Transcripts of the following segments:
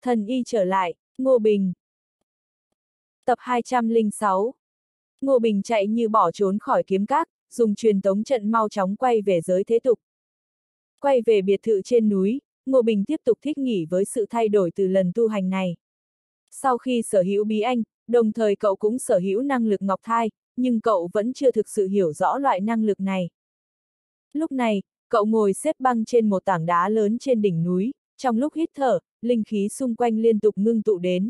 Thần y trở lại, Ngô Bình. Tập 206. Ngô Bình chạy như bỏ trốn khỏi kiếm các, dùng truyền tống trận mau chóng quay về giới thế tục. Quay về biệt thự trên núi, Ngô Bình tiếp tục thích nghỉ với sự thay đổi từ lần tu hành này. Sau khi sở hữu bí anh, đồng thời cậu cũng sở hữu năng lực ngọc thai, nhưng cậu vẫn chưa thực sự hiểu rõ loại năng lực này. Lúc này, cậu ngồi xếp bằng trên một tảng đá lớn trên đỉnh núi, trong lúc hít thở, linh khí xung quanh liên tục ngưng tụ đến.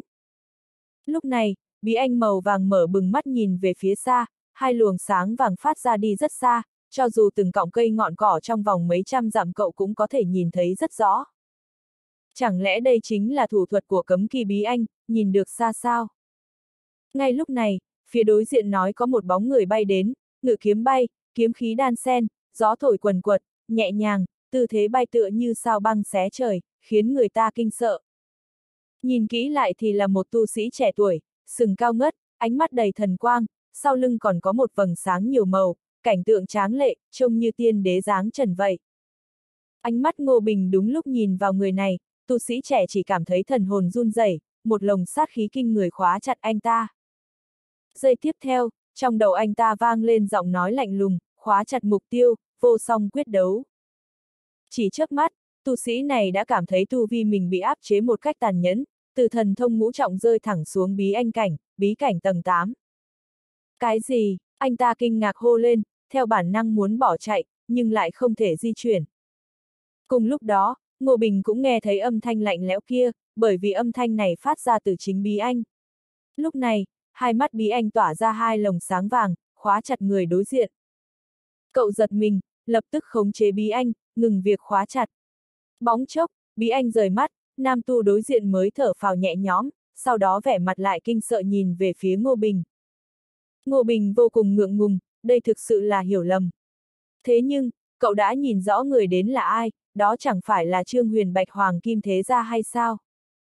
Lúc này, bí anh màu vàng mở bừng mắt nhìn về phía xa, hai luồng sáng vàng phát ra đi rất xa, cho dù từng cọng cây ngọn cỏ trong vòng mấy trăm dặm cậu cũng có thể nhìn thấy rất rõ. Chẳng lẽ đây chính là thủ thuật của cấm kỳ bí anh, nhìn được xa sao? Ngay lúc này, phía đối diện nói có một bóng người bay đến, ngự kiếm bay, kiếm khí đan xen, gió thổi quần quật, nhẹ nhàng, tư thế bay tựa như sao băng xé trời, khiến người ta kinh sợ. Nhìn kỹ lại thì là một tu sĩ trẻ tuổi, sừng cao ngất, ánh mắt đầy thần quang, sau lưng còn có một vầng sáng nhiều màu, cảnh tượng tráng lệ, trông như tiên đế dáng trần vậy. Ánh mắt Ngô Bình đúng lúc nhìn vào người này, tu sĩ trẻ chỉ cảm thấy thần hồn run rẩy, một lồng sát khí kinh người khóa chặt anh ta. Giây tiếp theo, trong đầu anh ta vang lên giọng nói lạnh lùng, khóa chặt mục tiêu, vô song quyết đấu. Chỉ chớp mắt, tu sĩ này đã cảm thấy tu vi mình bị áp chế một cách tàn nhẫn, từ thần thông ngũ trọng rơi thẳng xuống bí cảnh tầng 8. Cái gì? Anh ta kinh ngạc hô lên, theo bản năng muốn bỏ chạy, nhưng lại không thể di chuyển. Cùng lúc đó, Ngô Bình cũng nghe thấy âm thanh lạnh lẽo kia, bởi vì âm thanh này phát ra từ chính bí anh. Lúc này, hai mắt bí anh tỏa ra hai lồng sáng vàng, khóa chặt người đối diện. Cậu giật mình, lập tức khống chế bí anh, ngừng việc khóa chặt. Bóng chốc, bí anh rời mắt, nam tu đối diện mới thở phào nhẹ nhõm, sau đó vẻ mặt lại kinh sợ nhìn về phía Ngô Bình. Ngô Bình vô cùng ngượng ngùng, đây thực sự là hiểu lầm. Thế nhưng, cậu đã nhìn rõ người đến là ai, đó chẳng phải là Trương Huyền Bạch Hoàng Kim Thế Gia hay sao?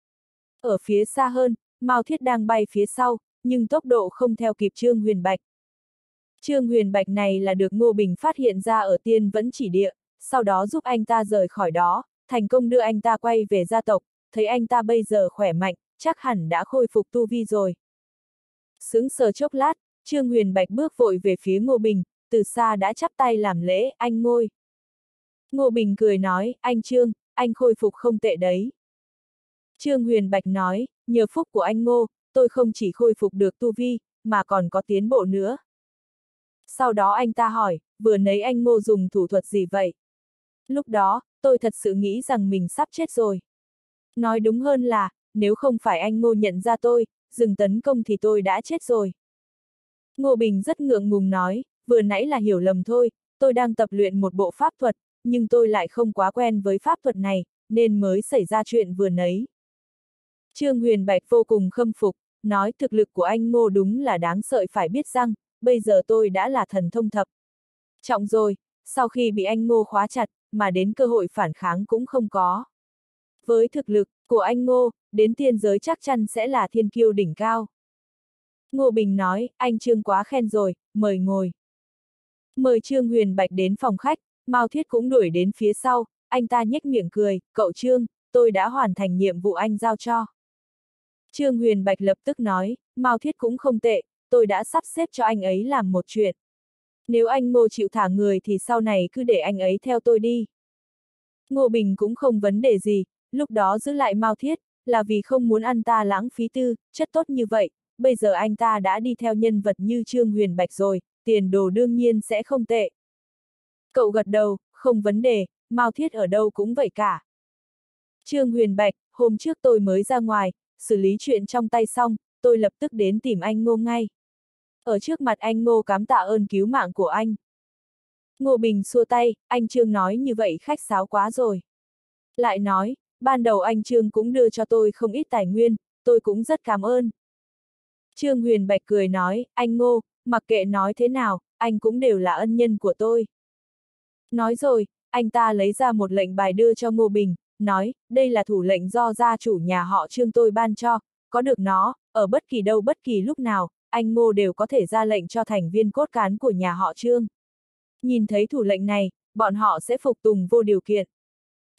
Ở phía xa hơn, Mao Thiết đang bay phía sau, nhưng tốc độ không theo kịp Trương Huyền Bạch. Trương Huyền Bạch này là được Ngô Bình phát hiện ra ở Tiên Vẫn Chỉ Địa, sau đó giúp anh ta rời khỏi đó, thành công đưa anh ta quay về gia tộc, thấy anh ta bây giờ khỏe mạnh, chắc hẳn đã khôi phục tu vi rồi. Sững sờ chốc lát, Trương Huyền Bạch bước vội về phía Ngô Bình, từ xa đã chắp tay làm lễ, anh Ngô. Ngô Bình cười nói, anh Trương, anh khôi phục không tệ đấy. Trương Huyền Bạch nói, nhờ phúc của anh Ngô, tôi không chỉ khôi phục được tu vi, mà còn có tiến bộ nữa. Sau đó anh ta hỏi, vừa nãy anh Ngô dùng thủ thuật gì vậy? Lúc đó, tôi thật sự nghĩ rằng mình sắp chết rồi. Nói đúng hơn là, nếu không phải anh Ngô nhận ra tôi, dừng tấn công thì tôi đã chết rồi. Ngô Bình rất ngượng ngùng nói, vừa nãy là hiểu lầm thôi, tôi đang tập luyện một bộ pháp thuật, nhưng tôi lại không quá quen với pháp thuật này, nên mới xảy ra chuyện vừa nãy. Trương Huyền Bạch vô cùng khâm phục, nói thực lực của anh Ngô đúng là đáng sợ phải biết rằng, bây giờ tôi đã là thần thông thập trọng rồi, sau khi bị anh Ngô khóa chặt, mà đến cơ hội phản kháng cũng không có. Với thực lực của anh Ngô, đến tiên giới chắc chắn sẽ là thiên kiêu đỉnh cao. Ngô Bình nói, anh Trương quá khen rồi, mời ngồi. Mời Trương Huyền Bạch đến phòng khách, Mao Thiết cũng đuổi đến phía sau, anh ta nhếch miệng cười, cậu Trương, tôi đã hoàn thành nhiệm vụ anh giao cho. Trương Huyền Bạch lập tức nói, Mao Thiết cũng không tệ, tôi đã sắp xếp cho anh ấy làm một chuyện. Nếu anh Ngô chịu thả người thì sau này cứ để anh ấy theo tôi đi. Ngô Bình cũng không vấn đề gì, lúc đó giữ lại Mao Thiết, là vì không muốn anh ta lãng phí tư, chất tốt như vậy, bây giờ anh ta đã đi theo nhân vật như Trương Huyền Bạch rồi, tiền đồ đương nhiên sẽ không tệ. Cậu gật đầu, không vấn đề, Mao Thiết ở đâu cũng vậy cả. Trương Huyền Bạch, hôm trước tôi mới ra ngoài, xử lý chuyện trong tay xong, tôi lập tức đến tìm anh Ngô ngay. Ở trước mặt anh Ngô cảm tạ ơn cứu mạng của anh. Ngô Bình xua tay, anh Trương nói như vậy khách sáo quá rồi. Lại nói, ban đầu anh Trương cũng đưa cho tôi không ít tài nguyên, tôi cũng rất cảm ơn. Trương Huyền Bạch cười nói, anh Ngô, mặc kệ nói thế nào, anh cũng đều là ân nhân của tôi. Nói rồi, anh ta lấy ra một lệnh bài đưa cho Ngô Bình, nói, đây là thủ lệnh do gia chủ nhà họ Trương tôi ban cho, có được nó, ở bất kỳ đâu bất kỳ lúc nào, anh Ngô đều có thể ra lệnh cho thành viên cốt cán của nhà họ Trương. Nhìn thấy thủ lệnh này, bọn họ sẽ phục tùng vô điều kiện.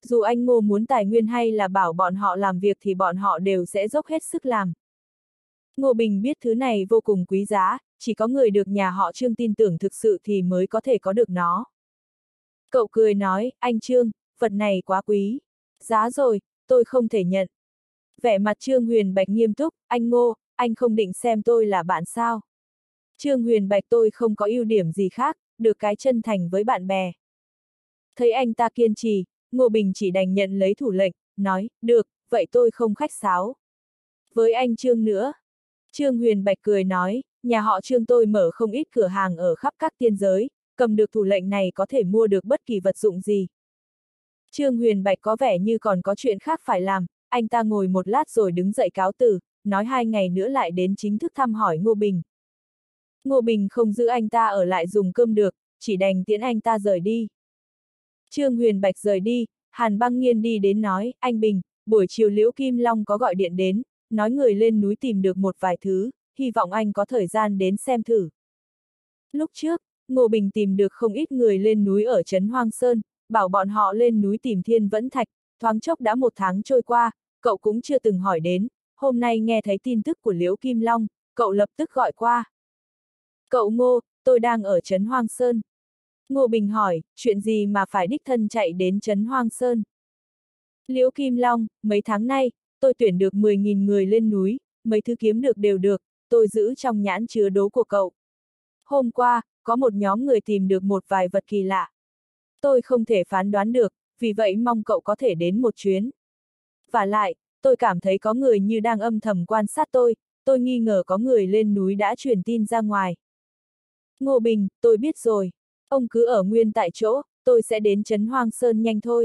Dù anh Ngô muốn tài nguyên hay là bảo bọn họ làm việc thì bọn họ đều sẽ dốc hết sức làm. Ngô Bình biết thứ này vô cùng quý giá, chỉ có người được nhà họ Trương tin tưởng thực sự thì mới có thể có được nó. Cậu cười nói, anh Trương, vật này quá quý. Giá rồi, tôi không thể nhận. Vẻ mặt Trương Huyền Bạch nghiêm túc, anh Ngô, anh không định xem tôi là bạn sao? Trương Huyền Bạch tôi không có ưu điểm gì khác, được cái chân thành với bạn bè. Thấy anh ta kiên trì, Ngô Bình chỉ đành nhận lấy thủ lệnh, nói, được, vậy tôi không khách sáo. Với anh Trương nữa. Trương Huyền Bạch cười nói, nhà họ Trương tôi mở không ít cửa hàng ở khắp các tiên giới, cầm được thủ lệnh này có thể mua được bất kỳ vật dụng gì. Trương Huyền Bạch có vẻ như còn có chuyện khác phải làm, anh ta ngồi một lát rồi đứng dậy cáo từ, nói 2 ngày nữa lại đến chính thức thăm hỏi Ngô Bình. Ngô Bình không giữ anh ta ở lại dùng cơm được, chỉ đành tiễn anh ta rời đi. Trương Huyền Bạch rời đi, Hàn Băng Nghiên đi đến nói, anh Bình, buổi chiều Liễu Kim Long có gọi điện đến, nói người lên núi tìm được một vài thứ, hy vọng anh có thời gian đến xem thử. Lúc trước, Ngô Bình tìm được không ít người lên núi ở Trấn Hoang Sơn, bảo bọn họ lên núi tìm Thiên Vẫn Thạch, thoáng chốc đã 1 tháng trôi qua, cậu cũng chưa từng hỏi đến, hôm nay nghe thấy tin tức của Liễu Kim Long, cậu lập tức gọi qua. Cậu Ngô, tôi đang ở Trấn Hoang Sơn. Ngô Bình hỏi, chuyện gì mà phải đích thân chạy đến Trấn Hoang Sơn? Liễu Kim Long, mấy tháng nay, tôi tuyển được 10.000 người lên núi, mấy thứ kiếm được đều được, tôi giữ trong nhãn chứa đố của cậu. Hôm qua, có một nhóm người tìm được một vài vật kỳ lạ. Tôi không thể phán đoán được, vì vậy mong cậu có thể đến một chuyến. Vả lại, tôi cảm thấy có người như đang âm thầm quan sát tôi nghi ngờ có người lên núi đã truyền tin ra ngoài. Ngô Bình, tôi biết rồi. Ông cứ ở nguyên tại chỗ, tôi sẽ đến Trấn Hoang Sơn nhanh thôi.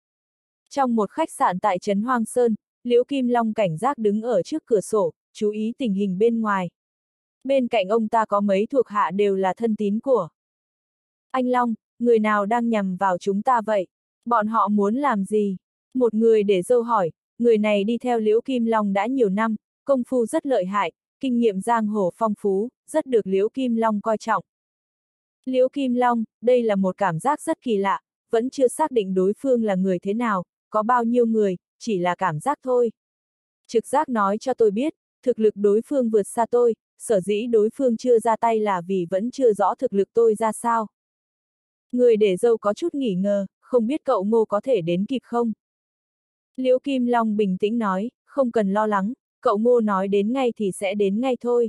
Trong một khách sạn tại Trấn Hoang Sơn, Liễu Kim Long cảnh giác đứng ở trước cửa sổ, chú ý tình hình bên ngoài. Bên cạnh ông ta có mấy thuộc hạ đều là thân tín của. Anh Long, người nào đang nhằm vào chúng ta vậy? Bọn họ muốn làm gì? Một người để dâu hỏi, người này đi theo Liễu Kim Long đã nhiều năm, công phu rất lợi hại, kinh nghiệm giang hồ phong phú, rất được Liễu Kim Long coi trọng. Liễu Kim Long, đây là một cảm giác rất kỳ lạ, vẫn chưa xác định đối phương là người thế nào, có bao nhiêu người, chỉ là cảm giác thôi. Trực giác nói cho tôi biết, thực lực đối phương vượt xa tôi, sở dĩ đối phương chưa ra tay là vì vẫn chưa rõ thực lực tôi ra sao. Người để dâu có chút nghỉ ngờ, không biết cậu Ngô có thể đến kịp không? Liễu Kim Long bình tĩnh nói, không cần lo lắng, cậu Ngô nói đến ngay thì sẽ đến ngay thôi.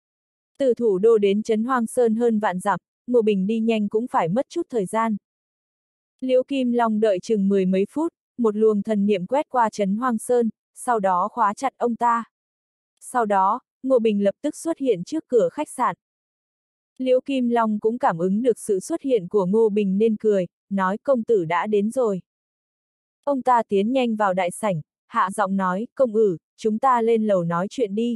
Từ thủ đô đến Trấn Hoang Sơn hơn vạn dặm, Ngô Bình đi nhanh cũng phải mất chút thời gian. Liễu Kim Long đợi chừng 10 mấy phút, một luồng thần niệm quét qua Trấn Hoang Sơn, sau đó khóa chặt ông ta. Sau đó, Ngô Bình lập tức xuất hiện trước cửa khách sạn. Liễu Kim Long cũng cảm ứng được sự xuất hiện của Ngô Bình nên cười, nói công tử đã đến rồi. Ông ta tiến nhanh vào đại sảnh, hạ giọng nói, công tử, chúng ta lên lầu nói chuyện đi.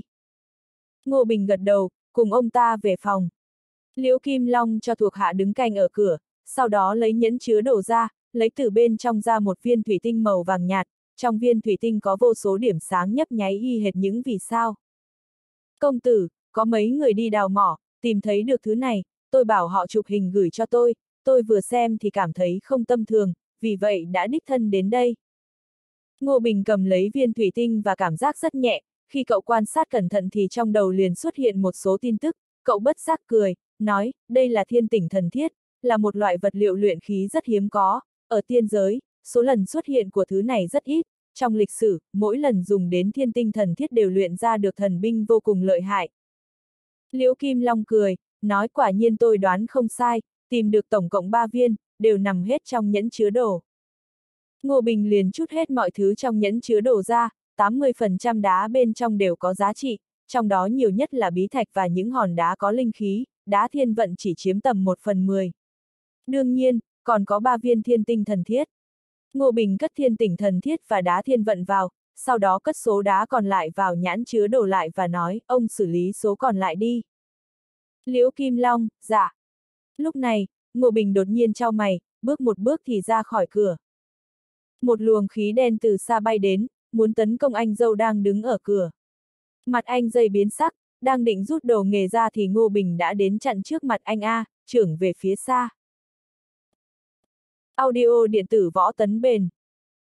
Ngô Bình gật đầu, cùng ông ta về phòng. Liễu Kim Long cho thuộc hạ đứng canh ở cửa, sau đó lấy nhẫn chứa đồ ra, lấy từ bên trong ra một viên thủy tinh màu vàng nhạt, trong viên thủy tinh có vô số điểm sáng nhấp nháy y hệt những vì sao. Công tử, có mấy người đi đào mỏ, tìm thấy được thứ này, tôi bảo họ chụp hình gửi cho tôi vừa xem thì cảm thấy không tầm thường, vì vậy đã đích thân đến đây. Ngô Bình cầm lấy viên thủy tinh và cảm giác rất nhẹ, khi cậu quan sát cẩn thận thì trong đầu liền xuất hiện một số tin tức, cậu bất giác cười, nói, đây là thiên tỉnh thần thiết, là một loại vật liệu luyện khí rất hiếm có, ở tiên giới, số lần xuất hiện của thứ này rất ít, trong lịch sử, mỗi lần dùng đến thiên tinh thần thiết đều luyện ra được thần binh vô cùng lợi hại. Liễu Kim Long cười, nói quả nhiên tôi đoán không sai, tìm được tổng cộng 3 viên, đều nằm hết trong nhẫn chứa đồ. Ngô Bình liền trút hết mọi thứ trong nhẫn chứa đồ ra, 80% đá bên trong đều có giá trị, trong đó nhiều nhất là bí thạch và những hòn đá có linh khí, đá thiên vận chỉ chiếm tầm 1/10. Đương nhiên, còn có 3 viên thiên tinh thần thiết. Ngô Bình cất thiên tỉnh thần thiết và đá thiên vận vào, sau đó cất số đá còn lại vào nhãn chứa đồ lại và nói, ông xử lý số còn lại đi. Liễu Kim Long, dạ. Lúc này, Ngô Bình đột nhiên chau mày, bước một bước thì ra khỏi cửa. Một luồng khí đen từ xa bay đến, muốn tấn công anh dâu đang đứng ở cửa. Mặt anh dây biến sắc, đang định rút đồ nghề ra thì Ngô Bình đã đến chặn trước mặt anh trưởng về phía xa. Audio điện tử Võ Tấn Bền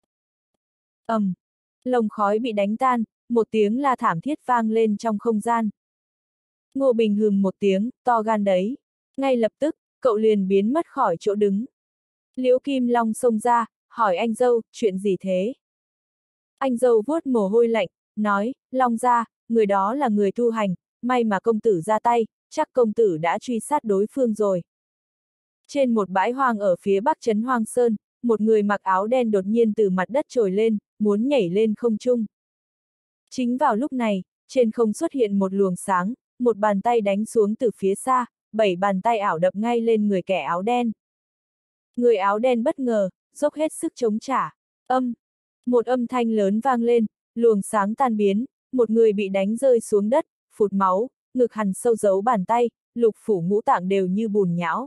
Lồng khói bị đánh tan, một tiếng la thảm thiết vang lên trong không gian. Ngô Bình hừm một tiếng, to gan đấy. Ngay lập tức, cậu liền biến mất khỏi chỗ đứng. Liễu Kim Long xông ra, hỏi anh dâu, chuyện gì thế? Anh dâu vuốt mồ hôi lạnh, nói, Long gia, người đó là người tu hành, may mà công tử ra tay, chắc công tử đã truy sát đối phương rồi. Trên một bãi hoang ở phía bắc trấn Hoang Sơn, một người mặc áo đen đột nhiên từ mặt đất trồi lên, muốn nhảy lên không trung. Chính vào lúc này, trên không xuất hiện một luồng sáng, một bàn tay đánh xuống từ phía xa, 7 bàn tay ảo đập ngay lên người kẻ áo đen. Người áo đen bất ngờ, dốc hết sức chống trả. Một âm thanh lớn vang lên, luồng sáng tan biến, một người bị đánh rơi xuống đất, phụt máu, ngực hằn sâu dấu bàn tay, lục phủ ngũ tạng đều như bùn nhão.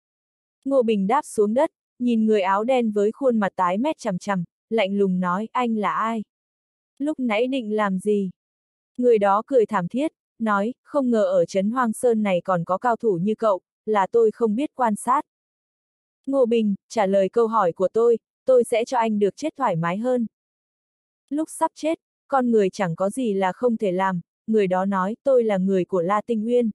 Ngô Bình đáp xuống đất, nhìn người áo đen với khuôn mặt tái mét chằm chằm, lạnh lùng nói, anh là ai? Lúc nãy định làm gì? Người đó cười thảm thiết, nói, không ngờ ở trấn Hoang Sơn này còn có cao thủ như cậu, là tôi không biết quan sát. Ngô Bình, trả lời câu hỏi của tôi sẽ cho anh được chết thoải mái hơn. Lúc sắp chết, con người chẳng có gì là không thể làm, người đó nói, tôi là người của La Tinh Uyên.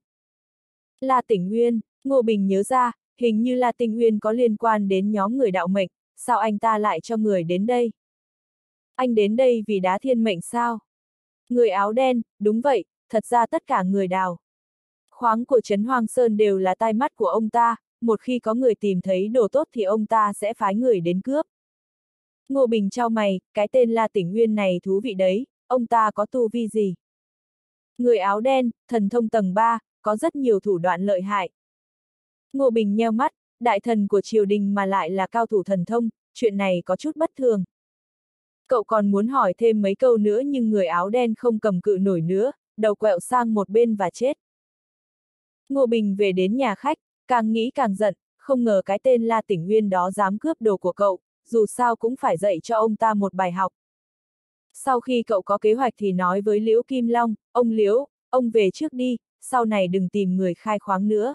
La Tinh Uyên, Ngô Bình nhớ ra, hình như La Tinh Uyên có liên quan đến nhóm người đạo mệnh, sao anh ta lại cho người đến đây? Anh đến đây vì đá thiên mệnh sao? Người áo đen, đúng vậy, thật ra tất cả người đào khoáng của trấn Hoang Sơn đều là tai mắt của ông ta, một khi có người tìm thấy đồ tốt thì ông ta sẽ phái người đến cướp. Ngô Bình chau mày, cái tên La Tỉnh Nguyên này thú vị đấy, ông ta có tu vi gì? Người áo đen, thần thông tầng 3, có rất nhiều thủ đoạn lợi hại. Ngô Bình nheo mắt, đại thần của triều đình mà lại là cao thủ thần thông, chuyện này có chút bất thường. Cậu còn muốn hỏi thêm mấy câu nữa nhưng người áo đen không cầm cự nổi nữa, đầu quẹo sang một bên và chết. Ngô Bình về đến nhà khách, càng nghĩ càng giận, không ngờ cái tên La Tỉnh Nguyên đó dám cướp đồ của cậu, dù sao cũng phải dạy cho ông ta một bài học. Sau khi cậu có kế hoạch thì nói với Liễu Kim Long, ông Liễu, ông về trước đi, sau này đừng tìm người khai khoáng nữa.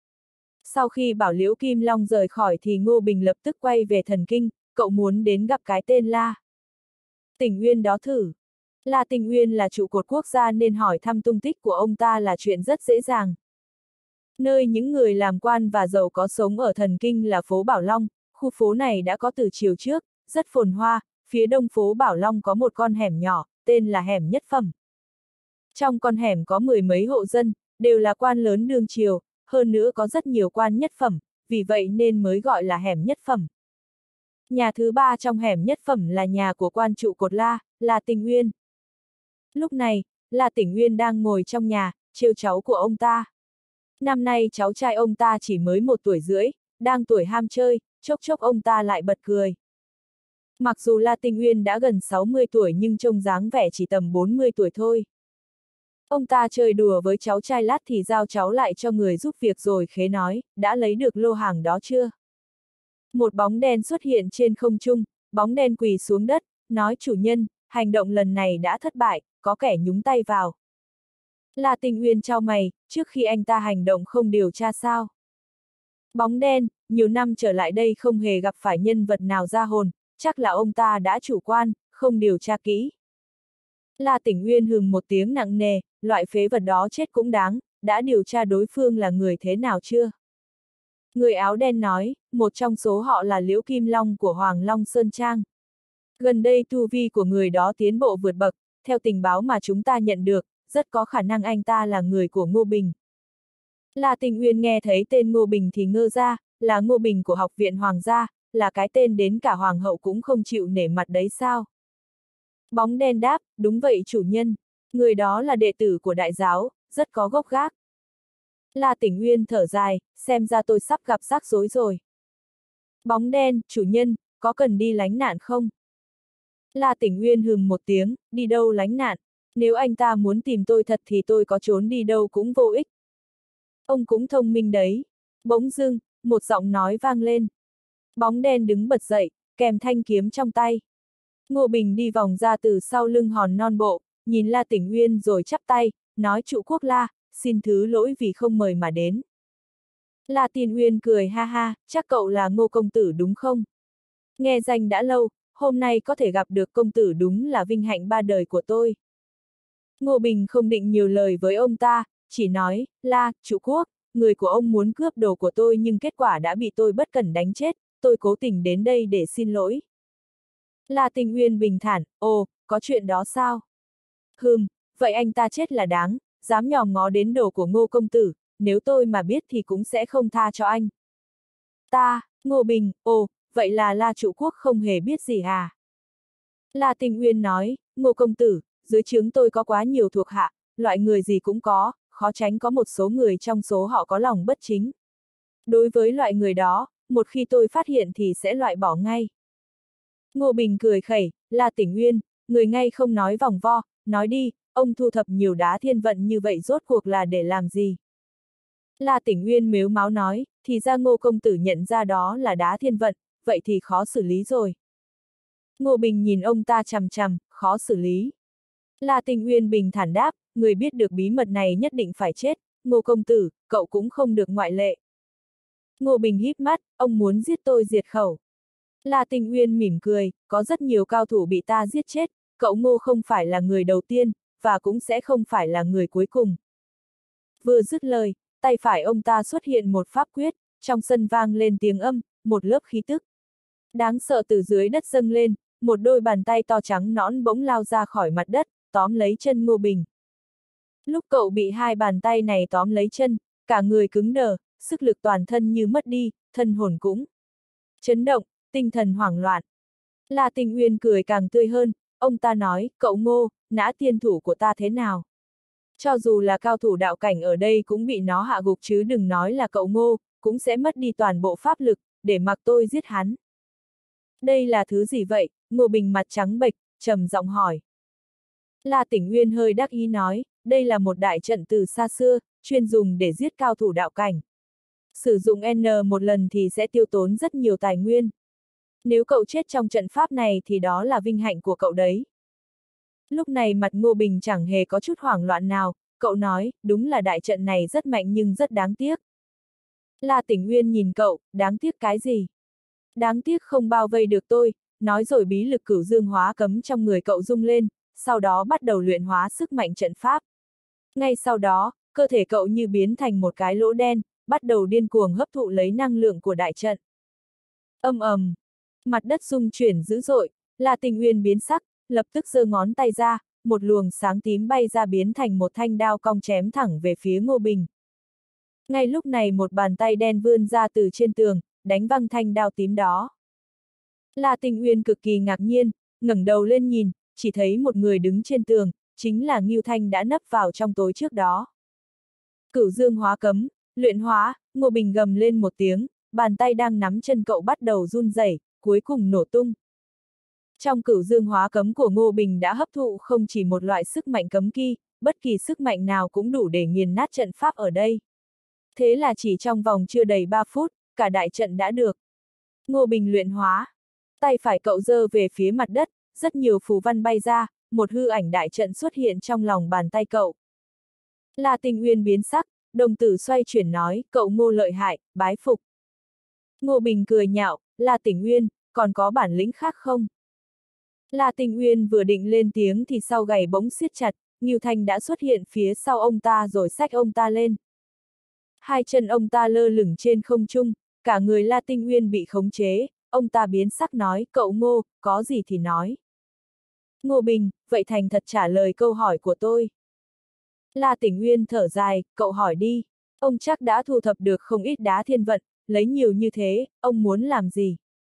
Sau khi bảo Liễu Kim Long rời khỏi thì Ngô Bình lập tức quay về thần kinh, cậu muốn đến gặp cái tên La Tỉnh Nguyên đó thử. La Tỉnh Nguyên là trụ cột quốc gia nên hỏi thăm tung tích của ông ta là chuyện rất dễ dàng. Nơi những người làm quan và giàu có sống ở thần kinh là phố Bảo Long, khu phố này đã có từ chiều trước, rất phồn hoa, phía đông phố Bảo Long có một con hẻm nhỏ, tên là hẻm Nhất Phẩm. Trong con hẻm có 10 mấy hộ dân, đều là quan lớn đương triều, hơn nữa có rất nhiều quan nhất phẩm, vì vậy nên mới gọi là hẻm Nhất Phẩm. Nhà thứ 3 trong hẻm Nhất Phẩm là nhà của quan trụ cột La Tỉnh Nguyên. Lúc này, La Tỉnh Nguyên đang ngồi trong nhà, trêu cháu của ông ta. Năm nay cháu trai ông ta chỉ mới 1 tuổi rưỡi, đang tuổi ham chơi, chốc chốc ông ta lại bật cười. Mặc dù La Tinh Uyên đã gần 60 tuổi nhưng trông dáng vẻ chỉ tầm 40 tuổi thôi. Ông ta chơi đùa với cháu trai lát thì giao cháu lại cho người giúp việc rồi khế nói, đã lấy được lô hàng đó chưa? Một bóng đen xuất hiện trên không trung, bóng đen quỳ xuống đất, nói chủ nhân, hành động lần này đã thất bại, có kẻ nhúng tay vào. La Tinh Uyên chau mày, trước khi anh ta hành động không điều tra sao? Bóng đen, nhiều năm trở lại đây không hề gặp phải nhân vật nào ra hồn, chắc là ông ta đã chủ quan, không điều tra kỹ. La Tỉnh Uyên hừ một tiếng nặng nề, loại phế vật đó chết cũng đáng, đã điều tra đối phương là người thế nào chưa? Người áo đen nói, một trong số họ là Liễu Kim Long của Hoàng Long Sơn Trang. Gần đây tu vi của người đó tiến bộ vượt bậc, theo tình báo mà chúng ta nhận được, rất có khả năng anh ta là người của Ngô Bình. La Tinh Uyên nghe thấy tên Ngô Bình thì ngơ ra, là Ngô Bình của Học viện Hoàng gia, là cái tên đến cả Hoàng hậu cũng không chịu nể mặt đấy sao? Bóng đen đáp, đúng vậy chủ nhân, người đó là đệ tử của đại giáo, rất có gốc gác. La Tỉnh Uyên thở dài, xem ra tôi sắp gặp rắc rối rồi. Bóng đen, chủ nhân, có cần đi lánh nạn không? La Tỉnh Uyên hừm một tiếng, đi đâu lánh nạn, nếu anh ta muốn tìm tôi thật thì tôi có trốn đi đâu cũng vô ích. Ông cũng thông minh đấy. Bỗng dưng, một giọng nói vang lên. Bóng đen đứng bật dậy, kèm thanh kiếm trong tay. Ngô Bình đi vòng ra từ sau lưng hòn non bộ, nhìn La Tỉnh Uyên rồi chắp tay, nói trụ quốc La, xin thứ lỗi vì không mời mà đến. La Tỉnh Uyên cười ha ha, chắc cậu là Ngô công tử đúng không? Nghe danh đã lâu, hôm nay có thể gặp được công tử đúng là vinh hạnh ba đời của tôi. Ngô Bình không định nhiều lời với ông ta, chỉ nói, La, Trụ Quốc, người của ông muốn cướp đồ của tôi nhưng kết quả đã bị tôi bất cẩn đánh chết, tôi cố tình đến đây để xin lỗi. La Tinh Uyên bình thản, ồ, có chuyện đó sao? Vậy anh ta chết là đáng, dám nhòm ngó đến đồ của Ngô công tử, nếu tôi mà biết thì cũng sẽ không tha cho anh. Ngô Bình, ồ, vậy là La Trụ Quốc không hề biết gì à? La Tinh Uyên nói, Ngô công tử, dưới trướng tôi có quá nhiều thuộc hạ, loại người gì cũng có, khó tránh có một số người trong số họ có lòng bất chính. Đối với loại người đó, một khi tôi phát hiện thì sẽ loại bỏ ngay. Ngô Bình cười khẩy, La Tỉnh Uyên, người ngay không nói vòng vo, nói đi, ông thu thập nhiều đá thiên vận như vậy rốt cuộc là để làm gì? La Tỉnh Uyên mếu máo nói, thì ra Ngô công tử nhận ra đó là đá thiên vận, vậy thì khó xử lý rồi. Ngô Bình nhìn ông ta chằm chằm, khó xử lý. La Tinh Uyên bình thản đáp, người biết được bí mật này nhất định phải chết, Ngô công tử, cậu cũng không được ngoại lệ. Ngô Bình híp mắt, ông muốn giết tôi diệt khẩu. La Tinh Uyên mỉm cười, có rất nhiều cao thủ bị ta giết chết, cậu Ngô không phải là người đầu tiên, và cũng sẽ không phải là người cuối cùng. Vừa dứt lời, tay phải ông ta xuất hiện một pháp quyết, trong sân vang lên tiếng âm, một lớp khí tức. Đáng sợ từ dưới đất dâng lên, một đôi bàn tay to trắng nõn bỗng lao ra khỏi mặt đất, tóm lấy chân Ngô Bình. Lúc cậu bị hai bàn tay này tóm lấy chân, cả người cứng đờ, sức lực toàn thân như mất đi, thân hồn cũng chấn động, tinh thần hoảng loạn. La Tinh Uyên cười càng tươi hơn, ông ta nói, cậu Ngô, nã tiên thủ của ta thế nào? Cho dù là cao thủ đạo cảnh ở đây cũng bị nó hạ gục chứ đừng nói là cậu Ngô, cũng sẽ mất đi toàn bộ pháp lực, để mặc tôi giết hắn. Đây là thứ gì vậy? Ngô Bình mặt trắng bệch, trầm giọng hỏi. La Tỉnh Uyên hơi đắc ý nói, đây là một đại trận từ xa xưa, chuyên dùng để giết cao thủ đạo cảnh. Sử dụng N một lần thì sẽ tiêu tốn rất nhiều tài nguyên. Nếu cậu chết trong trận pháp này thì đó là vinh hạnh của cậu đấy. Lúc này mặt Ngô Bình chẳng hề có chút hoảng loạn nào, cậu nói, đúng là đại trận này rất mạnh nhưng rất đáng tiếc. La Tỉnh Uyên nhìn cậu, đáng tiếc cái gì? Đáng tiếc không bao vây được tôi, nói rồi bí lực cửu dương hóa cấm trong người cậu rung lên, sau đó bắt đầu luyện hóa sức mạnh trận pháp. Ngay sau đó, cơ thể cậu như biến thành một cái lỗ đen, bắt đầu điên cuồng hấp thụ lấy năng lượng của đại trận. Âm ầm, mặt đất rung chuyển dữ dội, La Tinh Uyên biến sắc, lập tức giơ ngón tay ra, một luồng sáng tím bay ra biến thành một thanh đao cong chém thẳng về phía Ngô Bình. Ngay lúc này một bàn tay đen vươn ra từ trên tường, đánh văng thanh đao tím đó. La Tinh Uyên cực kỳ ngạc nhiên, ngẩng đầu lên nhìn, chỉ thấy một người đứng trên tường, chính là Ngưu Thanh đã nấp vào trong tối trước đó. Cửu dương hóa cấm, luyện hóa, Ngô Bình gầm lên một tiếng, bàn tay đang nắm chân cậu bắt đầu run rẩy, cuối cùng nổ tung. Trong cửu dương hóa cấm của Ngô Bình đã hấp thụ không chỉ một loại sức mạnh cấm kỵ, bất kỳ sức mạnh nào cũng đủ để nghiền nát trận pháp ở đây. Thế là chỉ trong vòng chưa đầy 3 phút, cả đại trận đã được. Ngô Bình luyện hóa. Tay phải cậu giơ về phía mặt đất, rất nhiều phù văn bay ra, một hư ảnh đại trận xuất hiện trong lòng bàn tay cậu. La Tinh Uyên biến sắc, đồng tử xoay chuyển nói, cậu Ngô lợi hại, bái phục. Ngô Bình cười nhạo, La Tinh Uyên, còn có bản lĩnh khác không? La Tinh Uyên vừa định lên tiếng thì sau gầy bỗng siết chặt, Ngưu Thanh đã xuất hiện phía sau ông ta rồi xách ông ta lên. Hai chân ông ta lơ lửng trên không trung, cả người La Tinh Uyên bị khống chế, ông ta biến sắc nói, cậu Ngô, có gì thì nói. Ngô Bình, vậy thành thật trả lời câu hỏi của tôi. La Tỉnh Uyên thở dài, cậu hỏi đi, ông chắc đã thu thập được không ít đá thiên vận, lấy nhiều như thế, ông muốn làm gì?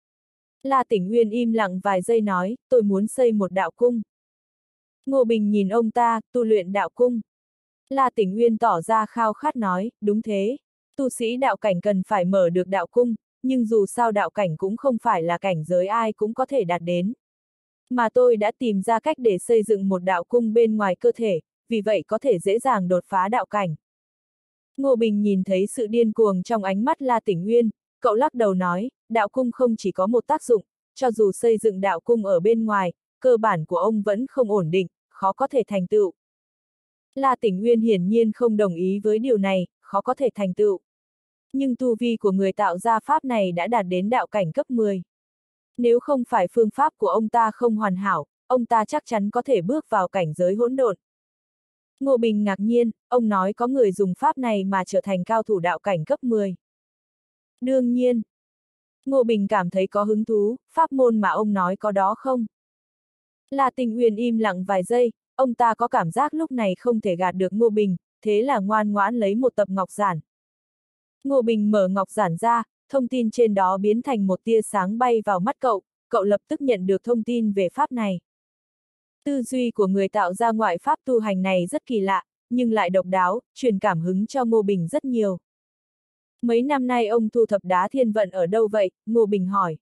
La Tỉnh Uyên im lặng vài giây nói, tôi muốn xây một đạo cung. Ngô Bình nhìn ông ta, tu luyện đạo cung. La Tỉnh Uyên tỏ ra khao khát nói, đúng thế, tu sĩ đạo cảnh cần phải mở được đạo cung, nhưng dù sao đạo cảnh cũng không phải là cảnh giới ai cũng có thể đạt đến. Mà tôi đã tìm ra cách để xây dựng một đạo cung bên ngoài cơ thể, vì vậy có thể dễ dàng đột phá đạo cảnh. Ngô Bình nhìn thấy sự điên cuồng trong ánh mắt La Tỉnh Uyên, cậu lắc đầu nói, đạo cung không chỉ có một tác dụng, cho dù xây dựng đạo cung ở bên ngoài, cơ bản của ông vẫn không ổn định, khó có thể thành tựu. La Tỉnh Uyên hiển nhiên không đồng ý với điều này, khó có thể thành tựu. Nhưng tu vi của người tạo ra pháp này đã đạt đến đạo cảnh cấp 10. Nếu không phải phương pháp của ông ta không hoàn hảo, ông ta chắc chắn có thể bước vào cảnh giới hỗn độn. Ngô Bình ngạc nhiên, ông nói có người dùng pháp này mà trở thành cao thủ đạo cảnh cấp 10. Đương nhiên. Ngô Bình cảm thấy có hứng thú, pháp môn mà ông nói có đó không? La Tinh Uyên im lặng vài giây, ông ta có cảm giác lúc này không thể gạt được Ngô Bình, thế là ngoan ngoãn lấy một tập ngọc giản. Ngô Bình mở ngọc giản ra, thông tin trên đó biến thành một tia sáng bay vào mắt cậu, cậu lập tức nhận được thông tin về pháp này. Tư duy của người tạo ra ngoại pháp tu hành này rất kỳ lạ, nhưng lại độc đáo, truyền cảm hứng cho Ngô Bình rất nhiều. Mấy năm nay ông thu thập đá thiên vận ở đâu vậy? Ngô Bình hỏi.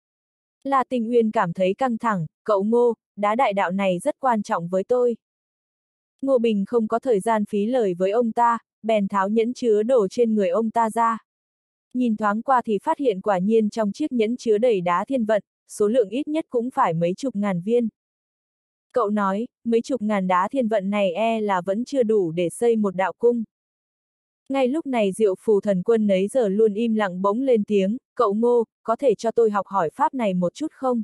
La Tinh Uyên cảm thấy căng thẳng, cậu Ngô, đá đại đạo này rất quan trọng với tôi. Ngô Bình không có thời gian phí lời với ông ta, bèn tháo nhẫn chứa đồ trên người ông ta ra. Nhìn thoáng qua thì phát hiện quả nhiên trong chiếc nhẫn chứa đầy đá thiên vận, số lượng ít nhất cũng phải mấy chục ngàn viên. Cậu nói, mấy chục ngàn đá thiên vận này là vẫn chưa đủ để xây một đạo cung. Ngay lúc này Diệu Phù Thần Quân nấy giờ luôn im lặng bỗng lên tiếng, cậu Ngô, có thể cho tôi học hỏi pháp này một chút không?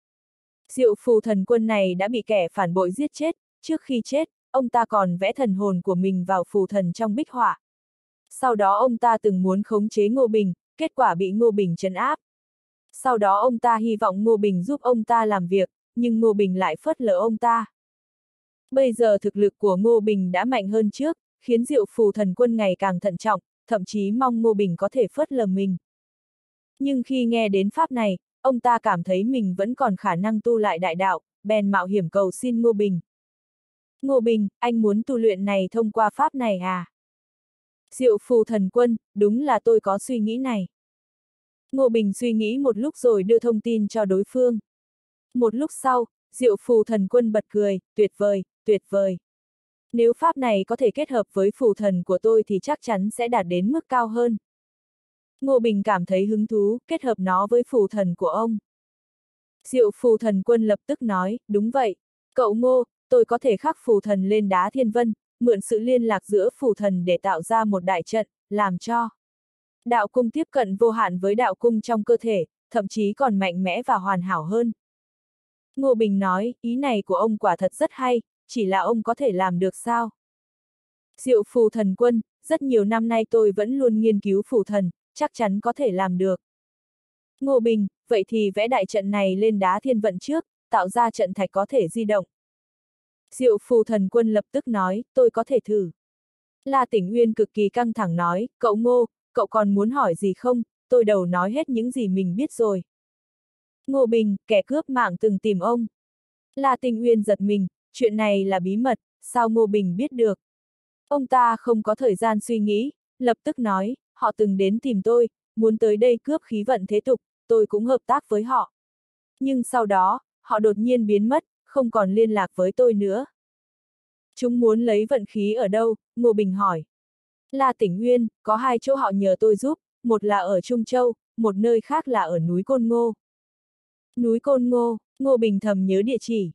Diệu Phù Thần Quân này đã bị kẻ phản bội giết chết, trước khi chết, ông ta còn vẽ thần hồn của mình vào phù thần trong bích họa. Sau đó ông ta từng muốn khống chế Ngô Bình, kết quả bị Ngô Bình trấn áp. Sau đó ông ta hy vọng Ngô Bình giúp ông ta làm việc, nhưng Ngô Bình lại phớt lờ ông ta. Bây giờ thực lực của Ngô Bình đã mạnh hơn trước, khiến Diệu Phù Thần Quân ngày càng thận trọng, thậm chí mong Ngô Bình có thể phớt lờ mình. Nhưng khi nghe đến pháp này, ông ta cảm thấy mình vẫn còn khả năng tu lại đại đạo, bèn mạo hiểm cầu xin Ngô Bình. Ngô Bình, anh muốn tu luyện này thông qua pháp này à? Diệu Phù Thần Quân, đúng là tôi có suy nghĩ này. Ngô Bình suy nghĩ một lúc rồi đưa thông tin cho đối phương. Một lúc sau, Diệu Phù Thần Quân bật cười, tuyệt vời, tuyệt vời. Nếu pháp này có thể kết hợp với phù thần của tôi thì chắc chắn sẽ đạt đến mức cao hơn. Ngô Bình cảm thấy hứng thú, kết hợp nó với phù thần của ông. Diệu Phù Thần Quân lập tức nói, đúng vậy. Cậu Ngô, tôi có thể khắc phù thần lên đá thiên vân, mượn sự liên lạc giữa phù thần để tạo ra một đại trận, làm cho đạo cung tiếp cận vô hạn với đạo cung trong cơ thể, thậm chí còn mạnh mẽ và hoàn hảo hơn. Ngô Bình nói, ý này của ông quả thật rất hay, chỉ là ông có thể làm được sao? Diệu Phù Thần Quân, rất nhiều năm nay tôi vẫn luôn nghiên cứu phù thần, chắc chắn có thể làm được. Ngô Bình, vậy thì vẽ đại trận này lên đá thiên vận trước, tạo ra trận thạch có thể di động. Diệu Phù Thần Quân lập tức nói, tôi có thể thử. La Tỉnh Uyên cực kỳ căng thẳng nói, cậu Ngô, cậu còn muốn hỏi gì không, tôi đầu nói hết những gì mình biết rồi. Ngô Bình, kẻ cướp mạng từng tìm ông. La Tinh Uyên giật mình, chuyện này là bí mật, sao Ngô Bình biết được? Ông ta không có thời gian suy nghĩ, lập tức nói, họ từng đến tìm tôi, muốn tới đây cướp khí vận thế tục, tôi cũng hợp tác với họ. Nhưng sau đó, họ đột nhiên biến mất, không còn liên lạc với tôi nữa. Chúng muốn lấy vận khí ở đâu? Ngô Bình hỏi. La Tỉnh Uyên, có hai chỗ họ nhờ tôi giúp, một là ở Trung Châu, một nơi khác là ở núi Côn Ngô. Núi Côn Ngô, Ngô Bình thầm nhớ địa chỉ.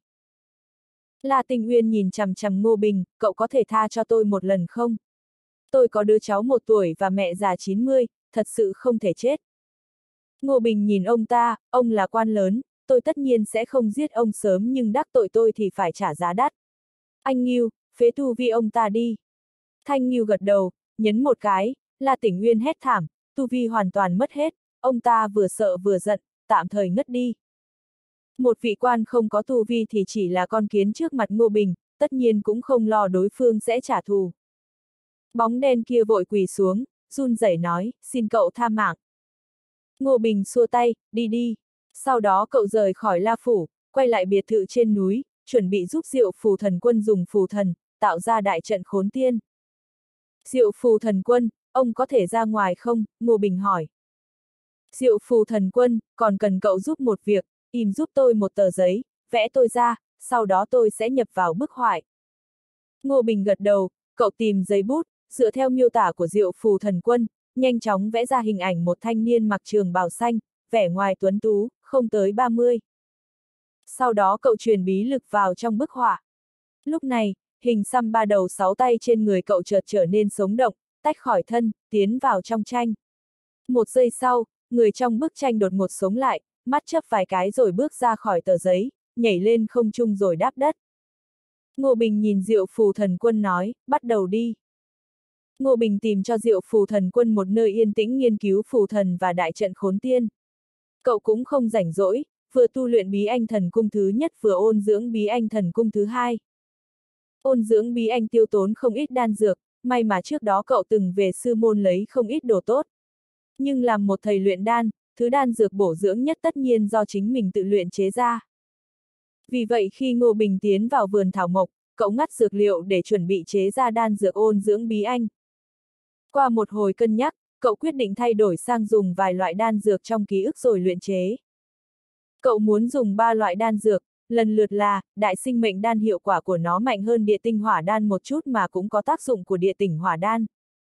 La Tinh Uyên nhìn chằm chằm Ngô Bình, cậu có thể tha cho tôi một lần không? Tôi có đứa cháu 1 tuổi và mẹ già 90, thật sự không thể chết. Ngô Bình nhìn ông ta, ông là quan lớn, tôi tất nhiên sẽ không giết ông sớm nhưng đắc tội tôi thì phải trả giá đắt. Anh Ngưu, phế tu vi ông ta đi. Thanh Ngưu gật đầu, nhấn một cái, La Tỉnh Uyên hét thảm, tu vi hoàn toàn mất hết, ông ta vừa sợ vừa giận, tạm thời ngất đi. Một vị quan không có tu vi thì chỉ là con kiến trước mặt Ngô Bình, tất nhiên cũng không lo đối phương sẽ trả thù. Bóng đen kia vội quỳ xuống, run rẩy nói, xin cậu tha mạng. Ngô Bình xua tay, đi đi. Sau đó cậu rời khỏi La Phủ, quay lại biệt thự trên núi, chuẩn bị giúp Diệu Phù Thần Quân dùng phù thần, tạo ra đại trận khốn tiên. Diệu Phù Thần Quân, ông có thể ra ngoài không? Ngô Bình hỏi. Diệu Phù Thần Quân, còn cần cậu giúp một việc, im giúp tôi một tờ giấy, vẽ tôi ra, sau đó tôi sẽ nhập vào bức họa. Ngô Bình gật đầu, cậu tìm giấy bút, dựa theo miêu tả của Diệu Phù Thần Quân, nhanh chóng vẽ ra hình ảnh một thanh niên mặc trường bào xanh, vẻ ngoài tuấn tú, không tới 30. Sau đó cậu truyền bí lực vào trong bức họa. Lúc này, hình xăm 3 đầu 6 tay trên người cậu chợt trở nên sống động, tách khỏi thân, tiến vào trong tranh. Một giây sau, người trong bức tranh đột ngột sống lại, mắt chớp vài cái rồi bước ra khỏi tờ giấy, nhảy lên không trung rồi đáp đất. Ngô Bình nhìn Diệu Phù Thần Quân nói, bắt đầu đi. Ngô Bình tìm cho Diệu Phù Thần Quân một nơi yên tĩnh nghiên cứu phù thần và đại trận khốn tiên. Cậu cũng không rảnh rỗi, vừa tu luyện bí anh thần cung thứ nhất vừa ôn dưỡng bí anh thần cung thứ hai. Ôn dưỡng bí anh tiêu tốn không ít đan dược, may mà trước đó cậu từng về sư môn lấy không ít đồ tốt. Nhưng làm một thầy luyện đan, thứ đan dược bổ dưỡng nhất tất nhiên do chính mình tự luyện chế ra. Vì vậy khi Ngô Bình tiến vào vườn thảo mộc, cậu ngắt dược liệu để chuẩn bị chế ra đan dược ôn dưỡng bí anh. Qua một hồi cân nhắc, cậu quyết định thay đổi sang dùng vài loại đan dược trong ký ức rồi luyện chế. Cậu muốn dùng 3 loại đan dược, lần lượt là, đại sinh mệnh đan hiệu quả của nó mạnh hơn địa tinh hỏa đan một chút mà cũng có tác dụng của địa tỉnh hỏa đan.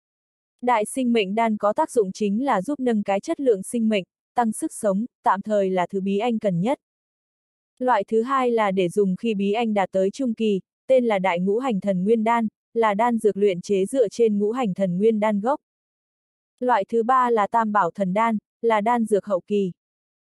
Đại sinh mệnh đan có tác dụng chính là giúp nâng cái chất lượng sinh mệnh, tăng sức sống, tạm thời là thứ bí anh cần nhất. Loại thứ hai là để dùng khi bí anh đạt tới trung kỳ, tên là đại ngũ hành thần nguyên đan, là đan dược luyện chế dựa trên ngũ hành thần nguyên đan gốc. Loại thứ ba là tam bảo thần đan, là đan dược hậu kỳ.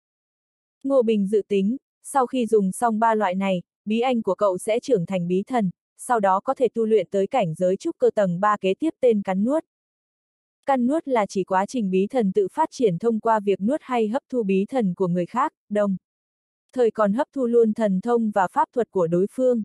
Ngô Bình dự tính, sau khi dùng xong 3 loại này, bí anh của cậu sẽ trưởng thành bí thần, sau đó có thể tu luyện tới cảnh giới trúc cơ tầng 3 kế tiếp tên cắn nuốt. Cắn nuốt là chỉ quá trình bí thần tự phát triển thông qua việc nuốt hay hấp thu bí thần của người khác, đồng thời còn hấp thu luôn thần thông và pháp thuật của đối phương.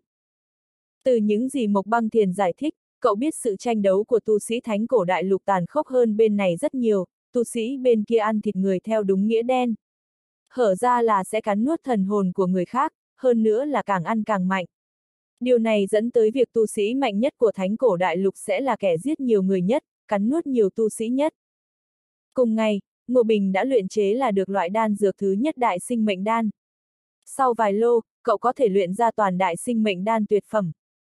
Từ những gì Mộc Băng Thiền giải thích, cậu biết sự tranh đấu của tu sĩ thánh cổ đại lục tàn khốc hơn bên này rất nhiều, tu sĩ bên kia ăn thịt người theo đúng nghĩa đen. Hở ra là sẽ cắn nuốt thần hồn của người khác, hơn nữa là càng ăn càng mạnh. Điều này dẫn tới việc tu sĩ mạnh nhất của thánh cổ đại lục sẽ là kẻ giết nhiều người nhất, cắn nuốt nhiều tu sĩ nhất. Cùng ngày, Ngô Bình đã luyện chế là được loại đan dược thứ nhất đại sinh mệnh đan. Sau vài lô, cậu có thể luyện ra toàn đại sinh mệnh đan tuyệt phẩm.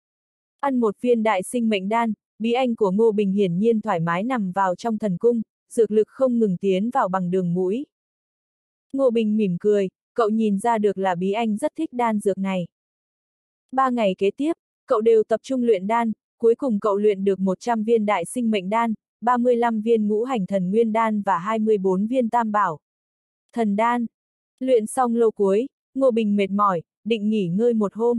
Ăn một viên đại sinh mệnh đan, bí anh của Ngô Bình hiển nhiên thoải mái nằm vào trong thần cung, dược lực không ngừng tiến vào bằng đường mũi. Ngô Bình mỉm cười, cậu nhìn ra được là bí anh rất thích đan dược này. 3 ngày kế tiếp, cậu đều tập trung luyện đan, cuối cùng cậu luyện được 100 viên đại sinh mệnh đan, 35 viên ngũ hành thần nguyên đan và 24 viên tam bảo thần đan. Luyện xong lô cuối, Ngô Bình mệt mỏi, định nghỉ ngơi một hôm.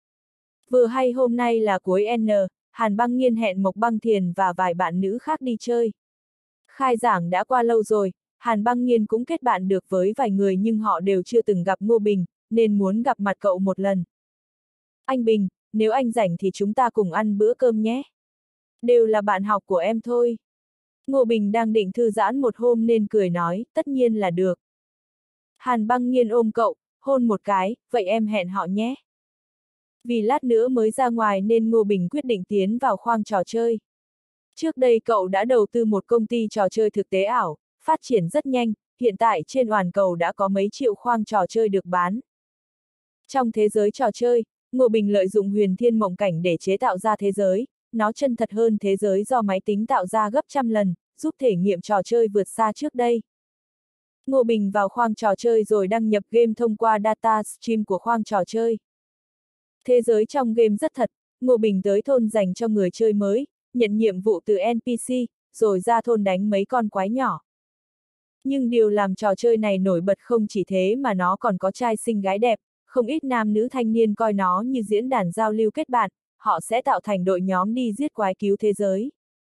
Vừa hay hôm nay là cuối N, Hàn Băng Nghiên hẹn Mộc Băng Thiền và vài bạn nữ khác đi chơi. Khai giảng đã qua lâu rồi, Hàn Băng Nghiên cũng kết bạn được với vài người nhưng họ đều chưa từng gặp Ngô Bình, nên muốn gặp mặt cậu một lần. Anh Bình, nếu anh rảnh thì chúng ta cùng ăn bữa cơm nhé. Đều là bạn học của em thôi. Ngô Bình đang định thư giãn một hôm nên cười nói, tất nhiên là được. Hàn Băng Nghiên ôm cậu, hôn một cái, vậy em hẹn họ nhé. Vì lát nữa mới ra ngoài nên Ngô Bình quyết định tiến vào khoang trò chơi. Trước đây cậu đã đầu tư một công ty trò chơi thực tế ảo, phát triển rất nhanh, hiện tại trên toàn cầu đã có mấy triệu khoang trò chơi được bán. Trong thế giới trò chơi, Ngô Bình lợi dụng huyền thiên mộng cảnh để chế tạo ra thế giới, nó chân thật hơn thế giới do máy tính tạo ra gấp trăm lần, giúp thể nghiệm trò chơi vượt xa trước đây. Ngô Bình vào khoang trò chơi rồi đăng nhập game thông qua data stream của khoang trò chơi. Thế giới trong game rất thật, Ngô Bình tới thôn dành cho người chơi mới, nhận nhiệm vụ từ NPC, rồi ra thôn đánh mấy con quái nhỏ. Nhưng điều làm trò chơi này nổi bật không chỉ thế mà nó còn có trai xinh gái đẹp, không ít nam nữ thanh niên coi nó như diễn đàn giao lưu kết bạn, họ sẽ tạo thành đội nhóm đi giết quái cứu thế giới.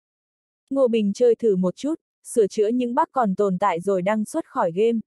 Ngô Bình chơi thử một chút, sửa chữa những bug còn tồn tại rồi đăng xuất khỏi game.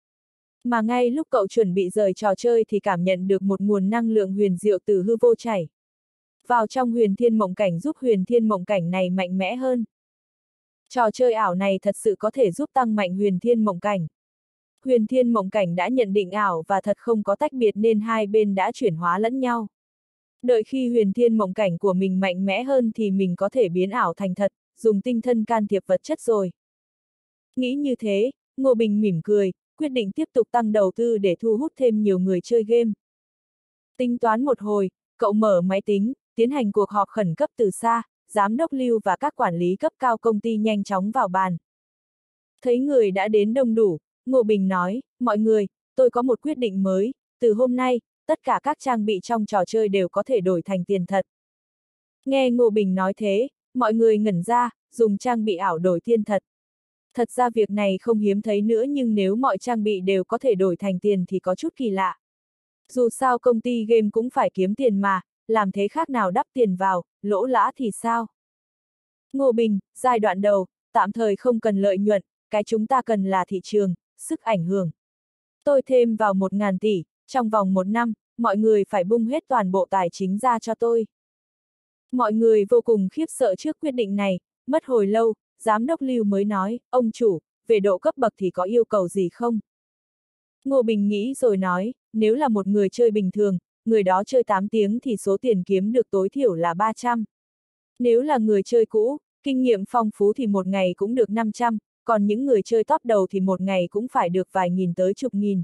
Mà ngay lúc cậu chuẩn bị rời trò chơi thì cảm nhận được một nguồn năng lượng huyền diệu từ hư vô chảy vào trong huyền thiên mộng cảnh giúp huyền thiên mộng cảnh này mạnh mẽ hơn. Trò chơi ảo này thật sự có thể giúp tăng mạnh huyền thiên mộng cảnh. Huyền thiên mộng cảnh đã nhận định ảo và thật không có tách biệt nên hai bên đã chuyển hóa lẫn nhau. Đợi khi huyền thiên mộng cảnh của mình mạnh mẽ hơn thì mình có thể biến ảo thành thật, dùng tinh thân can thiệp vật chất rồi. Nghĩ như thế, Ngô Bình mỉm cười, quyết định tiếp tục tăng đầu tư để thu hút thêm nhiều người chơi game. Tính toán một hồi, cậu mở máy tính, tiến hành cuộc họp khẩn cấp từ xa, giám đốc Lưu và các quản lý cấp cao công ty nhanh chóng vào bàn. Thấy người đã đến đông đủ, Ngô Bình nói, mọi người, tôi có một quyết định mới, từ hôm nay, tất cả các trang bị trong trò chơi đều có thể đổi thành tiền thật. Nghe Ngô Bình nói thế, mọi người ngẩn ra, dùng trang bị ảo đổi tiền thật. Thật ra việc này không hiếm thấy nữa, nhưng nếu mọi trang bị đều có thể đổi thành tiền thì có chút kỳ lạ. Dù sao công ty game cũng phải kiếm tiền mà, làm thế khác nào đắp tiền vào, lỗ lã thì sao? Ngô Bình, giai đoạn đầu, tạm thời không cần lợi nhuận, cái chúng ta cần là thị trường, sức ảnh hưởng. Tôi thêm vào 1.000 tỷ, trong vòng 1 năm, mọi người phải bung hết toàn bộ tài chính ra cho tôi. Mọi người vô cùng khiếp sợ trước quyết định này, mất hồi lâu, giám đốc Lưu mới nói, ông chủ, về độ cấp bậc thì có yêu cầu gì không? Ngô Bình nghĩ rồi nói, nếu là một người chơi bình thường, người đó chơi 8 tiếng thì số tiền kiếm được tối thiểu là 300. Nếu là người chơi cũ, kinh nghiệm phong phú thì một ngày cũng được 500, còn những người chơi top đầu thì một ngày cũng phải được vài nghìn tới chục nghìn.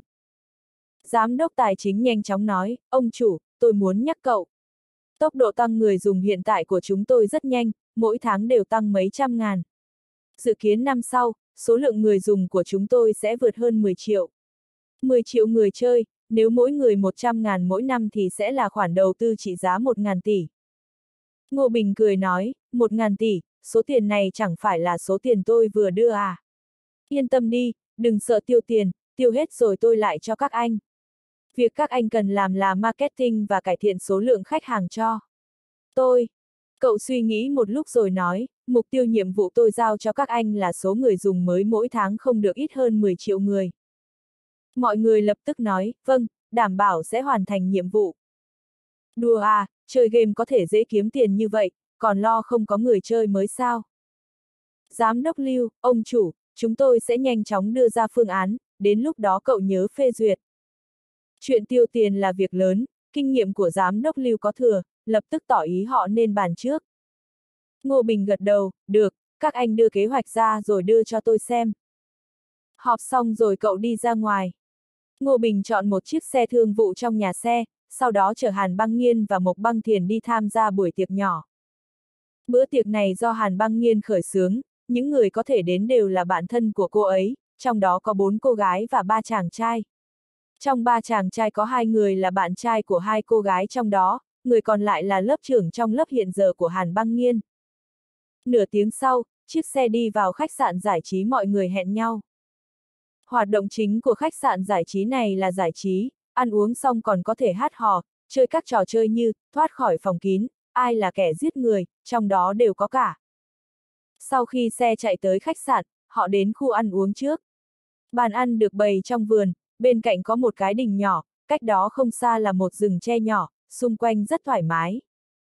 Giám đốc tài chính nhanh chóng nói, ông chủ, tôi muốn nhắc cậu. Tốc độ tăng người dùng hiện tại của chúng tôi rất nhanh, mỗi tháng đều tăng mấy trăm ngàn. Dự kiến năm sau, số lượng người dùng của chúng tôi sẽ vượt hơn 10 triệu. 10 triệu người chơi, nếu mỗi người 100.000 mỗi năm thì sẽ là khoản đầu tư trị giá 1.000 tỷ. Ngô Bình cười nói, 1.000 tỷ, số tiền này chẳng phải là số tiền tôi vừa đưa à? Yên tâm đi, đừng sợ tiêu tiền, tiêu hết rồi tôi lại cho các anh. Việc các anh cần làm là marketing và cải thiện số lượng khách hàng cho tôi. Cậu suy nghĩ một lúc rồi nói, mục tiêu nhiệm vụ tôi giao cho các anh là số người dùng mới mỗi tháng không được ít hơn 10 triệu người. Mọi người lập tức nói, vâng, đảm bảo sẽ hoàn thành nhiệm vụ. Đùa à, chơi game có thể dễ kiếm tiền như vậy, còn lo không có người chơi mới sao? Giám đốc Lưu, ông chủ, chúng tôi sẽ nhanh chóng đưa ra phương án, đến lúc đó cậu nhớ phê duyệt. Chuyện tiêu tiền là việc lớn, kinh nghiệm của giám đốc Lưu có thừa, lập tức tỏ ý họ nên bàn trước. Ngô Bình gật đầu, được, các anh đưa kế hoạch ra rồi đưa cho tôi xem. Họp xong rồi cậu đi ra ngoài. Ngô Bình chọn một chiếc xe thương vụ trong nhà xe, sau đó chở Hàn Băng Nghiên và Mộc Băng Thiền đi tham gia buổi tiệc nhỏ. Bữa tiệc này do Hàn Băng Nghiên khởi xướng, những người có thể đến đều là bạn thân của cô ấy, trong đó có 4 cô gái và 3 chàng trai. Trong 3 chàng trai có 2 người là bạn trai của 2 cô gái trong đó, người còn lại là lớp trưởng trong lớp hiện giờ của Hàn Băng Nghiên. Nửa tiếng sau, chiếc xe đi vào khách sạn giải trí mọi người hẹn nhau. Hoạt động chính của khách sạn giải trí này là giải trí, ăn uống xong còn có thể hát hò, chơi các trò chơi như thoát khỏi phòng kín, ai là kẻ giết người, trong đó đều có cả. Sau khi xe chạy tới khách sạn, họ đến khu ăn uống trước. Bàn ăn được bày trong vườn, bên cạnh có một cái đình nhỏ, cách đó không xa là một rừng tre nhỏ, xung quanh rất thoải mái.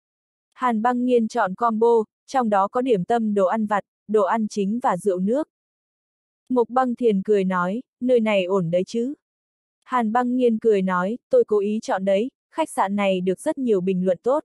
Hàn Băng Nghiên chọn combo, trong đó có điểm tâm đồ ăn vặt, đồ ăn chính và rượu nước. Mộc Băng Thiền cười nói, nơi này ổn đấy chứ. Hàn Băng Nghiên cười nói, tôi cố ý chọn đấy, khách sạn này được rất nhiều bình luận tốt.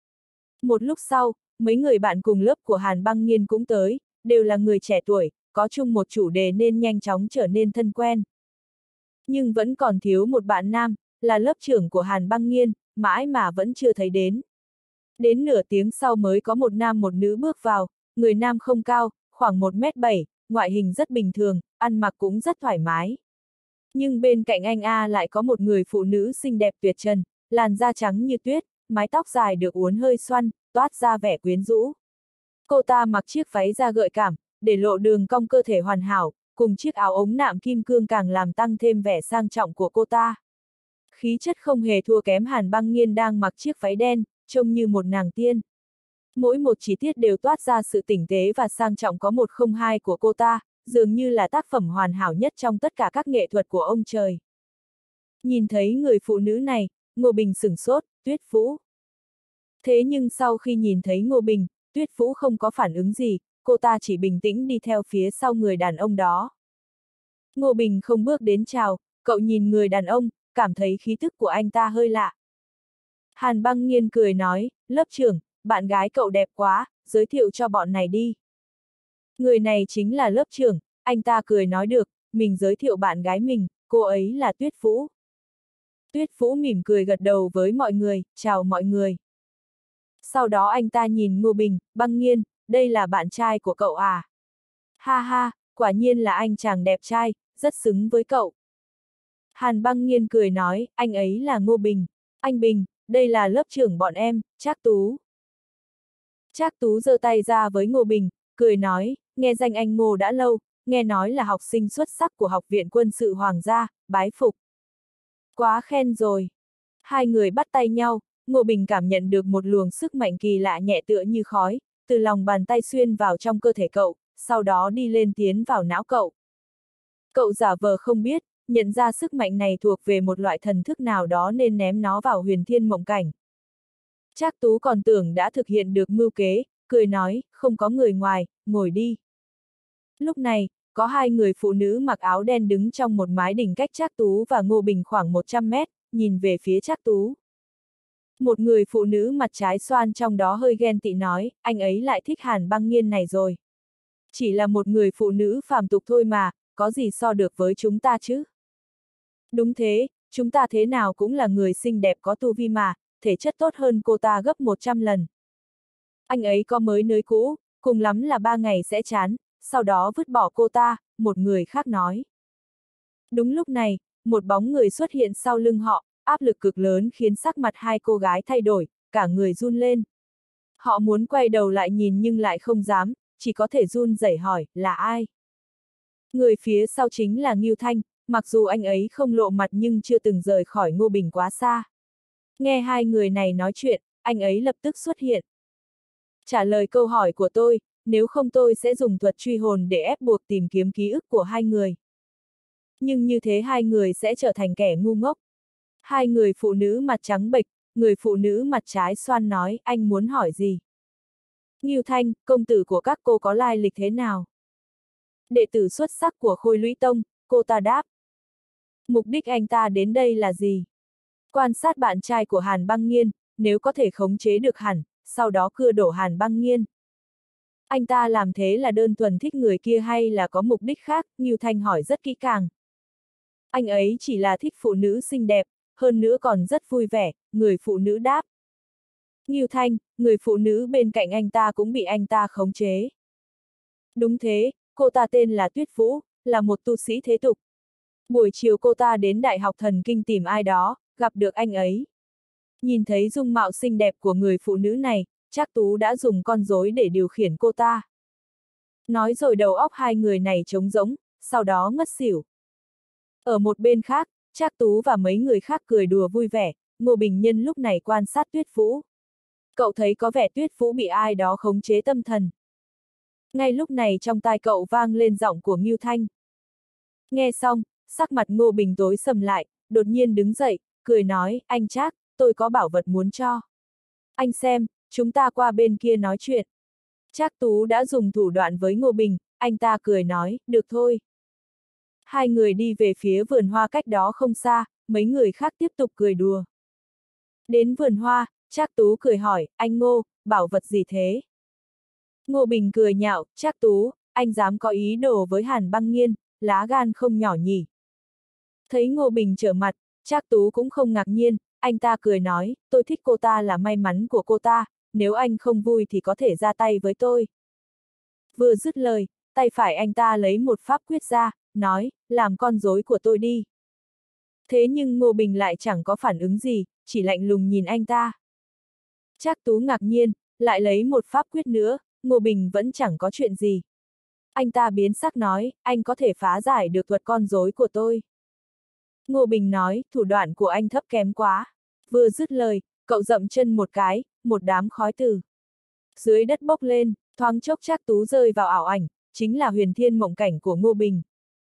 Một lúc sau, mấy người bạn cùng lớp của Hàn Băng Nghiên cũng tới, đều là người trẻ tuổi, có chung một chủ đề nên nhanh chóng trở nên thân quen. Nhưng vẫn còn thiếu một bạn nam, là lớp trưởng của Hàn Băng Nghiên, mãi mà vẫn chưa thấy đến. Đến nửa tiếng sau mới có một nam một nữ bước vào, người nam không cao, khoảng 1m7, ngoại hình rất bình thường, ăn mặc cũng rất thoải mái. Nhưng bên cạnh anh A lại có một người phụ nữ xinh đẹp tuyệt trần, làn da trắng như tuyết, mái tóc dài được uốn hơi xoăn, toát ra vẻ quyến rũ. Cô ta mặc chiếc váy da gợi cảm, để lộ đường cong cơ thể hoàn hảo, cùng chiếc áo ống nạm kim cương càng làm tăng thêm vẻ sang trọng của cô ta. Khí chất không hề thua kém Hàn Băng Nghiên đang mặc chiếc váy đen, trông như một nàng tiên. Mỗi một chi tiết đều toát ra sự tinh tế và sang trọng có một không hai của cô ta, dường như là tác phẩm hoàn hảo nhất trong tất cả các nghệ thuật của ông trời. Nhìn thấy người phụ nữ này, Ngô Bình sửng sốt, Tuyết Vũ. Thế nhưng sau khi nhìn thấy Ngô Bình, Tuyết Vũ không có phản ứng gì, cô ta chỉ bình tĩnh đi theo phía sau người đàn ông đó. Ngô Bình không bước đến chào, cậu nhìn người đàn ông, cảm thấy khí tức của anh ta hơi lạ. Hàn Băng Nghiên cười nói, lớp trưởng, bạn gái cậu đẹp quá, giới thiệu cho bọn này đi. Người này chính là lớp trưởng, anh ta cười nói được, mình giới thiệu bạn gái mình, cô ấy là Tuyết Vũ. Tuyết Vũ mỉm cười gật đầu với mọi người, chào mọi người. Sau đó anh ta nhìn Ngô Bình, Băng Nghiên, đây là bạn trai của cậu à? Ha ha, quả nhiên là anh chàng đẹp trai, rất xứng với cậu. Hàn Băng Nghiên cười nói, anh ấy là Ngô Bình. Anh Bình, đây là lớp trưởng bọn em, Trác Tú. Trác Tú giơ tay ra với Ngô Bình, cười nói, nghe danh anh Ngô đã lâu, nghe nói là học sinh xuất sắc của Học viện Quân sự Hoàng gia, bái phục. Quá khen rồi. Hai người bắt tay nhau, Ngô Bình cảm nhận được một luồng sức mạnh kỳ lạ nhẹ tựa như khói, từ lòng bàn tay xuyên vào trong cơ thể cậu, sau đó đi lên tiến vào não cậu. Cậu giả vờ không biết, nhận ra sức mạnh này thuộc về một loại thần thức nào đó nên ném nó vào huyền thiên mộng cảnh. Trác Tú còn tưởng đã thực hiện được mưu kế, cười nói, không có người ngoài, ngồi đi. Lúc này, có hai người phụ nữ mặc áo đen đứng trong một mái đỉnh cách Trác Tú và Ngô Bình khoảng 100 mét, nhìn về phía Trác Tú. Một người phụ nữ mặt trái xoan trong đó hơi ghen tị nói, anh ấy lại thích Hàn Băng Nghiên này rồi. Chỉ là một người phụ nữ phàm tục thôi mà, có gì so được với chúng ta chứ? Đúng thế, chúng ta thế nào cũng là người xinh đẹp có tu vi mà, thể chất tốt hơn cô ta gấp 100 lần. Anh ấy có mới nới cũ, cùng lắm là 3 ngày sẽ chán, sau đó vứt bỏ cô ta, một người khác nói. Đúng lúc này, một bóng người xuất hiện sau lưng họ, áp lực cực lớn khiến sắc mặt hai cô gái thay đổi, cả người run lên. Họ muốn quay đầu lại nhìn nhưng lại không dám, chỉ có thể run rẩy hỏi, là ai? Người phía sau chính là Ngưu Thanh, mặc dù anh ấy không lộ mặt nhưng chưa từng rời khỏi Ngô Bình quá xa. Nghe hai người này nói chuyện, anh ấy lập tức xuất hiện. Trả lời câu hỏi của tôi, nếu không tôi sẽ dùng thuật truy hồn để ép buộc tìm kiếm ký ức của hai người. Nhưng như thế hai người sẽ trở thành kẻ ngu ngốc. Hai người phụ nữ mặt trắng bệch, người phụ nữ mặt trái xoan nói, anh muốn hỏi gì? Ngưu Thanh, công tử của các cô có lai lịch thế nào? Đệ tử xuất sắc của Khôi Lũy Tông, cô ta đáp. Mục đích anh ta đến đây là gì? Quan sát bạn trai của Hàn Băng Nghiên, nếu có thể khống chế được hẳn, sau đó cưa đổ Hàn Băng Nghiên. Anh ta làm thế là đơn thuần thích người kia hay là có mục đích khác? Ngưu Thanh hỏi rất kỹ càng. Anh ấy chỉ là thích phụ nữ xinh đẹp, hơn nữa còn rất vui vẻ, người phụ nữ đáp. Ngưu Thanh, người phụ nữ bên cạnh anh ta cũng bị anh ta khống chế. Đúng thế, cô ta tên là Tuyết Vũ, là một tu sĩ thế tục. Buổi chiều cô ta đến Đại học Thần Kinh tìm ai đó, gặp được anh ấy. Nhìn thấy dung mạo xinh đẹp của người phụ nữ này, Trác Tú đã dùng con rối để điều khiển cô ta. Nói rồi đầu óc hai người này trống rỗng, sau đó ngất xỉu. Ở một bên khác, Trác Tú và mấy người khác cười đùa vui vẻ, Ngô Bình Nhân lúc này quan sát Tuyết Vũ. Cậu thấy có vẻ Tuyết Vũ bị ai đó khống chế tâm thần. Ngay lúc này trong tai cậu vang lên giọng của Ngưu Thanh. Nghe xong, sắc mặt Ngô Bình tối sầm lại, đột nhiên đứng dậy, cười nói, anh Trác, tôi có bảo vật muốn cho. Anh xem, chúng ta qua bên kia nói chuyện. Trác Tú đã dùng thủ đoạn với Ngô Bình, anh ta cười nói, được thôi. Hai người đi về phía vườn hoa cách đó không xa, mấy người khác tiếp tục cười đùa. Đến vườn hoa, Trác Tú cười hỏi, anh Ngô, bảo vật gì thế? Ngô Bình cười nhạo, Trác Tú, anh dám có ý đồ với Hàn Băng Nghiên, lá gan không nhỏ nhỉ. Thấy Ngô Bình trở mặt, Trác Tú cũng không ngạc nhiên, anh ta cười nói, tôi thích cô ta là may mắn của cô ta, nếu anh không vui thì có thể ra tay với tôi. Vừa dứt lời, tay phải anh ta lấy một pháp quyết ra, nói, làm con rối của tôi đi. Thế nhưng Ngô Bình lại chẳng có phản ứng gì, chỉ lạnh lùng nhìn anh ta. Trác Tú ngạc nhiên, lại lấy một pháp quyết nữa, Ngô Bình vẫn chẳng có chuyện gì. Anh ta biến sắc nói, anh có thể phá giải được thuật con rối của tôi. Ngô Bình nói, thủ đoạn của anh thấp kém quá. Vừa dứt lời, cậu dậm chân một cái, một đám khói từ dưới đất bốc lên, thoáng chốc Trác Tú rơi vào ảo ảnh, chính là huyền thiên mộng cảnh của Ngô Bình.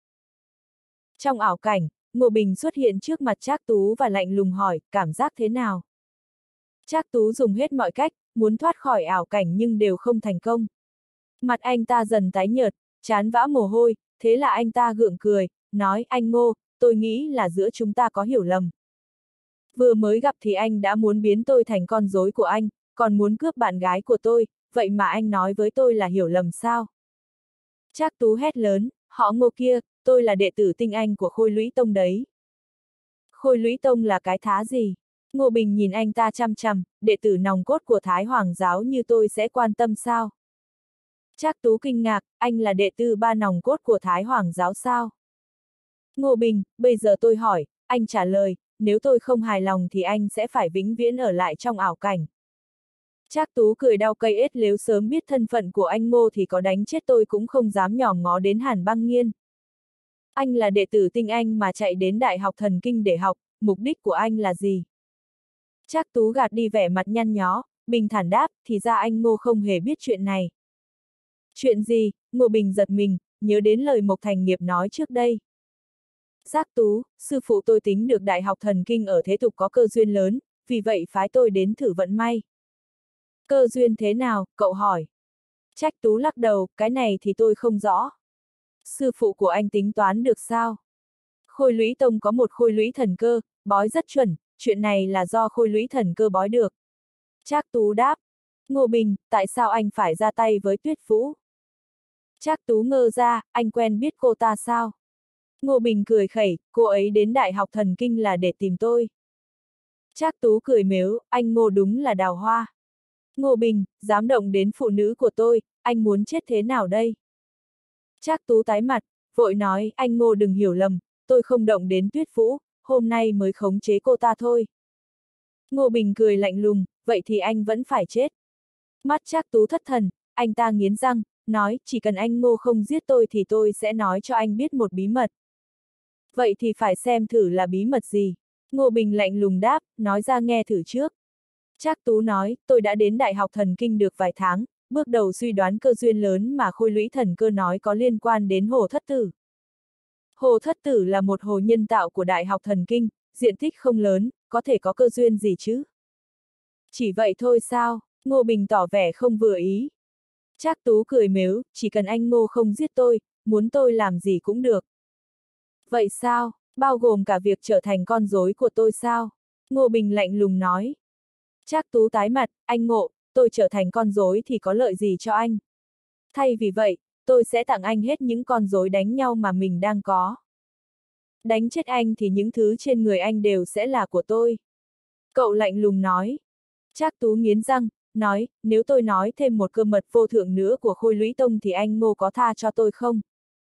Trong ảo cảnh, Ngô Bình xuất hiện trước mặt Trác Tú và lạnh lùng hỏi, cảm giác thế nào? Trác Tú dùng hết mọi cách, muốn thoát khỏi ảo cảnh nhưng đều không thành công. Mặt anh ta dần tái nhợt, trán vã mồ hôi, thế là anh ta gượng cười, nói, anh Ngô, tôi nghĩ là giữa chúng ta có hiểu lầm. Vừa mới gặp thì anh đã muốn biến tôi thành con rối của anh, còn muốn cướp bạn gái của tôi, vậy mà anh nói với tôi là hiểu lầm sao? Trác Tú hét lớn, họ Ngô kia, tôi là đệ tử tinh anh của Khôi Lũy Tông đấy. Khôi Lũy Tông là cái thá gì? Ngô Bình nhìn anh ta chăm chăm, đệ tử nòng cốt của Thái Hoàng giáo như tôi sẽ quan tâm sao? Trác Tú kinh ngạc, anh là đệ tử ba nòng cốt của Thái Hoàng giáo sao? Ngô Bình, bây giờ tôi hỏi, anh trả lời, nếu tôi không hài lòng thì anh sẽ phải vĩnh viễn ở lại trong ảo cảnh. Trác Tú cười đau cây ết, nếu sớm biết thân phận của anh Ngô thì có đánh chết tôi cũng không dám nhòm ngó đến Hàn Băng Nghiên. Anh là đệ tử tinh anh mà chạy đến Đại học Thần Kinh để học, mục đích của anh là gì? Trác Tú gạt đi vẻ mặt nhăn nhó, bình thản đáp, thì ra anh Ngô không hề biết chuyện này. Chuyện gì? Ngô Bình giật mình, nhớ đến lời Mộc Thành Nghiệp nói trước đây. Trác Tú, sư phụ tôi tính được Đại học Thần Kinh ở thế tục có cơ duyên lớn, vì vậy phái tôi đến thử vận may. Cơ duyên thế nào, cậu hỏi. Trác Tú lắc đầu, cái này thì tôi không rõ. Sư phụ của anh tính toán được sao? Khôi Lũy Tông có một khôi lũy thần cơ, bói rất chuẩn, chuyện này là do khôi lũy thần cơ bói được. Trác Tú đáp. Ngô Bình, tại sao anh phải ra tay với Tuyết Vũ? Trác Tú ngơ ra, anh quen biết cô ta sao? Ngô Bình cười khẩy, cô ấy đến Đại học Thần Kinh là để tìm tôi. Trác Tú cười mếu, anh Ngô đúng là đào hoa. Ngô Bình, dám động đến phụ nữ của tôi, anh muốn chết thế nào đây? Trác Tú tái mặt, vội nói, anh Ngô đừng hiểu lầm, tôi không động đến Tuyết Vũ, hôm nay mới khống chế cô ta thôi. Ngô Bình cười lạnh lùng, vậy thì anh vẫn phải chết. Mắt Trác Tú thất thần, anh ta nghiến răng, nói, chỉ cần anh Ngô không giết tôi thì tôi sẽ nói cho anh biết một bí mật. Vậy thì phải xem thử là bí mật gì. Ngô Bình lạnh lùng đáp, nói ra nghe thử trước. Trác Tú nói, tôi đã đến Đại học Thần Kinh được vài tháng, bước đầu suy đoán cơ duyên lớn mà khôi lũy thần cơ nói có liên quan đến Hồ Thất Tử. Hồ Thất Tử là một hồ nhân tạo của Đại học Thần Kinh, diện tích không lớn, có thể có cơ duyên gì chứ? Chỉ vậy thôi sao? Ngô Bình tỏ vẻ không vừa ý. Trác Tú cười mếu, chỉ cần anh Ngô không giết tôi, muốn tôi làm gì cũng được. Vậy sao? Bao gồm cả việc trở thành con rối của tôi sao? Ngô Bình lạnh lùng nói. Trác Tú tái mặt, anh Ngộ, tôi trở thành con rối thì có lợi gì cho anh? Thay vì vậy, tôi sẽ tặng anh hết những con rối đánh nhau mà mình đang có. Đánh chết anh thì những thứ trên người anh đều sẽ là của tôi. Cậu lạnh lùng nói. Trác Tú nghiến răng, nói, nếu tôi nói thêm một cơ mật vô thượng nữa của Khôi Lũy Tông thì anh Ngô có tha cho tôi không?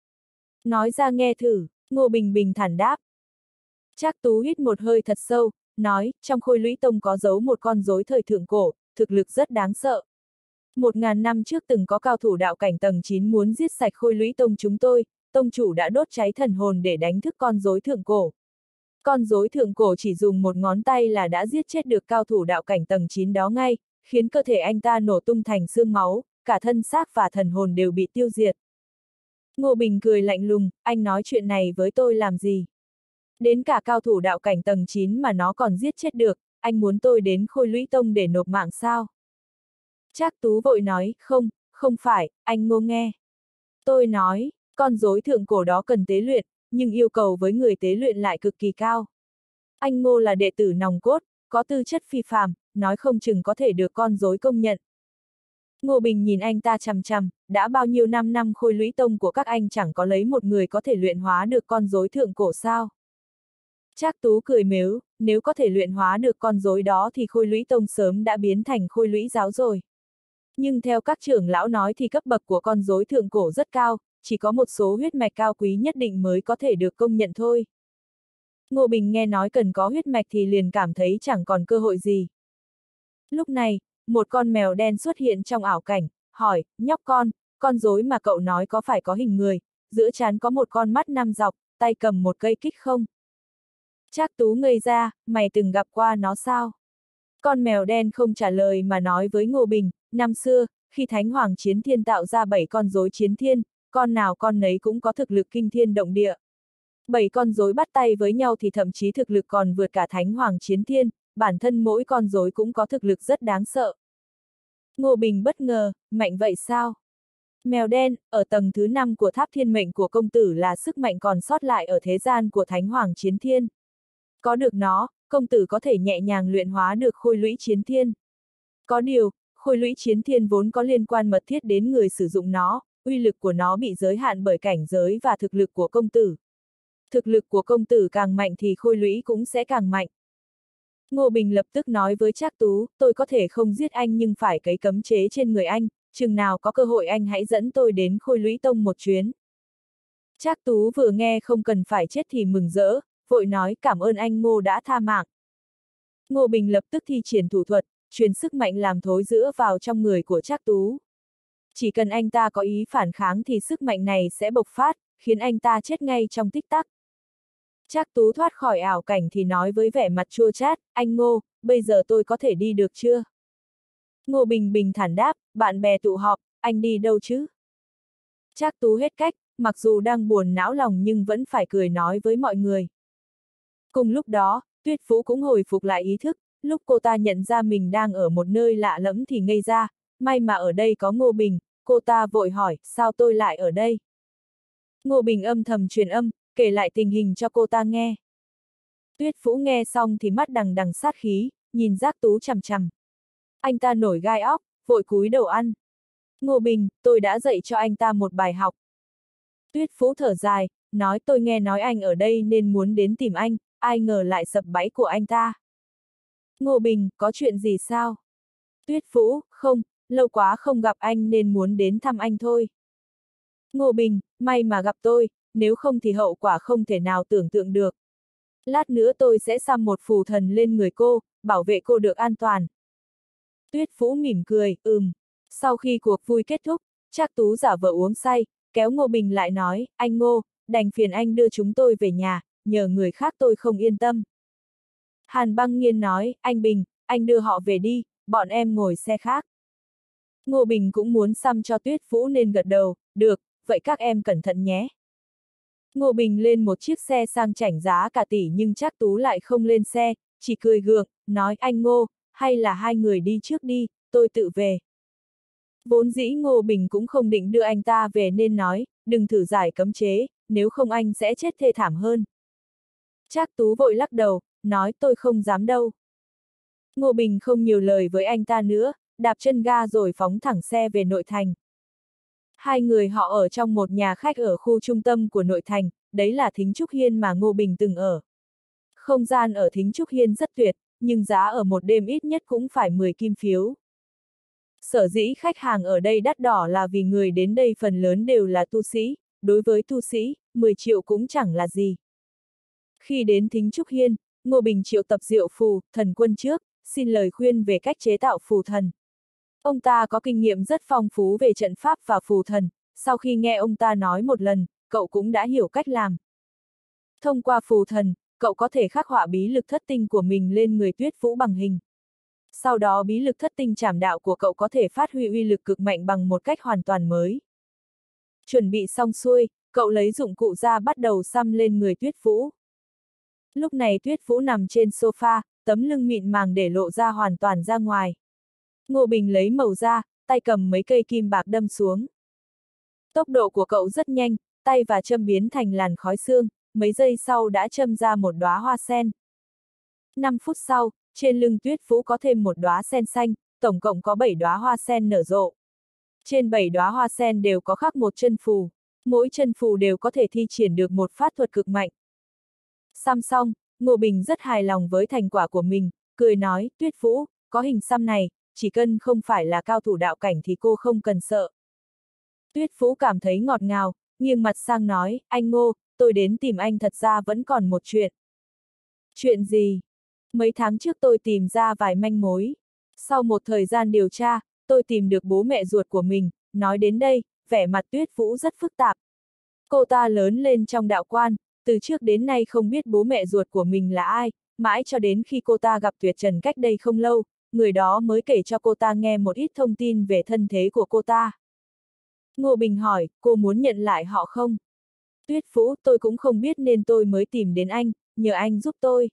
Nói ra nghe thử, Ngô Bình bình thản đáp. Trác Tú hít một hơi thật sâu, nói, trong Khôi Lũy Tông có giấu một con rối thời thượng cổ, thực lực rất đáng sợ. 1000 năm trước từng có cao thủ đạo cảnh tầng 9 muốn giết sạch Khôi Lũy Tông chúng tôi, tông chủ đã đốt cháy thần hồn để đánh thức con rối thượng cổ. Con rối thượng cổ chỉ dùng một ngón tay là đã giết chết được cao thủ đạo cảnh tầng 9 đó ngay, khiến cơ thể anh ta nổ tung thành xương máu, cả thân xác và thần hồn đều bị tiêu diệt. Ngô Bình cười lạnh lùng, anh nói chuyện này với tôi làm gì? Đến cả cao thủ đạo cảnh tầng 9 mà nó còn giết chết được, anh muốn tôi đến Khôi Lũy Tông để nộp mạng sao? Trác Tú vội nói, không, không phải, anh Ngô nghe. Tôi nói, con rối thượng cổ đó cần tế luyện, nhưng yêu cầu với người tế luyện lại cực kỳ cao. Anh Ngô là đệ tử nòng cốt, có tư chất phi phàm, nói không chừng có thể được con rối công nhận. Ngô Bình nhìn anh ta chằm chằm, đã bao nhiêu năm Khôi Lũy Tông của các anh chẳng có lấy một người có thể luyện hóa được con rối thượng cổ sao? Trác Tú cười mếu, nếu có thể luyện hóa được con rối đó thì Khôi Lũy Tông sớm đã biến thành Khôi Lũy giáo rồi. Nhưng theo các trưởng lão nói thì cấp bậc của con rối thượng cổ rất cao, chỉ có một số huyết mạch cao quý nhất định mới có thể được công nhận thôi. Ngô Bình nghe nói cần có huyết mạch thì liền cảm thấy chẳng còn cơ hội gì. Lúc này, một con mèo đen xuất hiện trong ảo cảnh, hỏi, nhóc con rối mà cậu nói có phải có hình người, giữa trán có một con mắt 5 dọc, tay cầm một cây kích không? Trác Tú ngây ra, mày từng gặp qua nó sao? Con mèo đen không trả lời mà nói với Ngô Bình, năm xưa, khi Thánh Hoàng Chiến Thiên tạo ra 7 con rối chiến thiên, con nào con nấy cũng có thực lực kinh thiên động địa. 7 con rối bắt tay với nhau thì thậm chí thực lực còn vượt cả Thánh Hoàng Chiến Thiên, bản thân mỗi con rối cũng có thực lực rất đáng sợ. Ngô Bình bất ngờ, mạnh vậy sao? Mèo đen, ở tầng thứ 5 của tháp thiên mệnh của công tử là sức mạnh còn sót lại ở thế gian của Thánh Hoàng Chiến Thiên. Có được nó, công tử có thể nhẹ nhàng luyện hóa được Khôi Lũy Chiến Thiên. Có điều, Khôi Lũy Chiến Thiên vốn có liên quan mật thiết đến người sử dụng nó, uy lực của nó bị giới hạn bởi cảnh giới và thực lực của công tử. Thực lực của công tử càng mạnh thì Khôi Lũy cũng sẽ càng mạnh. Ngô Bình lập tức nói với Trác Tú, tôi có thể không giết anh nhưng phải cấy cấm chế trên người anh, chừng nào có cơ hội anh hãy dẫn tôi đến Khôi Lũy Tông một chuyến. Trác Tú vừa nghe không cần phải chết thì mừng rỡ, vội nói cảm ơn anh Ngô đã tha mạng. Ngô Bình lập tức thi triển thủ thuật, truyền sức mạnh làm thối rữa vào trong người của Trác Tú. Chỉ cần anh ta có ý phản kháng thì sức mạnh này sẽ bộc phát, khiến anh ta chết ngay trong tích tắc. Trác Tú thoát khỏi ảo cảnh thì nói với vẻ mặt chua chát, anh Ngô, bây giờ tôi có thể đi được chưa? Ngô Bình bình thản đáp, bạn bè tụ họp, anh đi đâu chứ? Trác Tú hết cách, mặc dù đang buồn não lòng nhưng vẫn phải cười nói với mọi người. Cùng lúc đó, Tuyết Vũ cũng hồi phục lại ý thức, lúc cô ta nhận ra mình đang ở một nơi lạ lẫm thì ngây ra, may mà ở đây có Ngô Bình, cô ta vội hỏi, sao tôi lại ở đây? Ngô Bình âm thầm truyền âm, kể lại tình hình cho cô ta nghe. Tuyết Vũ nghe xong thì mắt đằng đằng sát khí, nhìn Trác Tú chằm chằm. Anh ta nổi gai óc, vội cúi đầu ăn. Ngô Bình, tôi đã dạy cho anh ta một bài học. Tuyết Vũ thở dài, nói tôi nghe nói anh ở đây nên muốn đến tìm anh, ai ngờ lại sập bẫy của anh ta. Ngô Bình, có chuyện gì sao? Tuyết Vũ, không, lâu quá không gặp anh nên muốn đến thăm anh thôi. Ngô Bình, may mà gặp tôi, nếu không thì hậu quả không thể nào tưởng tượng được. Lát nữa tôi sẽ xăm một phù thần lên người cô, bảo vệ cô được an toàn. Tuyết Vũ mỉm cười, Sau khi cuộc vui kết thúc, Trác Tú giả vờ uống say, kéo Ngô Bình lại nói, anh Ngô, đành phiền anh đưa chúng tôi về nhà, nhờ người khác tôi không yên tâm. Hàn Băng Nghiên nói, anh Bình, anh đưa họ về đi, bọn em ngồi xe khác. Ngô Bình cũng muốn xăm cho Tuyết Vũ nên gật đầu, được, vậy các em cẩn thận nhé. Ngô Bình lên một chiếc xe sang chảnh giá cả tỷ nhưng Trác Tú lại không lên xe, chỉ cười gượng, nói anh Ngô, hay là hai người đi trước đi, tôi tự về. Vốn dĩ Ngô Bình cũng không định đưa anh ta về nên nói, đừng thử giải cấm chế, nếu không anh sẽ chết thê thảm hơn. Trác Tú vội lắc đầu, nói tôi không dám đâu. Ngô Bình không nhiều lời với anh ta nữa, đạp chân ga rồi phóng thẳng xe về nội thành. Hai người họ ở trong một nhà khách ở khu trung tâm của nội thành, đấy là Thính Trúc Hiên mà Ngô Bình từng ở. Không gian ở Thính Trúc Hiên rất tuyệt, nhưng giá ở một đêm ít nhất cũng phải 10 kim phiếu. Sở dĩ khách hàng ở đây đắt đỏ là vì người đến đây phần lớn đều là tu sĩ, đối với tu sĩ, 10 triệu cũng chẳng là gì. Khi đến Thính Trúc Hiên, Ngô Bình triệu tập Diệu Phù, thần quân trước, xin lời khuyên về cách chế tạo phù thần. Ông ta có kinh nghiệm rất phong phú về trận pháp và phù thần, sau khi nghe ông ta nói một lần, cậu cũng đã hiểu cách làm. Thông qua phù thần, cậu có thể khắc họa bí lực thất tinh của mình lên người Tuyết Vũ bằng hình. Sau đó bí lực thất tinh trảm đạo của cậu có thể phát huy uy lực cực mạnh bằng một cách hoàn toàn mới. Chuẩn bị xong xuôi, cậu lấy dụng cụ ra bắt đầu xăm lên người Tuyết Vũ. Lúc này Tuyết Vũ nằm trên sofa, tấm lưng mịn màng để lộ ra hoàn toàn ra ngoài. Ngô Bình lấy màu ra, tay cầm mấy cây kim bạc đâm xuống. Tốc độ của cậu rất nhanh, tay và châm biến thành làn khói xương, mấy giây sau đã châm ra một đóa hoa sen. 5 phút sau, trên lưng Tuyết Vũ có thêm một đóa sen xanh, tổng cộng có 7 đóa hoa sen nở rộ. Trên 7 đóa hoa sen đều có khắc một chân phù, mỗi chân phù đều có thể thi triển được một pháp thuật cực mạnh. Xăm xong, Ngô Bình rất hài lòng với thành quả của mình, cười nói, Tuyết Vũ, có hình xăm này, chỉ cần không phải là cao thủ đạo cảnh thì cô không cần sợ. Tuyết Vũ cảm thấy ngọt ngào, nghiêng mặt sang nói, anh Ngô, tôi đến tìm anh thật ra vẫn còn một chuyện. Chuyện gì? Mấy tháng trước tôi tìm ra vài manh mối. Sau một thời gian điều tra, tôi tìm được bố mẹ ruột của mình, nói đến đây, vẻ mặt Tuyết Vũ rất phức tạp. Cô ta lớn lên trong đạo quan, từ trước đến nay không biết bố mẹ ruột của mình là ai, mãi cho đến khi cô ta gặp Tuyệt Trần cách đây không lâu, người đó mới kể cho cô ta nghe một ít thông tin về thân thế của cô ta. Ngô Bình hỏi, cô muốn nhận lại họ không? Tuyết Vũ, tôi cũng không biết nên tôi mới tìm đến anh, nhờ anh giúp tôi.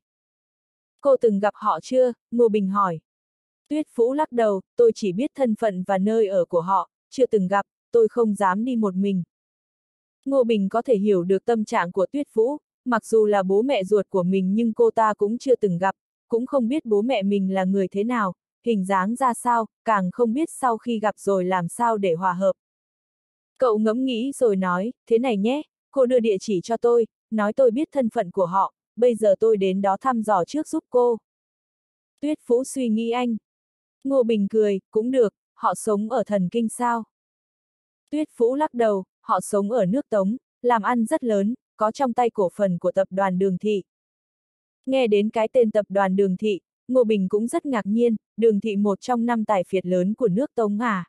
Cô từng gặp họ chưa? Ngô Bình hỏi. Tuyết Vũ lắc đầu, tôi chỉ biết thân phận và nơi ở của họ, chưa từng gặp, tôi không dám đi một mình. Ngô Bình có thể hiểu được tâm trạng của Tuyết Vũ, mặc dù là bố mẹ ruột của mình nhưng cô ta cũng chưa từng gặp, cũng không biết bố mẹ mình là người thế nào, hình dáng ra sao, càng không biết sau khi gặp rồi làm sao để hòa hợp. Cậu ngẫm nghĩ rồi nói, thế này nhé, cô đưa địa chỉ cho tôi, nói tôi biết thân phận của họ, bây giờ tôi đến đó thăm dò trước giúp cô. Tuyết Vũ suy nghĩ anh. Ngô Bình cười, cũng được, họ sống ở Thần Kinh sao? Tuyết Vũ lắc đầu, họ sống ở nước Tống, làm ăn rất lớn, có trong tay cổ phần của tập đoàn Đường Thị. Nghe đến cái tên tập đoàn Đường Thị, Ngô Bình cũng rất ngạc nhiên, Đường thị một trong 5 tài phiệt lớn của nước Tống à.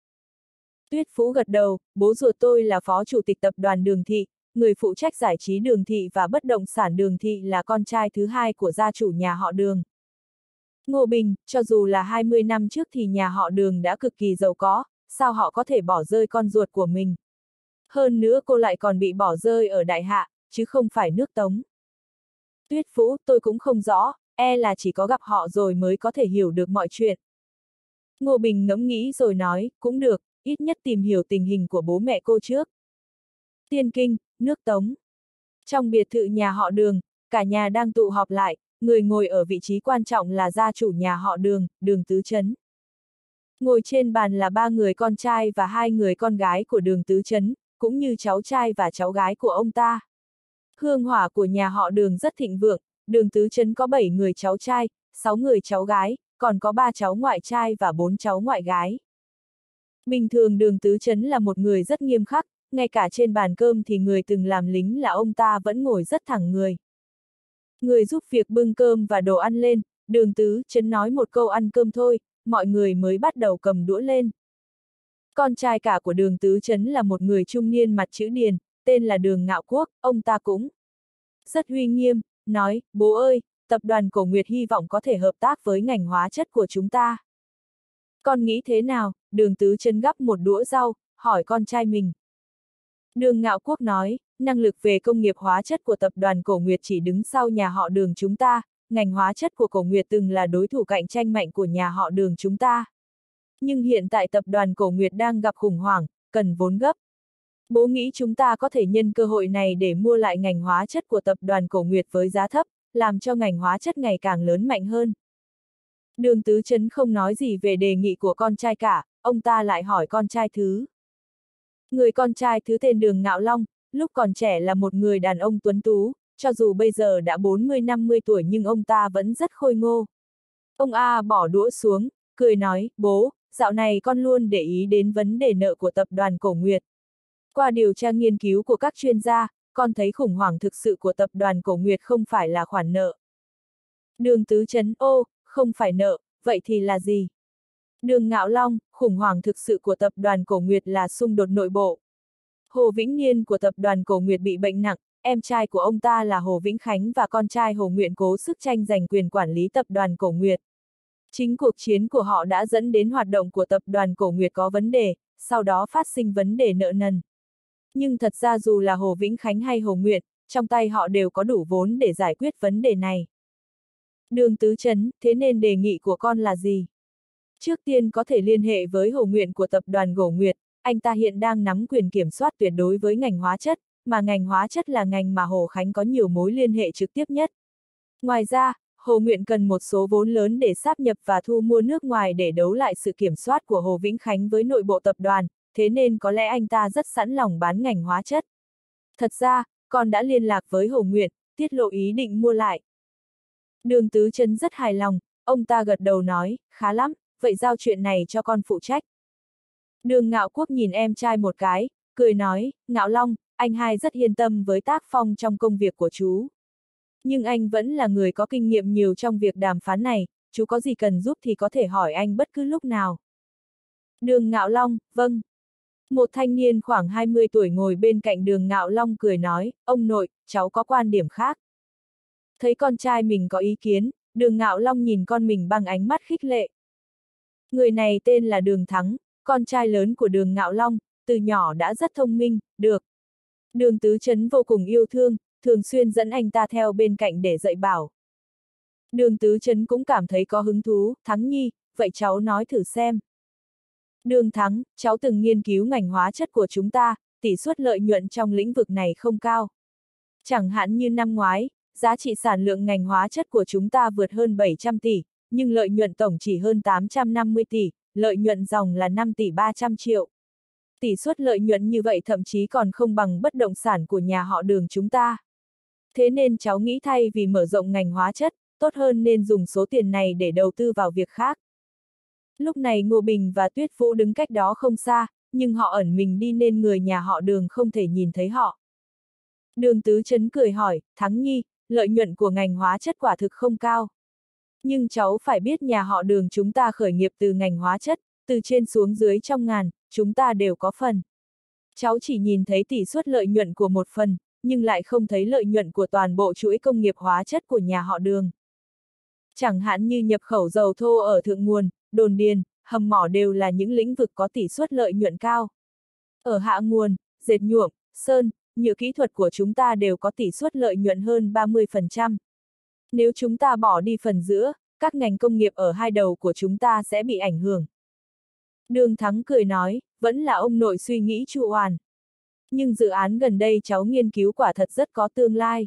Tuyết Phú gật đầu, bố ruột tôi là phó chủ tịch tập đoàn Đường thị, người phụ trách giải trí Đường thị và bất động sản Đường thị là con trai thứ hai của gia chủ nhà họ Đường. Ngô Bình, cho dù là 20 năm trước thì nhà họ Đường đã cực kỳ giàu có, sao họ có thể bỏ rơi con ruột của mình? Hơn nữa cô lại còn bị bỏ rơi ở Đại Hạ, chứ không phải nước Tống. Tuyết Phú, tôi cũng không rõ, e là chỉ có gặp họ rồi mới có thể hiểu được mọi chuyện. Ngô Bình ngẫm nghĩ rồi nói, cũng được, ít nhất tìm hiểu tình hình của bố mẹ cô trước. Tiên Kinh, nước Tống. Trong biệt thự nhà họ Đường, cả nhà đang tụ họp lại, người ngồi ở vị trí quan trọng là gia chủ nhà họ Đường, Đường Tứ Chấn. Ngồi trên bàn là 3 người con trai và 2 người con gái của Đường Tứ Chấn, cũng như cháu trai và cháu gái của ông ta. Hương hỏa của nhà họ Đường rất thịnh vượng, Đường Tứ Chấn có 7 người cháu trai, 6 người cháu gái, còn có 3 cháu ngoại trai và 4 cháu ngoại gái. Bình thường Đường Tứ Chấn là một người rất nghiêm khắc, ngay cả trên bàn cơm thì người từng làm lính là ông ta vẫn ngồi rất thẳng người. Người giúp việc bưng cơm và đồ ăn lên, Đường Tứ Chấn nói một câu ăn cơm thôi, mọi người mới bắt đầu cầm đũa lên. Con trai cả của Đường Tứ Chấn là một người trung niên mặt chữ điền, tên là Đường Ngạo Quốc, ông ta cũng rất uy nghiêm, nói, bố ơi, tập đoàn Cổ Nguyệt hy vọng có thể hợp tác với ngành hóa chất của chúng ta. Con nghĩ thế nào? Đường Tứ Chấn gắp một đũa rau, hỏi con trai mình. Đường Ngạo Quốc nói, năng lực về công nghiệp hóa chất của tập đoàn Cổ Nguyệt chỉ đứng sau nhà họ Đường chúng ta, ngành hóa chất của Cổ Nguyệt từng là đối thủ cạnh tranh mạnh của nhà họ Đường chúng ta. Nhưng hiện tại tập đoàn Cổ Nguyệt đang gặp khủng hoảng, cần vốn gấp. Bố nghĩ chúng ta có thể nhân cơ hội này để mua lại ngành hóa chất của tập đoàn Cổ Nguyệt với giá thấp, làm cho ngành hóa chất ngày càng lớn mạnh hơn. Đường Tứ Chấn không nói gì về đề nghị của con trai cả, ông ta lại hỏi con trai thứ. Người con trai thứ tên Đường Ngạo Long, lúc còn trẻ là một người đàn ông tuấn tú, cho dù bây giờ đã 40-50 tuổi nhưng ông ta vẫn rất khôi ngô. Ông A bỏ đũa xuống, cười nói, bố, dạo này con luôn để ý đến vấn đề nợ của tập đoàn Cổ Nguyệt. Qua điều tra nghiên cứu của các chuyên gia, con thấy khủng hoảng thực sự của tập đoàn Cổ Nguyệt không phải là khoản nợ. Đường Tứ Chấn, ô, không phải nợ, vậy thì là gì? Đường Ngạo Long, khủng hoảng thực sự của tập đoàn Cổ Nguyệt là xung đột nội bộ. Hồ Vĩnh Niên của tập đoàn Cổ Nguyệt bị bệnh nặng, em trai của ông ta là Hồ Vĩnh Khánh và con trai Hồ Nguyện cố sức tranh giành quyền quản lý tập đoàn Cổ Nguyệt. Chính cuộc chiến của họ đã dẫn đến hoạt động của tập đoàn Cổ Nguyệt có vấn đề, sau đó phát sinh vấn đề nợ nần. Nhưng thật ra dù là Hồ Vĩnh Khánh hay Hồ Nguyệt, trong tay họ đều có đủ vốn để giải quyết vấn đề này. Đường Tứ Chấn, thế nên đề nghị của con là gì? Trước tiên có thể liên hệ với Hồ Nguyện của tập đoàn Cổ Nguyệt, anh ta hiện đang nắm quyền kiểm soát tuyệt đối với ngành hóa chất, mà ngành hóa chất là ngành mà Hồ Khánh có nhiều mối liên hệ trực tiếp nhất. Ngoài ra, Hồ Nguyện cần một số vốn lớn để sáp nhập và thu mua nước ngoài để đấu lại sự kiểm soát của Hồ Vĩnh Khánh với nội bộ tập đoàn, thế nên có lẽ anh ta rất sẵn lòng bán ngành hóa chất. Thật ra, con đã liên lạc với Hồ Nguyện, tiết lộ ý định mua lại. Đường Tứ Chấn rất hài lòng, ông ta gật đầu nói, khá lắm, vậy giao chuyện này cho con phụ trách. Đường Ngạo Quốc nhìn em trai một cái, cười nói, Ngạo Long, anh hai rất yên tâm với tác phong trong công việc của chú. Nhưng anh vẫn là người có kinh nghiệm nhiều trong việc đàm phán này, chú có gì cần giúp thì có thể hỏi anh bất cứ lúc nào. Đường Ngạo Long, vâng. Một thanh niên khoảng 20 tuổi ngồi bên cạnh Đường Ngạo Long cười nói, ông nội, cháu có quan điểm khác. Thấy con trai mình có ý kiến, Đường Ngạo Long nhìn con mình bằng ánh mắt khích lệ. Người này tên là Đường Thắng, con trai lớn của Đường Ngạo Long, từ nhỏ đã rất thông minh, được. Đường Tứ Chấn vô cùng yêu thương, thường xuyên dẫn anh ta theo bên cạnh để dạy bảo. Đường Tứ Chấn cũng cảm thấy có hứng thú, Thắng nhi, vậy cháu nói thử xem. Đường Thắng, cháu từng nghiên cứu ngành hóa chất của chúng ta, tỷ suất lợi nhuận trong lĩnh vực này không cao. Chẳng hạn như năm ngoái, giá trị sản lượng ngành hóa chất của chúng ta vượt hơn 700 tỷ, nhưng lợi nhuận tổng chỉ hơn 850 tỷ, lợi nhuận dòng là 5 tỷ 300 triệu. Tỷ suất lợi nhuận như vậy thậm chí còn không bằng bất động sản của nhà họ Đường chúng ta. Thế nên cháu nghĩ thay vì mở rộng ngành hóa chất, tốt hơn nên dùng số tiền này để đầu tư vào việc khác. Lúc này Ngô Bình và Tuyết Phú đứng cách đó không xa, nhưng họ ẩn mình đi nên người nhà họ Đường không thể nhìn thấy họ. Đường Tứ Chấn cười hỏi, Thắng nhi, lợi nhuận của ngành hóa chất quả thực không cao. Nhưng cháu phải biết nhà họ Đường chúng ta khởi nghiệp từ ngành hóa chất, từ trên xuống dưới trong ngàn, chúng ta đều có phần. Cháu chỉ nhìn thấy tỷ suất lợi nhuận của một phần, nhưng lại không thấy lợi nhuận của toàn bộ chuỗi công nghiệp hóa chất của nhà họ Đường. Chẳng hạn như nhập khẩu dầu thô ở thượng nguồn, đồn điền, hầm mỏ đều là những lĩnh vực có tỷ suất lợi nhuận cao. Ở hạ nguồn, dệt nhuộm, sơn, nhựa kỹ thuật của chúng ta đều có tỷ suất lợi nhuận hơn 30%. Nếu chúng ta bỏ đi phần giữa, các ngành công nghiệp ở hai đầu của chúng ta sẽ bị ảnh hưởng. Đường Thắng cười nói, vẫn là ông nội suy nghĩ chu toàn. Nhưng dự án gần đây cháu nghiên cứu quả thật rất có tương lai.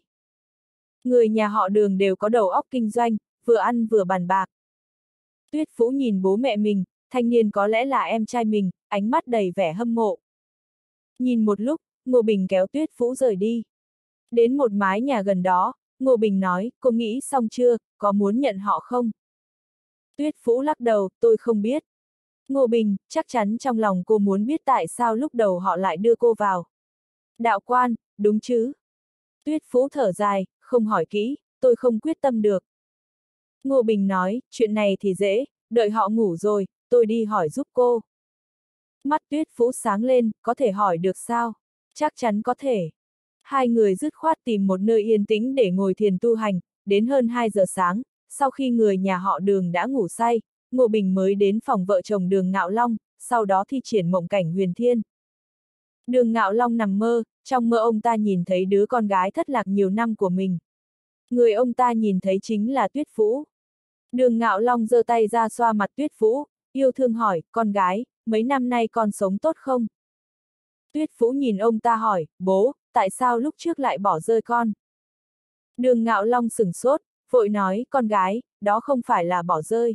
Người nhà họ Đường đều có đầu óc kinh doanh, vừa ăn vừa bàn bạc. Tuyết Phú nhìn bố mẹ mình, thanh niên có lẽ là em trai mình, ánh mắt đầy vẻ hâm mộ. Nhìn một lúc, Ngô Bình kéo Tuyết Phú rời đi. Đến một mái nhà gần đó, Ngô Bình nói, cô nghĩ xong chưa, có muốn nhận họ không? Tuyết Phú lắc đầu, tôi không biết. Ngô Bình, chắc chắn trong lòng cô muốn biết tại sao lúc đầu họ lại đưa cô vào. Đạo quan, đúng chứ? Tuyết Phú thở dài, không hỏi kỹ, tôi không quyết tâm được. Ngô Bình nói, chuyện này thì dễ, đợi họ ngủ rồi, tôi đi hỏi giúp cô. Mắt Tuyết Phú sáng lên, có thể hỏi được sao? Chắc chắn có thể. Hai người dứt khoát tìm một nơi yên tĩnh để ngồi thiền tu hành, đến hơn 2 giờ sáng, sau khi người nhà họ Đường đã ngủ say, Ngô Bình mới đến phòng vợ chồng Đường Ngạo Long, sau đó thi triển mộng cảnh huyền thiên. Đường Ngạo Long nằm mơ, trong mơ ông ta nhìn thấy đứa con gái thất lạc nhiều năm của mình. Người ông ta nhìn thấy chính là Tuyết Phú. Đường Ngạo Long giơ tay ra xoa mặt Tuyết Phú, yêu thương hỏi, con gái, mấy năm nay con sống tốt không? Tuyết Phú nhìn ông ta hỏi, bố, tại sao lúc trước lại bỏ rơi con? Đường Ngạo Long sửng sốt, vội nói, con gái, đó không phải là bỏ rơi.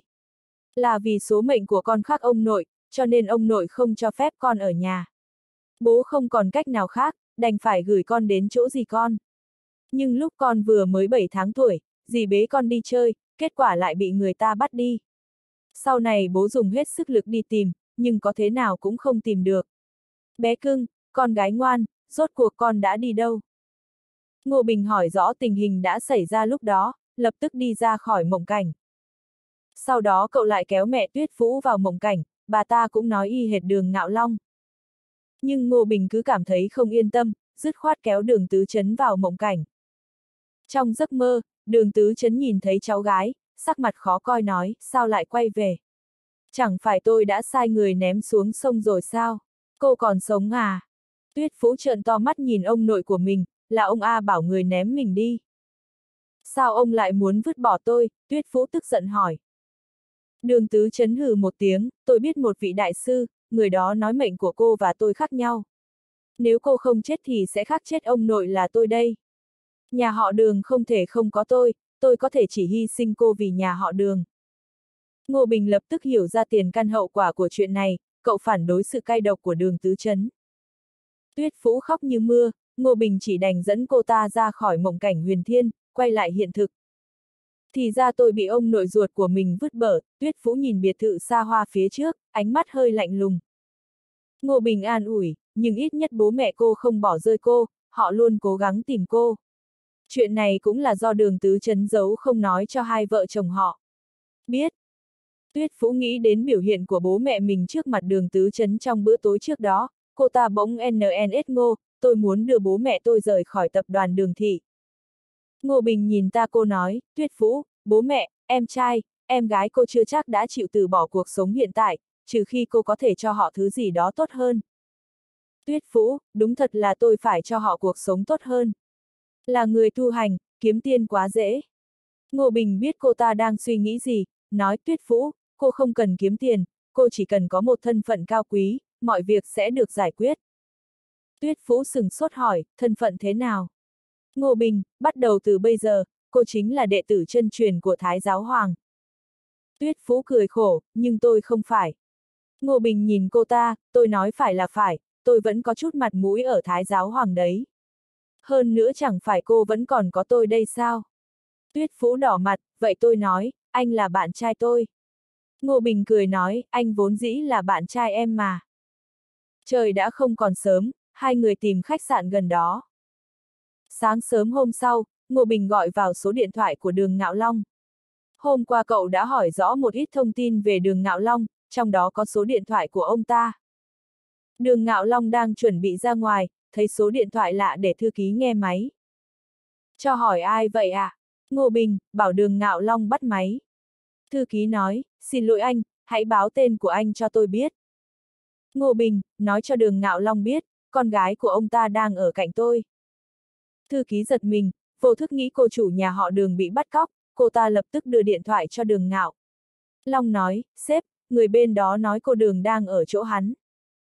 Là vì số mệnh của con khác ông nội, cho nên ông nội không cho phép con ở nhà. Bố không còn cách nào khác, đành phải gửi con đến chỗ dì con. Nhưng lúc con vừa mới 7 tháng tuổi, dì bế con đi chơi, kết quả lại bị người ta bắt đi. Sau này bố dùng hết sức lực đi tìm, nhưng có thế nào cũng không tìm được. Bé cưng, con gái ngoan, rốt cuộc con đã đi đâu? Ngô Bình hỏi rõ tình hình đã xảy ra lúc đó, lập tức đi ra khỏi mộng cảnh. Sau đó cậu lại kéo mẹ Tuyết Phú vào mộng cảnh, bà ta cũng nói y hệt Đường Ngạo Long. Nhưng Ngô Bình cứ cảm thấy không yên tâm, dứt khoát kéo Đường Tứ Chấn vào mộng cảnh. Trong giấc mơ, Đường Tứ Chấn nhìn thấy cháu gái, sắc mặt khó coi nói, sao lại quay về? Chẳng phải tôi đã sai người ném xuống sông rồi sao? Cô còn sống à? Tuyết Phú trợn to mắt nhìn ông nội của mình, là ông A bảo người ném mình đi. Sao ông lại muốn vứt bỏ tôi? Tuyết Phú tức giận hỏi. Đường Tứ Chấn hừ một tiếng, tôi biết một vị đại sư, người đó nói mệnh của cô và tôi khác nhau. Nếu cô không chết thì sẽ khác chết ông nội là tôi đây. Nhà họ Đường không thể không có tôi có thể chỉ hy sinh cô vì nhà họ Đường. Ngô Bình lập tức hiểu ra tiền căn hậu quả của chuyện này, cậu phản đối sự cay độc của Đường Tứ Chấn. Tuyết Phú khóc như mưa, Ngô Bình chỉ đành dẫn cô ta ra khỏi mộng cảnh huyền thiên, quay lại hiện thực. Thì ra tôi bị ông nội ruột của mình vứt bỏ, Tuyết Phú nhìn biệt thự xa hoa phía trước, ánh mắt hơi lạnh lùng. Ngô Bình an ủi, nhưng ít nhất bố mẹ cô không bỏ rơi cô, họ luôn cố gắng tìm cô. Chuyện này cũng là do Đường Tứ Chấn giấu không nói cho hai vợ chồng họ. Biết. Tuyết Phú nghĩ đến biểu hiện của bố mẹ mình trước mặt Đường Tứ Chấn trong bữa tối trước đó, cô ta bỗng NNS Ngô, tôi muốn đưa bố mẹ tôi rời khỏi tập đoàn Đường Thị. Ngô Bình nhìn ta cô nói, Tuyết Phú, bố mẹ, em trai, em gái cô chưa chắc đã chịu từ bỏ cuộc sống hiện tại, trừ khi cô có thể cho họ thứ gì đó tốt hơn. Tuyết Phú, đúng thật là tôi phải cho họ cuộc sống tốt hơn. Là người tu hành, kiếm tiền quá dễ. Ngô Bình biết cô ta đang suy nghĩ gì, nói Tuyết Phú, cô không cần kiếm tiền, cô chỉ cần có một thân phận cao quý, mọi việc sẽ được giải quyết. Tuyết Phú sửng sốt hỏi, thân phận thế nào? Ngô Bình, bắt đầu từ bây giờ, cô chính là đệ tử chân truyền của Thái Giáo Hoàng. Tuyết Phú cười khổ, nhưng tôi không phải. Ngô Bình nhìn cô ta, tôi nói phải là phải, tôi vẫn có chút mặt mũi ở Thái Giáo Hoàng đấy. Hơn nữa chẳng phải cô vẫn còn có tôi đây sao? Tuyết Phú đỏ mặt, vậy tôi nói, anh là bạn trai tôi. Ngô Bình cười nói, anh vốn dĩ là bạn trai em mà. Trời đã không còn sớm, hai người tìm khách sạn gần đó. Sáng sớm hôm sau, Ngô Bình gọi vào số điện thoại của Đường Ngạo Long. Hôm qua cậu đã hỏi rõ một ít thông tin về Đường Ngạo Long, trong đó có số điện thoại của ông ta. Đường Ngạo Long đang chuẩn bị ra ngoài, thấy số điện thoại lạ để thư ký nghe máy. Cho hỏi ai vậy ạ? Ngô Bình, bảo Đường Ngạo Long bắt máy. Thư ký nói, xin lỗi anh, hãy báo tên của anh cho tôi biết. Ngô Bình, nói cho Đường Ngạo Long biết, con gái của ông ta đang ở cạnh tôi. Thư ký giật mình, vô thức nghĩ cô chủ nhà họ Đường bị bắt cóc, cô ta lập tức đưa điện thoại cho Đường Ngạo Long nói, sếp, người bên đó nói cô Đường đang ở chỗ hắn.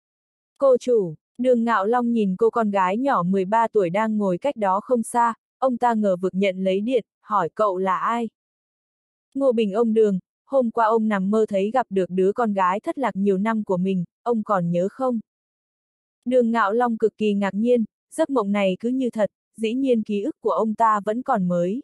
Cô chủ, Đường Ngạo Long nhìn cô con gái nhỏ 13 tuổi đang ngồi cách đó không xa, ông ta ngờ vực nhận lấy điện, hỏi cậu là ai? Ngô Bình ông Đường, hôm qua ông nằm mơ thấy gặp được đứa con gái thất lạc nhiều năm của mình, ông còn nhớ không? Đường Ngạo Long cực kỳ ngạc nhiên, giấc mộng này cứ như thật, dĩ nhiên ký ức của ông ta vẫn còn mới.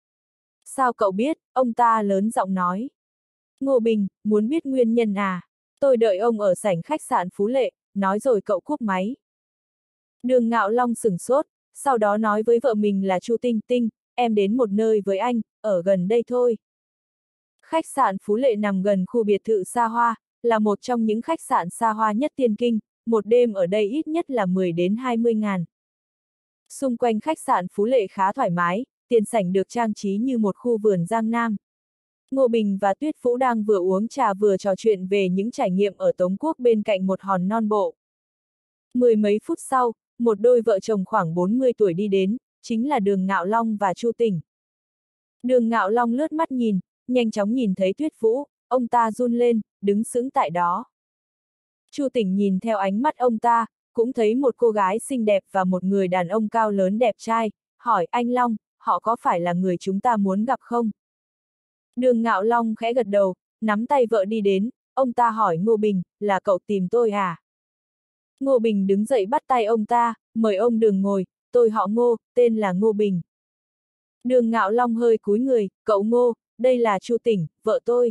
Sao cậu biết, ông ta lớn giọng nói. Ngô Bình, muốn biết nguyên nhân à? Tôi đợi ông ở sảnh khách sạn Phú Lệ, nói rồi cậu cúp máy. Đường Ngạo Long sửng sốt, sau đó nói với vợ mình là Chu Tinh Tinh, em đến một nơi với anh, ở gần đây thôi. Khách sạn Phú Lệ nằm gần khu biệt thự xa hoa, là một trong những khách sạn xa hoa nhất Tiên Kinh, một đêm ở đây ít nhất là 10 đến 20 ngàn. Xung quanh khách sạn Phú Lệ khá thoải mái, tiền sảnh được trang trí như một khu vườn Giang Nam. Ngô Bình và Tuyết Phú đang vừa uống trà vừa trò chuyện về những trải nghiệm ở Tống Quốc bên cạnh một hòn non bộ. Mười mấy phút sau, một đôi vợ chồng khoảng 40 tuổi đi đến, chính là Đường Ngạo Long và Chu Tỉnh. Đường Ngạo Long lướt mắt nhìn, nhanh chóng nhìn thấy Tuyết Phú, ông ta run lên, đứng sững tại đó. Chu Tỉnh nhìn theo ánh mắt ông ta, cũng thấy một cô gái xinh đẹp và một người đàn ông cao lớn đẹp trai, hỏi anh Long, họ có phải là người chúng ta muốn gặp không? Đường Ngạo Long khẽ gật đầu, nắm tay vợ đi đến, ông ta hỏi Ngô Bình, là cậu tìm tôi à? Ngô Bình đứng dậy bắt tay ông ta, mời ông Đường ngồi, tôi họ Ngô, tên là Ngô Bình. Đường Ngạo Long hơi cúi người, cậu Ngô, đây là Chu Tỉnh, vợ tôi.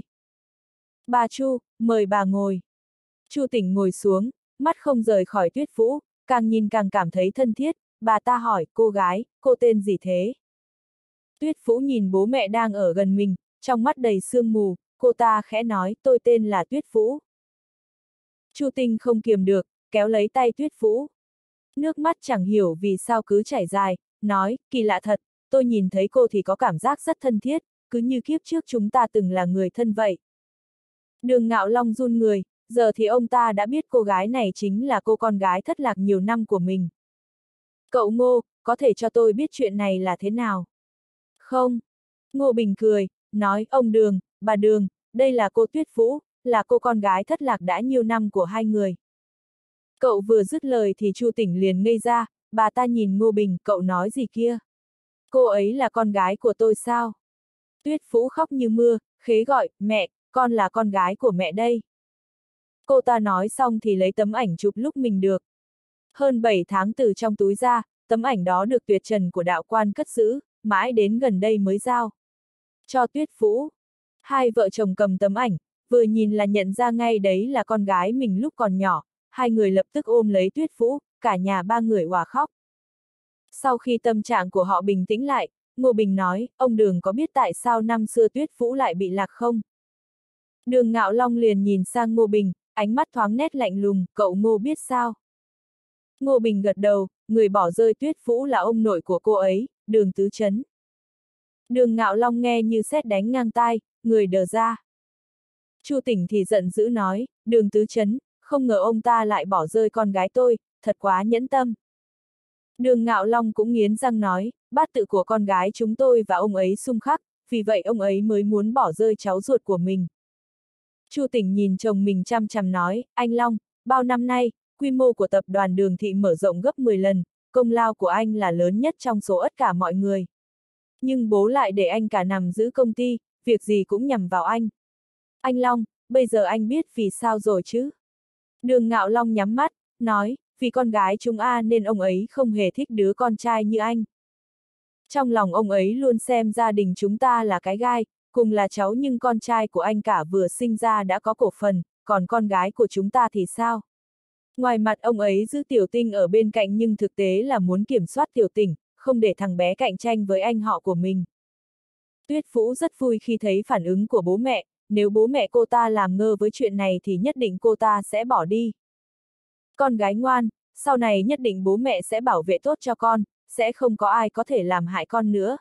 Bà Chu, mời bà ngồi. Chu Tỉnh ngồi xuống, mắt không rời khỏi Tuyết Phú, càng nhìn càng cảm thấy thân thiết, bà ta hỏi, cô gái, cô tên gì thế? Tuyết Phú nhìn bố mẹ đang ở gần mình, trong mắt đầy sương mù, cô ta khẽ nói, tôi tên là Tuyết Phú. Chu Tinh không kiềm được, kéo lấy tay Tuyết Phú. Nước mắt chẳng hiểu vì sao cứ chảy dài, nói, kỳ lạ thật, tôi nhìn thấy cô thì có cảm giác rất thân thiết, cứ như kiếp trước chúng ta từng là người thân vậy. Đường Ngạo Long run người, giờ thì ông ta đã biết cô gái này chính là cô con gái thất lạc nhiều năm của mình. Cậu Ngô, có thể cho tôi biết chuyện này là thế nào? Không. Ngô Bình cười, nói, ông Đường, bà Đường, đây là cô Tuyết Phú, là cô con gái thất lạc đã nhiều năm của hai người. Cậu vừa dứt lời thì Chu Tỉnh liền ngây ra, bà ta nhìn Ngô Bình, cậu nói gì kia? Cô ấy là con gái của tôi sao? Tuyết Phú khóc như mưa, khế gọi, mẹ, con là con gái của mẹ đây. Cô ta nói xong thì lấy tấm ảnh chụp lúc mình được. Hơn 7 tháng từ trong túi ra, tấm ảnh đó được tuyệt trần của đạo quan cất giữ, mãi đến gần đây mới giao cho Tuyết Phú. Hai vợ chồng cầm tấm ảnh, vừa nhìn là nhận ra ngay đấy là con gái mình lúc còn nhỏ, hai người lập tức ôm lấy Tuyết Phú, cả nhà ba người òa khóc. Sau khi tâm trạng của họ bình tĩnh lại, Ngô Bình nói, ông Đường có biết tại sao năm xưa Tuyết Phú lại bị lạc không? Đường Ngạo Long liền nhìn sang Ngô Bình, ánh mắt thoáng nét lạnh lùng, cậu Ngô biết sao? Ngô Bình gật đầu, người bỏ rơi Tuyết Phú là ông nội của cô ấy, Đường Tứ Chấn. Đường Ngạo Long nghe như sét đánh ngang tai, người đờ ra. Chu Tỉnh thì giận dữ nói, Đường Tứ Chấn, không ngờ ông ta lại bỏ rơi con gái tôi, thật quá nhẫn tâm. Đường Ngạo Long cũng nghiến răng nói, bát tự của con gái chúng tôi và ông ấy xung khắc, vì vậy ông ấy mới muốn bỏ rơi cháu ruột của mình. Chu Tỉnh nhìn chồng mình chăm chăm nói, anh Long, bao năm nay, quy mô của tập đoàn Đường Thị mở rộng gấp 10 lần, công lao của anh là lớn nhất trong số tất cả mọi người. Nhưng bố lại để anh cả nằm giữ công ty, việc gì cũng nhằm vào anh. Anh Long, bây giờ anh biết vì sao rồi chứ? Đường Ngạo Long nhắm mắt, nói, vì con gái chúng nên ông ấy không hề thích đứa con trai như anh. Trong lòng ông ấy luôn xem gia đình chúng ta là cái gai, cùng là cháu nhưng con trai của anh cả vừa sinh ra đã có cổ phần, còn con gái của chúng ta thì sao? Ngoài mặt ông ấy giữ Tiểu Tinh ở bên cạnh nhưng thực tế là muốn kiểm soát Tiểu Tỉnh, không để thằng bé cạnh tranh với anh họ của mình. Tuyết Vũ rất vui khi thấy phản ứng của bố mẹ, nếu bố mẹ cô ta làm ngơ với chuyện này thì nhất định cô ta sẽ bỏ đi. Con gái ngoan, sau này nhất định bố mẹ sẽ bảo vệ tốt cho con, sẽ không có ai có thể làm hại con nữa.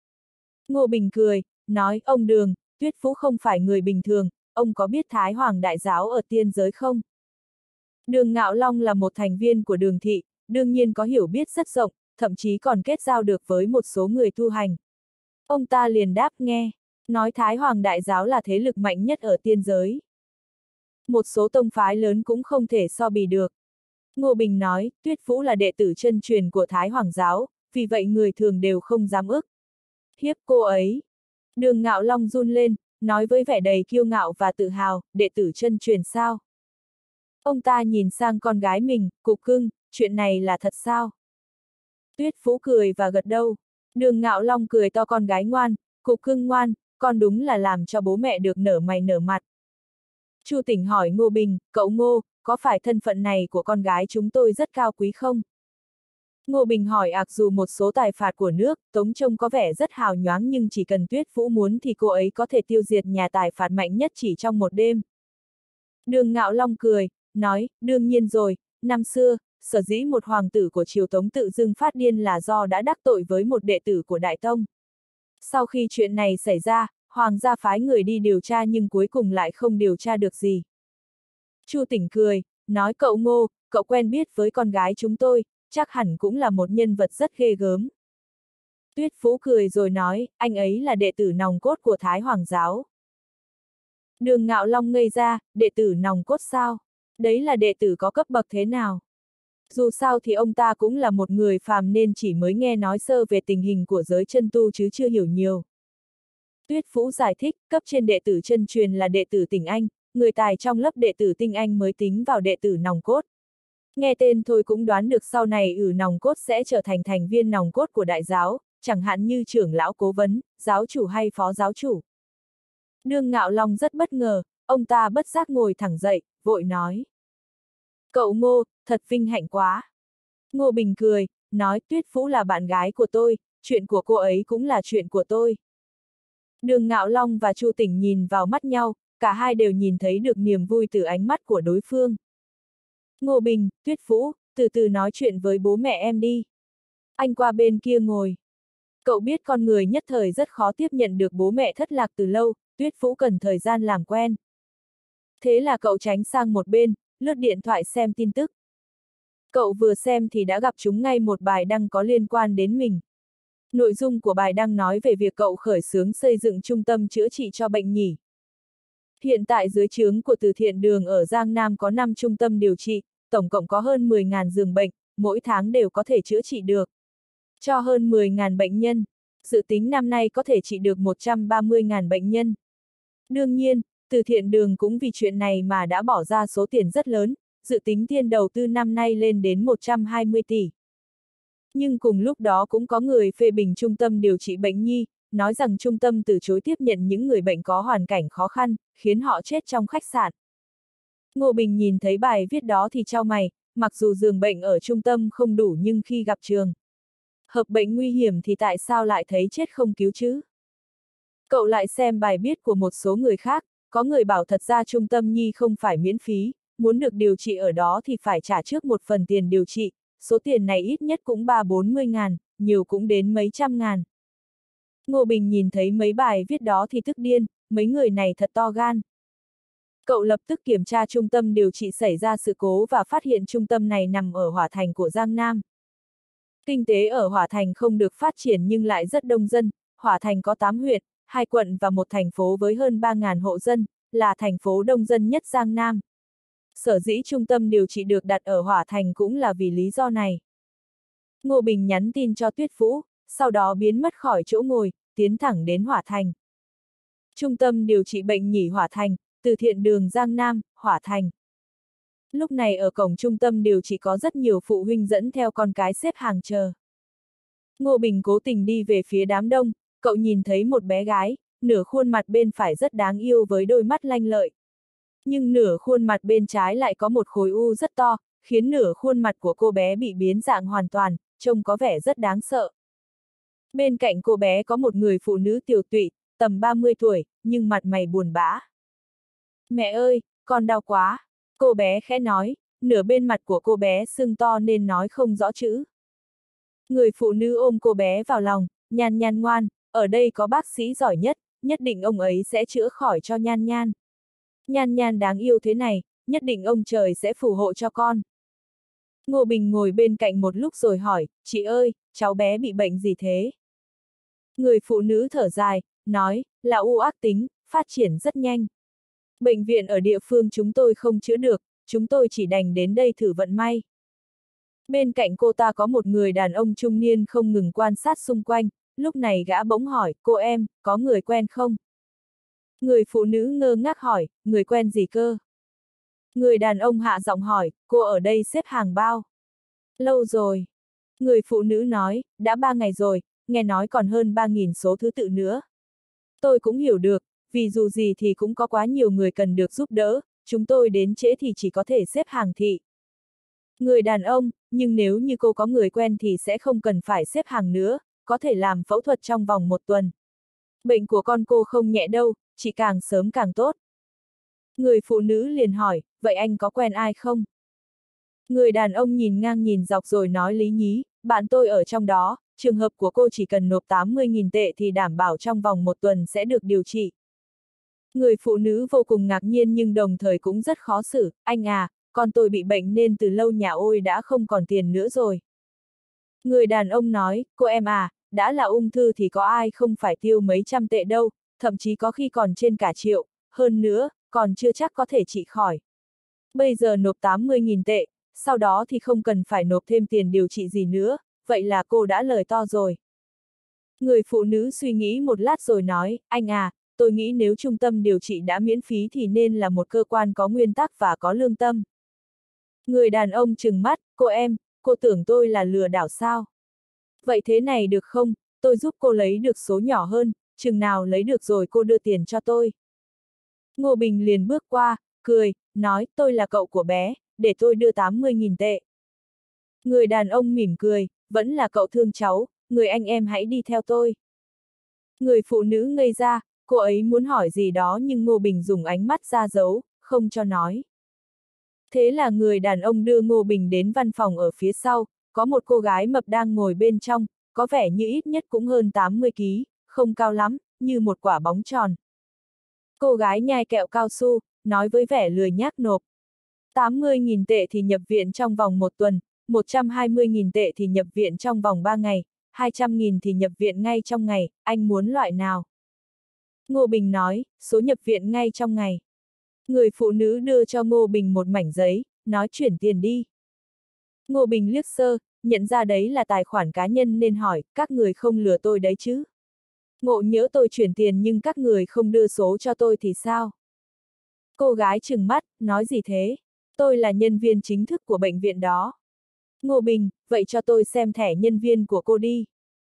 Ngô Bình cười, nói, ông Đường, Tuyết Vũ không phải người bình thường, ông có biết Thái Hoàng đại giáo ở tiên giới không? Đường Ngạo Long là một thành viên của Đường thị, đương nhiên có hiểu biết rất rộng, thậm chí còn kết giao được với một số người tu hành. Ông ta liền đáp nghe, nói Thái Hoàng đại giáo là thế lực mạnh nhất ở tiên giới. Một số tông phái lớn cũng không thể so bì được. Ngô Bình nói, Tuyết Vũ là đệ tử chân truyền của Thái Hoàng giáo, vì vậy người thường đều không dám ức hiếp cô ấy. Đường Ngạo Long run lên, nói với vẻ đầy kiêu ngạo và tự hào, đệ tử chân truyền sao? Ông ta nhìn sang con gái mình, Cục Cưng, chuyện này là thật sao? Tuyết Vũ cười và gật đầu. Đường Ngạo Long cười to, con gái ngoan, Cục Cưng ngoan, con đúng là làm cho bố mẹ được nở mày nở mặt. Chu Tỉnh hỏi Ngô Bình, cậu Ngô, có phải thân phận này của con gái chúng tôi rất cao quý không? Ngô Bình hỏi dù một số tài phạt của nước, Tống trông có vẻ rất hào nhoáng nhưng chỉ cần Tuyết Vũ muốn thì cô ấy có thể tiêu diệt nhà tài phạt mạnh nhất chỉ trong một đêm. Đường Ngạo Long cười, nói, đương nhiên rồi, năm xưa, sở dĩ một hoàng tử của triều Tống tự dưng phát điên là do đã đắc tội với một đệ tử của Đại Tông. Sau khi chuyện này xảy ra, hoàng gia phái người đi điều tra nhưng cuối cùng lại không điều tra được gì. Chu Tỉnh cười, nói cậu Ngô, cậu quen biết với con gái chúng tôi, chắc hẳn cũng là một nhân vật rất ghê gớm. Tuyết Vũ cười rồi nói, anh ấy là đệ tử nòng cốt của Thái Hoàng giáo. Đường Ngạo Long ngây ra, đệ tử nòng cốt sao? Đấy là đệ tử có cấp bậc thế nào? Dù sao thì ông ta cũng là một người phàm nên chỉ mới nghe nói sơ về tình hình của giới chân tu chứ chưa hiểu nhiều. Tuyết Vũ giải thích, cấp trên đệ tử chân truyền là đệ tử tinh anh, người tài trong lớp đệ tử tinh anh mới tính vào đệ tử nòng cốt. Nghe tên thôi cũng đoán được sau này nòng cốt sẽ trở thành thành viên nòng cốt của đại giáo, chẳng hạn như trưởng lão cố vấn, giáo chủ hay phó giáo chủ. Đường Ngạo Long rất bất ngờ, ông ta bất giác ngồi thẳng dậy, vội nói. Cậu Ngô, thật vinh hạnh quá. Ngô Bình cười, nói Tuyết Vũ là bạn gái của tôi, chuyện của cô ấy cũng là chuyện của tôi. Đường Ngạo Long và Chu Tỉnh nhìn vào mắt nhau, cả hai đều nhìn thấy được niềm vui từ ánh mắt của đối phương. Ngô Bình, Tuyết Vũ, từ từ nói chuyện với bố mẹ em đi. Anh qua bên kia ngồi. Cậu biết con người nhất thời rất khó tiếp nhận được bố mẹ thất lạc từ lâu, Tuyết Vũ cần thời gian làm quen. Thế là cậu tránh sang một bên, lướt điện thoại xem tin tức. Cậu vừa xem thì đã gặp chúng ngay một bài đăng có liên quan đến mình. Nội dung của bài đăng nói về việc cậu khởi xướng xây dựng trung tâm chữa trị cho bệnh nhỉ. Hiện tại dưới trướng của Từ Thiện Đường ở Giang Nam có 5 trung tâm điều trị, tổng cộng có hơn 10.000 giường bệnh, mỗi tháng đều có thể chữa trị được. Cho hơn 10.000 bệnh nhân, dự tính năm nay có thể trị được 130.000 bệnh nhân. Đương nhiên, Từ Thiện Đường cũng vì chuyện này mà đã bỏ ra số tiền rất lớn, dự tính tiền đầu tư năm nay lên đến 120 tỷ. Nhưng cùng lúc đó cũng có người phê bình trung tâm điều trị bệnh nhi, nói rằng trung tâm từ chối tiếp nhận những người bệnh có hoàn cảnh khó khăn, khiến họ chết trong khách sạn. Ngô Bình nhìn thấy bài viết đó thì chau mày, mặc dù giường bệnh ở trung tâm không đủ nhưng khi gặp trường hợp bệnh nguy hiểm thì tại sao lại thấy chết không cứu chứ? Cậu lại xem bài viết của một số người khác, có người bảo thật ra trung tâm nhi không phải miễn phí, muốn được điều trị ở đó thì phải trả trước một phần tiền điều trị, số tiền này ít nhất cũng 30-40 ngàn, nhiều cũng đến mấy trăm ngàn. Ngô Bình nhìn thấy mấy bài viết đó thì tức điên, mấy người này thật to gan. Cậu lập tức kiểm tra trung tâm điều trị xảy ra sự cố và phát hiện trung tâm này nằm ở Hỏa Thành của Giang Nam. Kinh tế ở Hỏa Thành không được phát triển nhưng lại rất đông dân, Hỏa Thành có 8 huyện, 2 quận và một thành phố với hơn 3.000 hộ dân, là thành phố đông dân nhất Giang Nam. Sở dĩ trung tâm điều trị được đặt ở Hỏa Thành cũng là vì lý do này. Ngô Bình nhắn tin cho Tuyết Vũ, sau đó biến mất khỏi chỗ ngồi, tiến thẳng đến Hỏa Thành. Trung tâm điều trị bệnh nhỉ Hỏa Thành, Từ Thiện Đường Giang Nam, Hỏa Thành. Lúc này ở cổng trung tâm điều trị có rất nhiều phụ huynh dẫn theo con cái xếp hàng chờ. Ngô Bình cố tình đi về phía đám đông, cậu nhìn thấy một bé gái, nửa khuôn mặt bên phải rất đáng yêu với đôi mắt lanh lợi. Nhưng nửa khuôn mặt bên trái lại có một khối u rất to, khiến nửa khuôn mặt của cô bé bị biến dạng hoàn toàn, trông có vẻ rất đáng sợ. Bên cạnh cô bé có một người phụ nữ tiều tụy, tầm 30 tuổi, nhưng mặt mày buồn bã. Mẹ ơi, con đau quá. Cô bé khẽ nói, nửa bên mặt của cô bé sưng to nên nói không rõ chữ. Người phụ nữ ôm cô bé vào lòng, Nhan Nhan ngoan, ở đây có bác sĩ giỏi nhất, nhất định ông ấy sẽ chữa khỏi cho Nhan Nhan. Nhan Nhan đáng yêu thế này, nhất định ông trời sẽ phù hộ cho con. Ngô Bình ngồi bên cạnh một lúc rồi hỏi, chị ơi, cháu bé bị bệnh gì thế? Người phụ nữ thở dài, nói, là u ác tính, phát triển rất nhanh. Bệnh viện ở địa phương chúng tôi không chữa được, chúng tôi chỉ đành đến đây thử vận may. Bên cạnh cô ta có một người đàn ông trung niên không ngừng quan sát xung quanh, lúc này gã bỗng hỏi, cô em, có người quen không? Người phụ nữ ngơ ngác hỏi, người quen gì cơ? Người đàn ông hạ giọng hỏi, cô ở đây xếp hàng bao? Lâu rồi. Người phụ nữ nói, đã 3 ngày rồi, nghe nói còn hơn 3.000 số thứ tự nữa. Tôi cũng hiểu được, vì dù gì thì cũng có quá nhiều người cần được giúp đỡ, chúng tôi đến trễ thì chỉ có thể xếp hàng thị. Người đàn ông, nhưng nếu như cô có người quen thì sẽ không cần phải xếp hàng nữa, có thể làm phẫu thuật trong vòng 1 tuần. Bệnh của con cô không nhẹ đâu, chỉ càng sớm càng tốt. Người phụ nữ liền hỏi, vậy anh có quen ai không? Người đàn ông nhìn ngang nhìn dọc rồi nói lý nhí, bạn tôi ở trong đó, trường hợp của cô chỉ cần nộp 80.000 tệ thì đảm bảo trong vòng 1 tuần sẽ được điều trị. Người phụ nữ vô cùng ngạc nhiên nhưng đồng thời cũng rất khó xử, anh à, con tôi bị bệnh nên từ lâu nhà ôi đã không còn tiền nữa rồi. Người đàn ông nói, cô em à, đã là ung thư thì có ai không phải tiêu mấy trăm tệ đâu, thậm chí có khi còn trên cả triệu, hơn nữa, còn chưa chắc có thể trị khỏi. Bây giờ nộp 80.000 tệ, sau đó thì không cần phải nộp thêm tiền điều trị gì nữa, vậy là cô đã lời to rồi. Người phụ nữ suy nghĩ một lát rồi nói, anh à, tôi nghĩ nếu trung tâm điều trị đã miễn phí thì nên là một cơ quan có nguyên tắc và có lương tâm. Người đàn ông trừng mắt, cô em, cô tưởng tôi là lừa đảo sao? Vậy thế này được không, tôi giúp cô lấy được số nhỏ hơn, chừng nào lấy được rồi cô đưa tiền cho tôi. Ngô Bình liền bước qua, cười, nói, tôi là cậu của bé, để tôi đưa 80.000 tệ. Người đàn ông mỉm cười, vẫn là cậu thương cháu, người anh em hãy đi theo tôi. Người phụ nữ ngây ra, cô ấy muốn hỏi gì đó nhưng Ngô Bình dùng ánh mắt ra dấu, không cho nói. Thế là người đàn ông đưa Ngô Bình đến văn phòng ở phía sau, có một cô gái mập đang ngồi bên trong, có vẻ như ít nhất cũng hơn 80 kg, không cao lắm, như một quả bóng tròn. Cô gái nhai kẹo cao su, nói với vẻ lười nhác nộp. 80.000 tệ thì nhập viện trong vòng 1 tuần, 120.000 tệ thì nhập viện trong vòng 3 ngày, 200.000 thì nhập viện ngay trong ngày, anh muốn loại nào? Ngô Bình nói, số nhập viện ngay trong ngày. Người phụ nữ đưa cho Ngô Bình một mảnh giấy, nói chuyển tiền đi. Ngô Bình liếc sơ, nhận ra đấy là tài khoản cá nhân nên hỏi, các người không lừa tôi đấy chứ? Ngộ nhỡ tôi chuyển tiền nhưng các người không đưa số cho tôi thì sao? Cô gái trừng mắt, nói gì thế? Tôi là nhân viên chính thức của bệnh viện đó. Ngô Bình, vậy cho tôi xem thẻ nhân viên của cô đi.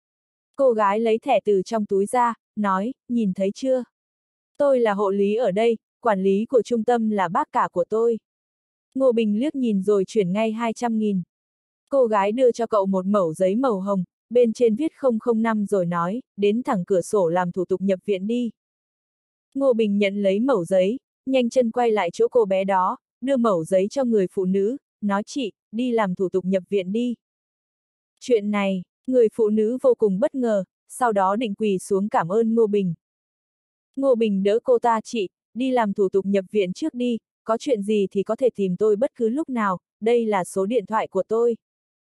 Cô gái lấy thẻ từ trong túi ra, nói, nhìn thấy chưa? Tôi là hộ lý ở đây, quản lý của trung tâm là bác cả của tôi. Ngô Bình liếc nhìn rồi chuyển ngay 200.000. Cô gái đưa cho cậu một mẩu giấy màu hồng, bên trên viết 005 rồi nói, đến thẳng cửa sổ làm thủ tục nhập viện đi. Ngô Bình nhận lấy mẩu giấy, nhanh chân quay lại chỗ cô bé đó, đưa mẩu giấy cho người phụ nữ, nói chị, đi làm thủ tục nhập viện đi. Chuyện này, người phụ nữ vô cùng bất ngờ, sau đó định quỳ xuống cảm ơn Ngô Bình. Ngô Bình đỡ cô ta, chị, đi làm thủ tục nhập viện trước đi, có chuyện gì thì có thể tìm tôi bất cứ lúc nào, đây là số điện thoại của tôi.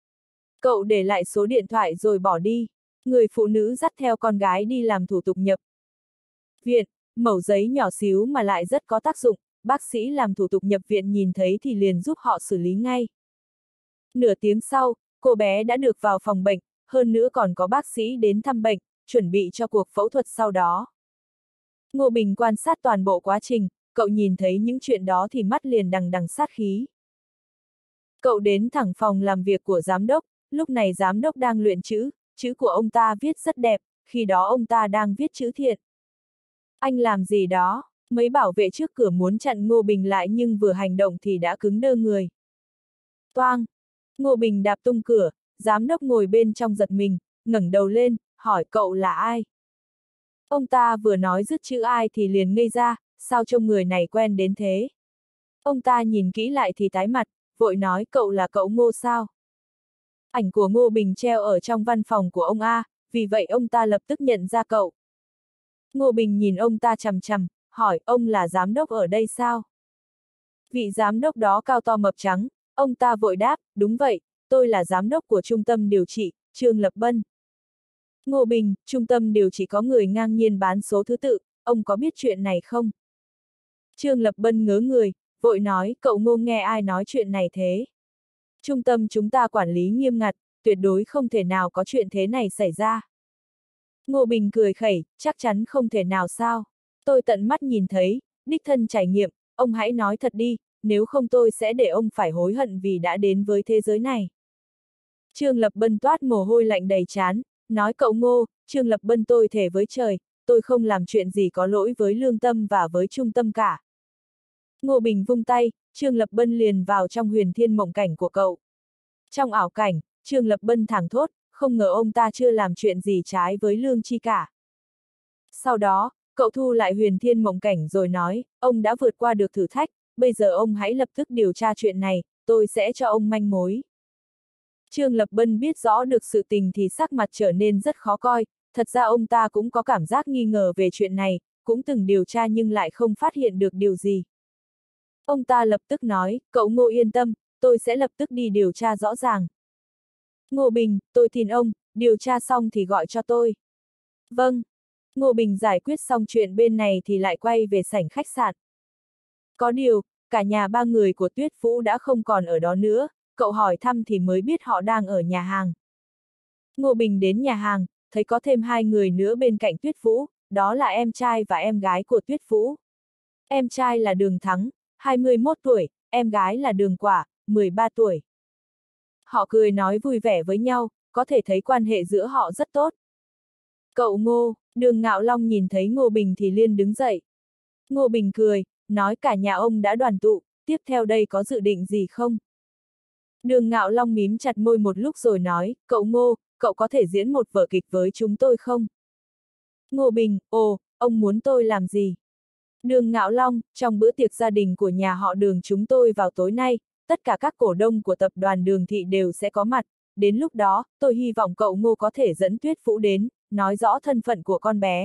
Cậu để lại số điện thoại rồi bỏ đi. Người phụ nữ dắt theo con gái đi làm thủ tục nhập viện, mẩu giấy nhỏ xíu mà lại rất có tác dụng, bác sĩ làm thủ tục nhập viện nhìn thấy thì liền giúp họ xử lý ngay. Nửa tiếng sau, cô bé đã được vào phòng bệnh, hơn nữa còn có bác sĩ đến thăm bệnh, chuẩn bị cho cuộc phẫu thuật sau đó. Ngô Bình quan sát toàn bộ quá trình, cậu nhìn thấy những chuyện đó thì mắt liền đằng đằng sát khí. Cậu đến thẳng phòng làm việc của giám đốc, lúc này giám đốc đang luyện chữ, chữ của ông ta viết rất đẹp, khi đó ông ta đang viết chữ thiện. Anh làm gì đó? Mấy bảo vệ trước cửa muốn chặn Ngô Bình lại nhưng vừa hành động thì đã cứng đơ người. Toang! Ngô Bình đạp tung cửa, giám đốc ngồi bên trong giật mình, ngẩng đầu lên, hỏi cậu là ai? Ông ta vừa nói dứt chữ ai thì liền ngây ra, sao trông người này quen đến thế? Ông ta nhìn kỹ lại thì tái mặt, vội nói cậu là cậu Ngô sao? Ảnh của Ngô Bình treo ở trong văn phòng của ông A, vì vậy ông ta lập tức nhận ra cậu. Ngô Bình nhìn ông ta chằm chằm, hỏi ông là giám đốc ở đây sao? Vị giám đốc đó cao to mập trắng, ông ta vội đáp, đúng vậy, tôi là giám đốc của trung tâm điều trị, Trương Lập Bân. Ngô Bình, trung tâm điều trị có người ngang nhiên bán số thứ tự, ông có biết chuyện này không? Trương Lập Bân ngớ người, vội nói, cậu Ngô nghe ai nói chuyện này thế? Trung tâm chúng ta quản lý nghiêm ngặt, tuyệt đối không thể nào có chuyện thế này xảy ra. Ngô Bình cười khẩy, chắc chắn không thể nào sao? Tôi tận mắt nhìn thấy, đích thân trải nghiệm, ông hãy nói thật đi, nếu không tôi sẽ để ông phải hối hận vì đã đến với thế giới này. Trương Lập Bân toát mồ hôi lạnh đầy trán, nói cậu Ngô, Trương Lập Bân tôi thề với trời, tôi không làm chuyện gì có lỗi với lương tâm và với trung tâm cả. Ngô Bình vung tay, Trương Lập Bân liền vào trong huyền thiên mộng cảnh của cậu. Trong ảo cảnh, Trương Lập Bân thẳng thốt, không ngờ ông ta chưa làm chuyện gì trái với lương chi cả. Sau đó, cậu thu lại huyền thiên mộng cảnh rồi nói, ông đã vượt qua được thử thách, bây giờ ông hãy lập tức điều tra chuyện này, tôi sẽ cho ông manh mối. Trương Lập Bân biết rõ được sự tình thì sắc mặt trở nên rất khó coi, thật ra ông ta cũng có cảm giác nghi ngờ về chuyện này, cũng từng điều tra nhưng lại không phát hiện được điều gì. Ông ta lập tức nói, cậu Ngô yên tâm, tôi sẽ lập tức đi điều tra rõ ràng. Ngô Bình, tôi tin ông, điều tra xong thì gọi cho tôi. Vâng. Ngô Bình giải quyết xong chuyện bên này thì lại quay về sảnh khách sạn. Có điều, cả nhà ba người của Tuyết Vũ đã không còn ở đó nữa, cậu hỏi thăm thì mới biết họ đang ở nhà hàng. Ngô Bình đến nhà hàng, thấy có thêm hai người nữa bên cạnh Tuyết Vũ, đó là em trai và em gái của Tuyết Vũ. Em trai là Đường Thắng, 21 tuổi, em gái là Đường Quả, 13 tuổi. Họ cười nói vui vẻ với nhau, có thể thấy quan hệ giữa họ rất tốt. Cậu Ngô, Đường Ngạo Long nhìn thấy Ngô Bình thì liền đứng dậy. Ngô Bình cười, nói cả nhà ông đã đoàn tụ, tiếp theo đây có dự định gì không? Đường Ngạo Long mím chặt môi một lúc rồi nói, cậu Ngô, cậu có thể diễn một vở kịch với chúng tôi không? Ngô Bình, ồ, ông muốn tôi làm gì? Đường Ngạo Long, trong bữa tiệc gia đình của nhà họ Đường chúng tôi vào tối nay, tất cả các cổ đông của tập đoàn Đường Thị đều sẽ có mặt, đến lúc đó, tôi hy vọng cậu Ngô có thể dẫn Tuyết Vũ đến, nói rõ thân phận của con bé.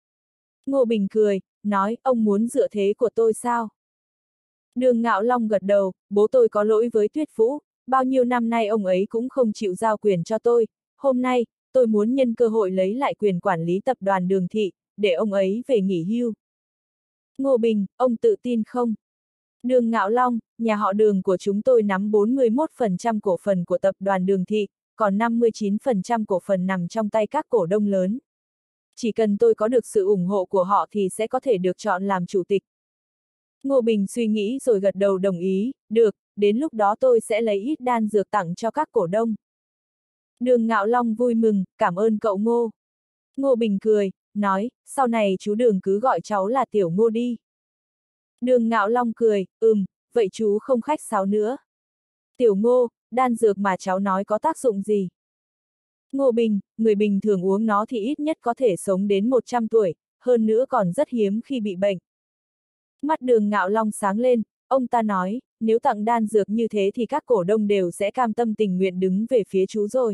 Ngô Bình cười, nói, ông muốn dựa thế của tôi sao? Đường Ngạo Long gật đầu, bố tôi có lỗi với Tuyết Vũ, bao nhiêu năm nay ông ấy cũng không chịu giao quyền cho tôi, hôm nay, tôi muốn nhân cơ hội lấy lại quyền quản lý tập đoàn Đường Thị, để ông ấy về nghỉ hưu. Ngô Bình, ông tự tin không? Đường Ngạo Long, nhà họ Đường của chúng tôi nắm 41% cổ phần của tập đoàn Đường Thị, còn 59% cổ phần nằm trong tay các cổ đông lớn. Chỉ cần tôi có được sự ủng hộ của họ thì sẽ có thể được chọn làm chủ tịch. Ngô Bình suy nghĩ rồi gật đầu đồng ý, được, đến lúc đó tôi sẽ lấy ít đan dược tặng cho các cổ đông. Đường Ngạo Long vui mừng, cảm ơn cậu Ngô. Ngô Bình cười, nói, sau này chú Đường cứ gọi cháu là Tiểu Ngô đi. Đường Ngạo Long cười, vậy chú không khách sáo nữa. Tiểu Ngô, đan dược mà cháu nói có tác dụng gì? Ngô Bình, người bình thường uống nó thì ít nhất có thể sống đến 100 tuổi, hơn nữa còn rất hiếm khi bị bệnh. Mắt Đường Ngạo Long sáng lên, ông ta nói, nếu tặng đan dược như thế thì các cổ đông đều sẽ cam tâm tình nguyện đứng về phía chú rồi.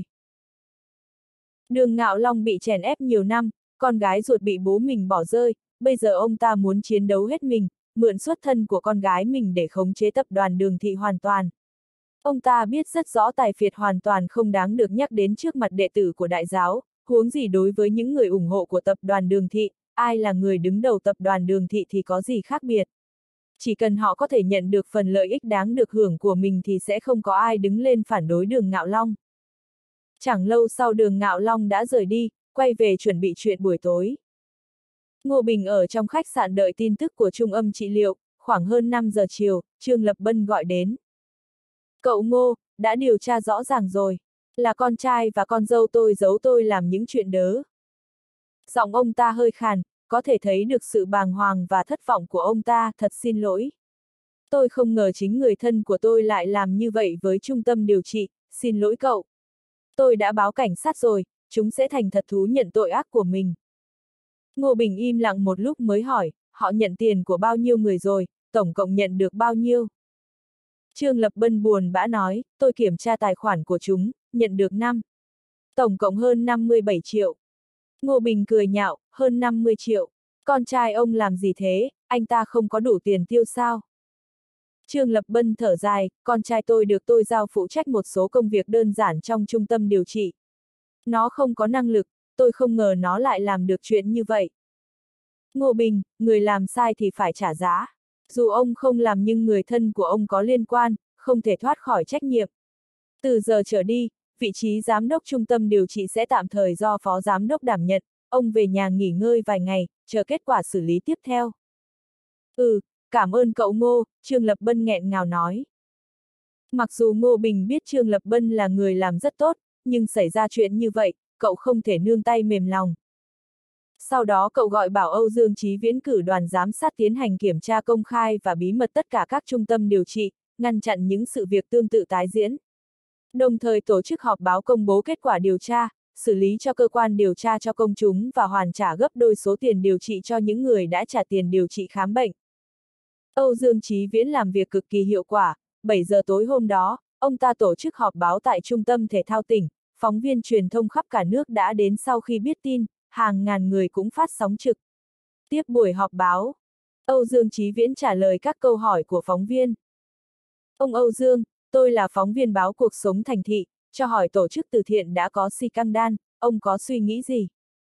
Đường Ngạo Long bị chèn ép nhiều năm, con gái ruột bị bố mình bỏ rơi, bây giờ ông ta muốn chiến đấu hết mình, mượn xuất thân của con gái mình để khống chế tập đoàn Đường Thị hoàn toàn. Ông ta biết rất rõ tài phiệt hoàn toàn không đáng được nhắc đến trước mặt đệ tử của đại giáo, huống gì đối với những người ủng hộ của tập đoàn Đường Thị, ai là người đứng đầu tập đoàn Đường Thị thì có gì khác biệt. Chỉ cần họ có thể nhận được phần lợi ích đáng được hưởng của mình thì sẽ không có ai đứng lên phản đối Đường Ngạo Long. Chẳng lâu sau Đường Ngạo Long đã rời đi, quay về chuẩn bị chuyện buổi tối. Ngô Bình ở trong khách sạn đợi tin tức của trung âm trị liệu, khoảng hơn 5 giờ chiều, Trương Lập Bân gọi đến. Cậu Ngô, đã điều tra rõ ràng rồi, là con trai và con dâu tôi giấu tôi làm những chuyện đớ. Giọng ông ta hơi khàn, có thể thấy được sự bàng hoàng và thất vọng của ông ta, thật xin lỗi. Tôi không ngờ chính người thân của tôi lại làm như vậy với trung tâm điều trị, xin lỗi cậu. Tôi đã báo cảnh sát rồi, chúng sẽ thành thật thú nhận tội ác của mình. Ngô Bình im lặng một lúc mới hỏi, họ nhận tiền của bao nhiêu người rồi, tổng cộng nhận được bao nhiêu? Trương Lập Bân buồn bã nói, tôi kiểm tra tài khoản của chúng, nhận được tổng cộng hơn 57 triệu. Ngô Bình cười nhạo, hơn 50 triệu. Con trai ông làm gì thế, anh ta không có đủ tiền tiêu sao? Trương Lập Bân thở dài, con trai tôi được tôi giao phụ trách một số công việc đơn giản trong trung tâm điều trị. Nó không có năng lực, tôi không ngờ nó lại làm được chuyện như vậy. Ngô Bình, người làm sai thì phải trả giá. Dù ông không làm nhưng người thân của ông có liên quan, không thể thoát khỏi trách nhiệm. Từ giờ trở đi, vị trí giám đốc trung tâm điều trị sẽ tạm thời do phó giám đốc đảm nhận, ông về nhà nghỉ ngơi vài ngày, chờ kết quả xử lý tiếp theo. Cảm ơn cậu Ngô, Trương Lập Bân nghẹn ngào nói. Mặc dù Ngô Bình biết Trương Lập Bân là người làm rất tốt, nhưng xảy ra chuyện như vậy, cậu không thể nương tay mềm lòng. Sau đó cậu gọi bảo Âu Dương Chí Viễn cử đoàn giám sát tiến hành kiểm tra công khai và bí mật tất cả các trung tâm điều trị, ngăn chặn những sự việc tương tự tái diễn. Đồng thời tổ chức họp báo công bố kết quả điều tra, xử lý cho cơ quan điều tra cho công chúng và hoàn trả gấp đôi số tiền điều trị cho những người đã trả tiền điều trị khám bệnh. Âu Dương Chí Viễn làm việc cực kỳ hiệu quả, 7 giờ tối hôm đó, ông ta tổ chức họp báo tại Trung tâm Thể thao tỉnh, phóng viên truyền thông khắp cả nước đã đến sau khi biết tin, hàng ngàn người cũng phát sóng trực. Tiếp buổi họp báo, Âu Dương Chí Viễn trả lời các câu hỏi của phóng viên. Ông Âu Dương, tôi là phóng viên báo Cuộc Sống Thành Thị, cho hỏi tổ chức từ thiện đã có xì căng đan, ông có suy nghĩ gì?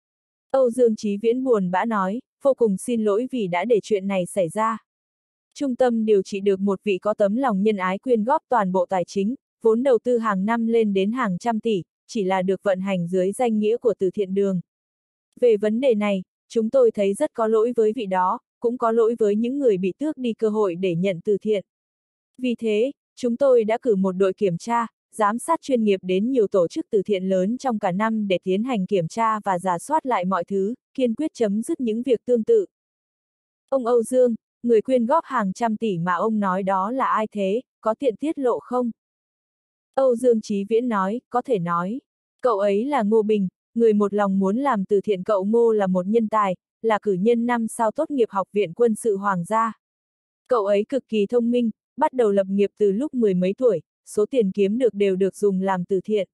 Âu Dương Chí Viễn buồn bã nói, vô cùng xin lỗi vì đã để chuyện này xảy ra. Trung tâm điều trị được một vị có tấm lòng nhân ái quyên góp toàn bộ tài chính, vốn đầu tư hàng năm lên đến hàng trăm tỷ, chỉ là được vận hành dưới danh nghĩa của từ thiện đường. Về vấn đề này, chúng tôi thấy rất có lỗi với vị đó, cũng có lỗi với những người bị tước đi cơ hội để nhận từ thiện. Vì thế, chúng tôi đã cử một đội kiểm tra, giám sát chuyên nghiệp đến nhiều tổ chức từ thiện lớn trong cả năm để tiến hành kiểm tra và rà soát lại mọi thứ, kiên quyết chấm dứt những việc tương tự. Ông Âu Dương, người quyên góp hàng trăm tỷ mà ông nói đó là ai thế, có tiện tiết lộ không? Âu Dương Chí Viễn nói, có thể nói. Cậu ấy là Ngô Bình, người một lòng muốn làm từ thiện. Cậu Ngô là một nhân tài, là cử nhân năm sau tốt nghiệp Học viện Quân sự Hoàng gia. Cậu ấy cực kỳ thông minh, bắt đầu lập nghiệp từ lúc 10 mấy tuổi, số tiền kiếm được đều được dùng làm từ thiện.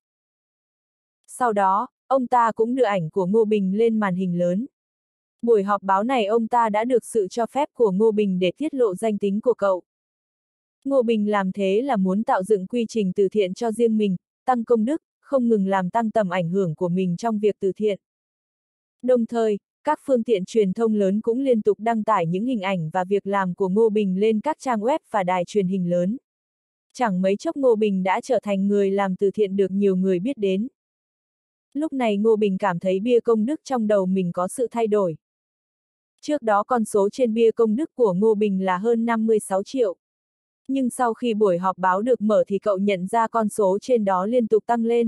Sau đó, ông ta cũng đưa ảnh của Ngô Bình lên màn hình lớn. Buổi họp báo này ông ta đã được sự cho phép của Ngô Bình để tiết lộ danh tính của cậu. Ngô Bình làm thế là muốn tạo dựng quy trình từ thiện cho riêng mình, tăng công đức, không ngừng làm tăng tầm ảnh hưởng của mình trong việc từ thiện. Đồng thời, các phương tiện truyền thông lớn cũng liên tục đăng tải những hình ảnh và việc làm của Ngô Bình lên các trang web và đài truyền hình lớn. Chẳng mấy chốc Ngô Bình đã trở thành người làm từ thiện được nhiều người biết đến. Lúc này Ngô Bình cảm thấy bia công đức trong đầu mình có sự thay đổi. Trước đó con số trên bia công đức của Ngô Bình là hơn 56 triệu. Nhưng sau khi buổi họp báo được mở thì cậu nhận ra con số trên đó liên tục tăng lên.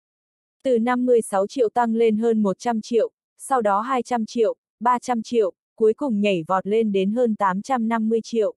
Từ 56 triệu tăng lên hơn 100 triệu, sau đó 200 triệu, 300 triệu, cuối cùng nhảy vọt lên đến hơn 850 triệu.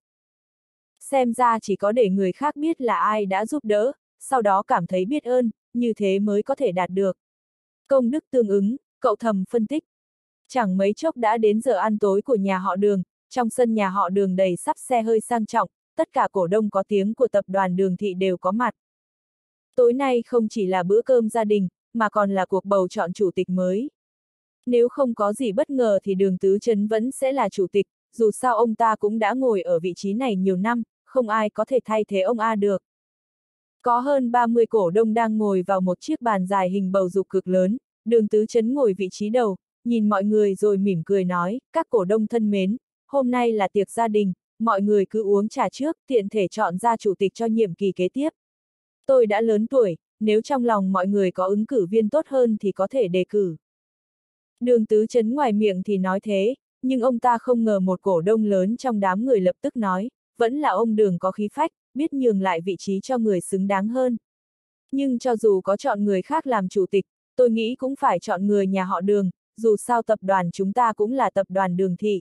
Xem ra chỉ có để người khác biết là ai đã giúp đỡ, sau đó cảm thấy biết ơn, như thế mới có thể đạt được công đức tương ứng, cậu thầm phân tích. Chẳng mấy chốc đã đến giờ ăn tối của nhà họ Đường, trong sân nhà họ Đường đầy sắp xe hơi sang trọng, tất cả cổ đông có tiếng của tập đoàn Đường Thị đều có mặt. Tối nay không chỉ là bữa cơm gia đình, mà còn là cuộc bầu chọn chủ tịch mới. Nếu không có gì bất ngờ thì Đường Tứ Trấn vẫn sẽ là chủ tịch, dù sao ông ta cũng đã ngồi ở vị trí này nhiều năm, không ai có thể thay thế ông A được. Có hơn 30 cổ đông đang ngồi vào một chiếc bàn dài hình bầu dục cực lớn, Đường Tứ Trấn ngồi vị trí đầu, nhìn mọi người rồi mỉm cười nói, các cổ đông thân mến, hôm nay là tiệc gia đình, mọi người cứ uống trà trước, tiện thể chọn ra chủ tịch cho nhiệm kỳ kế tiếp. Tôi đã lớn tuổi, nếu trong lòng mọi người có ứng cử viên tốt hơn thì có thể đề cử. Đường Tứ Trấn ngoài miệng thì nói thế, nhưng ông ta không ngờ một cổ đông lớn trong đám người lập tức nói, vẫn là ông Đường có khí phách, biết nhường lại vị trí cho người xứng đáng hơn. Nhưng cho dù có chọn người khác làm chủ tịch, tôi nghĩ cũng phải chọn người nhà họ Đường, dù sao tập đoàn chúng ta cũng là tập đoàn Đường Thị.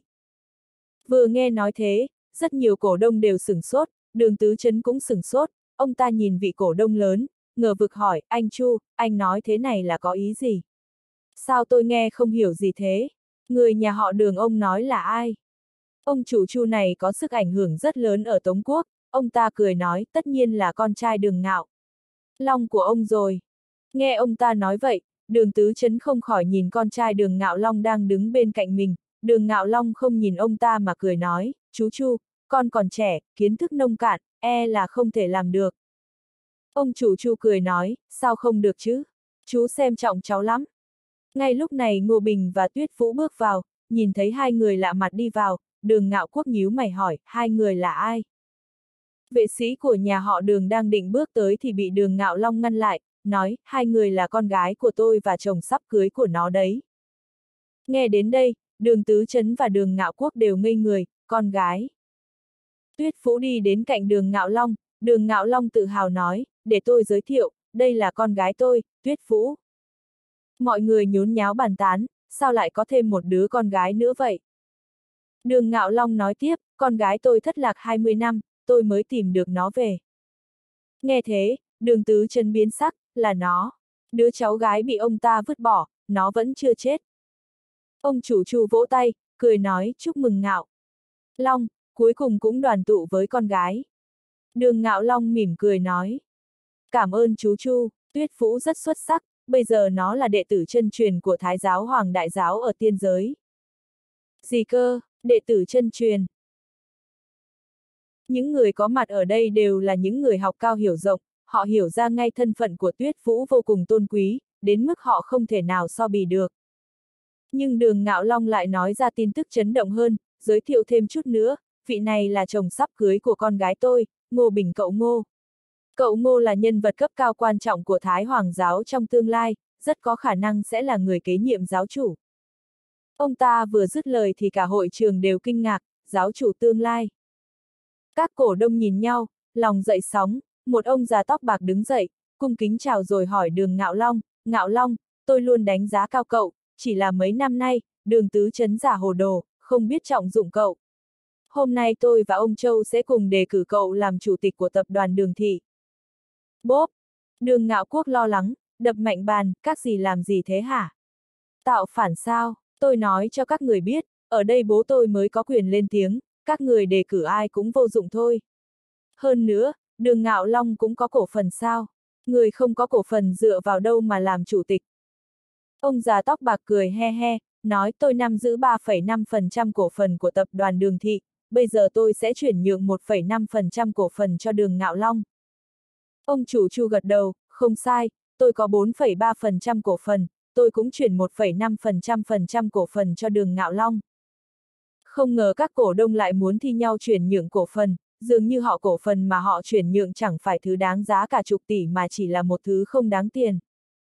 Vừa nghe nói thế, rất nhiều cổ đông đều sửng sốt, Đường Tứ Trấn cũng sửng sốt, ông ta nhìn vị cổ đông lớn, ngờ vực hỏi, anh Chu, anh nói thế này là có ý gì? Sao tôi nghe không hiểu gì thế? Người nhà họ Đường ông nói là ai? Ông chủ Chu này có sức ảnh hưởng rất lớn ở Tống Quốc, ông ta cười nói tất nhiên là con trai Đường Ngạo Long của ông rồi. Nghe ông ta nói vậy, Đường Tứ Chấn không khỏi nhìn con trai Đường Ngạo Long đang đứng bên cạnh mình, Đường Ngạo Long không nhìn ông ta mà cười nói, chú Chu, con còn trẻ, kiến thức nông cạn, e là không thể làm được. Ông chủ Chu cười nói, sao không được chứ? Chú xem trọng cháu lắm. Ngay lúc này Ngô Bình và Tuyết Phú bước vào, nhìn thấy hai người lạ mặt đi vào, Đường Ngạo Quốc nhíu mày hỏi, hai người là ai? Vệ sĩ của nhà họ Đường đang định bước tới thì bị Đường Ngạo Long ngăn lại, nói, hai người là con gái của tôi và chồng sắp cưới của nó đấy. Nghe đến đây, Đường Tứ Chấn và Đường Ngạo Quốc đều ngây người, con gái. Tuyết Phú đi đến cạnh Đường Ngạo Long tự hào nói, để tôi giới thiệu, đây là con gái tôi, Tuyết Phú. Mọi người nhốn nháo bàn tán, sao lại có thêm một đứa con gái nữa vậy? Đường Ngạo Long nói tiếp, con gái tôi thất lạc 20 năm, tôi mới tìm được nó về. Nghe thế, Đường Tứ Chấn biến sắc, là nó. Đứa cháu gái bị ông ta vứt bỏ, nó vẫn chưa chết. Ông chủ Chu vỗ tay, cười nói, chúc mừng Ngạo Long, cuối cùng cũng đoàn tụ với con gái. Đường Ngạo Long mỉm cười nói, cảm ơn chú Chu, Tuyết Phú rất xuất sắc, bây giờ nó là đệ tử chân truyền của Thái giáo Hoàng Đại giáo ở tiên giới. Gì cơ, đệ tử chân truyền? Những người có mặt ở đây đều là những người học cao hiểu rộng, họ hiểu ra ngay thân phận của Tuyết Phú vô cùng tôn quý, đến mức họ không thể nào so bì được. Nhưng Đường Ngạo Long lại nói ra tin tức chấn động hơn, giới thiệu thêm chút nữa, vị này là chồng sắp cưới của con gái tôi, Ngô Bình cậu Ngô. Cậu Ngô là nhân vật cấp cao quan trọng của Thái Hoàng giáo trong tương lai, rất có khả năng sẽ là người kế nhiệm giáo chủ. Ông ta vừa dứt lời thì cả hội trường đều kinh ngạc, giáo chủ tương lai. Các cổ đông nhìn nhau, lòng dậy sóng, một ông già tóc bạc đứng dậy, cung kính chào rồi hỏi Đường Ngạo Long, tôi luôn đánh giá cao cậu, chỉ là mấy năm nay, Đường Tứ Chấn giả hồ đồ, không biết trọng dụng cậu. Hôm nay tôi và ông Châu sẽ cùng đề cử cậu làm chủ tịch của tập đoàn Đường Thị. Bốp! Đường Ngạo Quốc lo lắng, đập mạnh bàn, các gì làm gì thế hả? Tạo phản sao? Tôi nói cho các người biết, ở đây bố tôi mới có quyền lên tiếng, các người đề cử ai cũng vô dụng thôi. Hơn nữa, Đường Ngạo Long cũng có cổ phần sao? Người không có cổ phần dựa vào đâu mà làm chủ tịch? Ông già tóc bạc cười he he, nói tôi nắm giữ 3,5% cổ phần của tập đoàn Đường Thị, bây giờ tôi sẽ chuyển nhượng 1,5% cổ phần cho Đường Ngạo Long. Ông chủ Chu gật đầu, không sai, tôi có 4,3% cổ phần, tôi cũng chuyển 1,5% cổ phần cho Đường Ngạo Long. Không ngờ các cổ đông lại muốn thi nhau chuyển nhượng cổ phần, dường như họ cổ phần mà họ chuyển nhượng chẳng phải thứ đáng giá cả chục tỷ mà chỉ là một thứ không đáng tiền.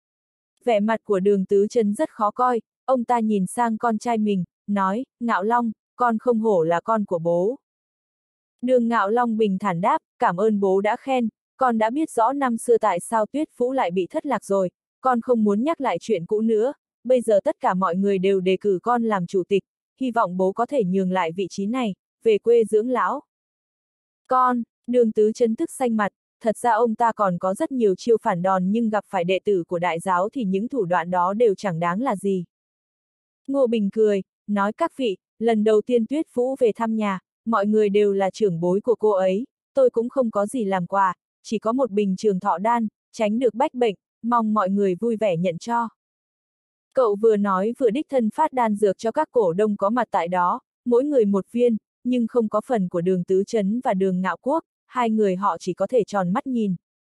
Vẻ mặt của Đường Tứ Chấn rất khó coi, ông ta nhìn sang con trai mình, nói, Ngạo Long, con không hổ là con của bố. Đường Ngạo Long bình thản đáp, cảm ơn bố đã khen, con đã biết rõ năm xưa tại sao Tuyết Phú lại bị thất lạc rồi, con không muốn nhắc lại chuyện cũ nữa, bây giờ tất cả mọi người đều đề cử con làm chủ tịch, hy vọng bố có thể nhường lại vị trí này, về quê dưỡng lão. Con, Đường Tứ Chấn tức xanh mặt, thật ra ông ta còn có rất nhiều chiêu phản đòn nhưng gặp phải đệ tử của đại giáo thì những thủ đoạn đó đều chẳng đáng là gì. Ngô Bình cười, nói các vị, lần đầu tiên Tuyết Phú về thăm nhà, mọi người đều là trưởng bối của cô ấy, tôi cũng không có gì làm quà, chỉ có một bình trường thọ đan, tránh được bách bệnh, mong mọi người vui vẻ nhận cho. Cậu vừa nói vừa đích thân phát đan dược cho các cổ đông có mặt tại đó, mỗi người một viên, nhưng không có phần của Đường Tứ Chấn và Đường Ngạo Quốc, hai người họ chỉ có thể tròn mắt nhìn.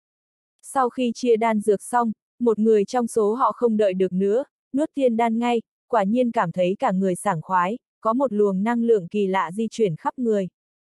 Sau khi chia đan dược xong, một người trong số họ không đợi được nữa, nuốt tiên đan ngay, quả nhiên cảm thấy cả người sảng khoái, có một luồng năng lượng kỳ lạ di chuyển khắp người.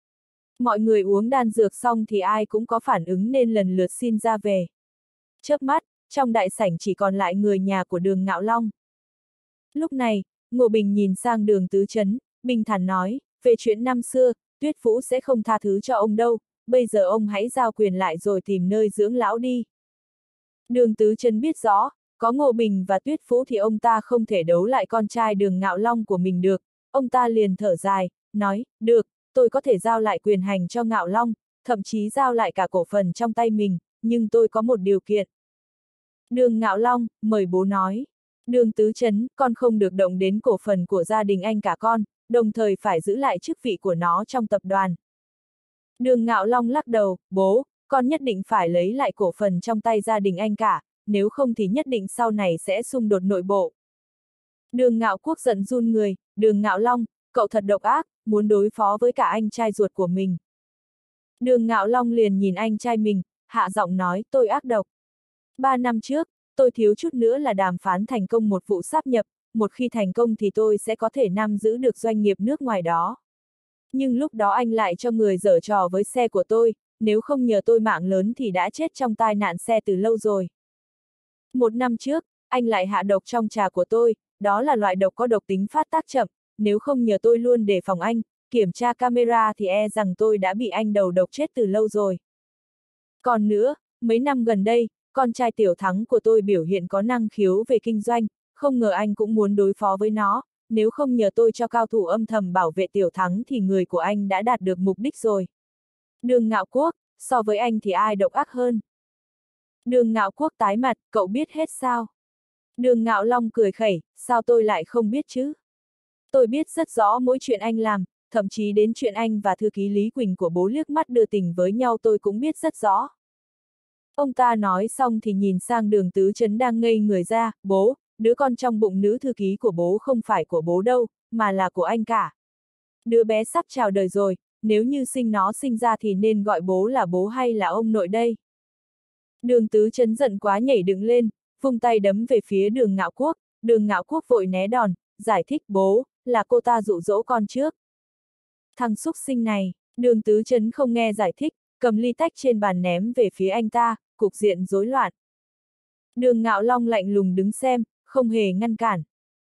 Mọi người uống đan dược xong thì ai cũng có phản ứng nên lần lượt xin ra về. Chớp mắt, trong đại sảnh chỉ còn lại người nhà của Đường Ngạo Long. Lúc này, Ngô Bình nhìn sang Đường Tứ Chấn, bình thản nói, về chuyện năm xưa, Tuyết Phú sẽ không tha thứ cho ông đâu, bây giờ ông hãy giao quyền lại rồi tìm nơi dưỡng lão đi. Đường Tứ Chấn biết rõ, có Ngô Bình và Tuyết Phú thì ông ta không thể đấu lại con trai Đường Ngạo Long của mình được, ông ta liền thở dài, nói, được, tôi có thể giao lại quyền hành cho Ngạo Long, thậm chí giao lại cả cổ phần trong tay mình, nhưng tôi có một điều kiện. Đường Ngạo Long, mời bố nói. Đường Tứ Chấn, con không được động đến cổ phần của gia đình anh cả con, đồng thời phải giữ lại chức vị của nó trong tập đoàn. Đường Ngạo Long lắc đầu, bố, con nhất định phải lấy lại cổ phần trong tay gia đình anh cả, nếu không thì nhất định sau này sẽ xung đột nội bộ. Đường Ngạo Quốc giận run người, Đường Ngạo Long, cậu thật độc ác, muốn đối phó với cả anh trai ruột của mình. Đường Ngạo Long liền nhìn anh trai mình, hạ giọng nói, tôi ác độc. 3 năm trước, tôi thiếu chút nữa là đàm phán thành công một vụ sáp nhập, một khi thành công thì tôi sẽ có thể nắm giữ được doanh nghiệp nước ngoài đó. Nhưng lúc đó anh lại cho người giở trò với xe của tôi, nếu không nhờ tôi mạng lớn thì đã chết trong tai nạn xe từ lâu rồi. 1 năm trước, anh lại hạ độc trong trà của tôi, đó là loại độc có độc tính phát tác chậm, nếu không nhờ tôi luôn đề phòng anh, kiểm tra camera thì e rằng tôi đã bị anh đầu độc chết từ lâu rồi. Còn nữa, mấy năm gần đây, con trai Tiểu Thắng của tôi biểu hiện có năng khiếu về kinh doanh, không ngờ anh cũng muốn đối phó với nó, nếu không nhờ tôi cho cao thủ âm thầm bảo vệ Tiểu Thắng thì người của anh đã đạt được mục đích rồi. Đường Ngạo Quốc, so với anh thì ai độc ác hơn? Đường Ngạo Quốc tái mặt, cậu biết hết sao? Đường Ngạo Long cười khẩy, sao tôi lại không biết chứ? Tôi biết rất rõ mỗi chuyện anh làm, thậm chí đến chuyện anh và thư ký Lý Quỳnh của bố liếc mắt đưa tình với nhau tôi cũng biết rất rõ. Ông ta nói xong thì nhìn sang Đường Tứ Chấn đang ngây người ra, bố, đứa con trong bụng nữ thư ký của bố không phải của bố đâu, mà là của anh cả. Đứa bé sắp chào đời rồi, nếu như nó sinh ra thì nên gọi bố là bố hay là ông nội đây? Đường Tứ Chấn giận quá nhảy đứng lên, vung tay đấm về phía Đường Ngạo Quốc, Đường Ngạo Quốc vội né đòn, giải thích bố, là cô ta dụ dỗ con trước. Thằng xúc sinh này, Đường Tứ Chấn không nghe giải thích, cầm ly tách trên bàn ném về phía anh ta, cục diện rối loạn. Đường Ngạo Long lạnh lùng đứng xem, không hề ngăn cản.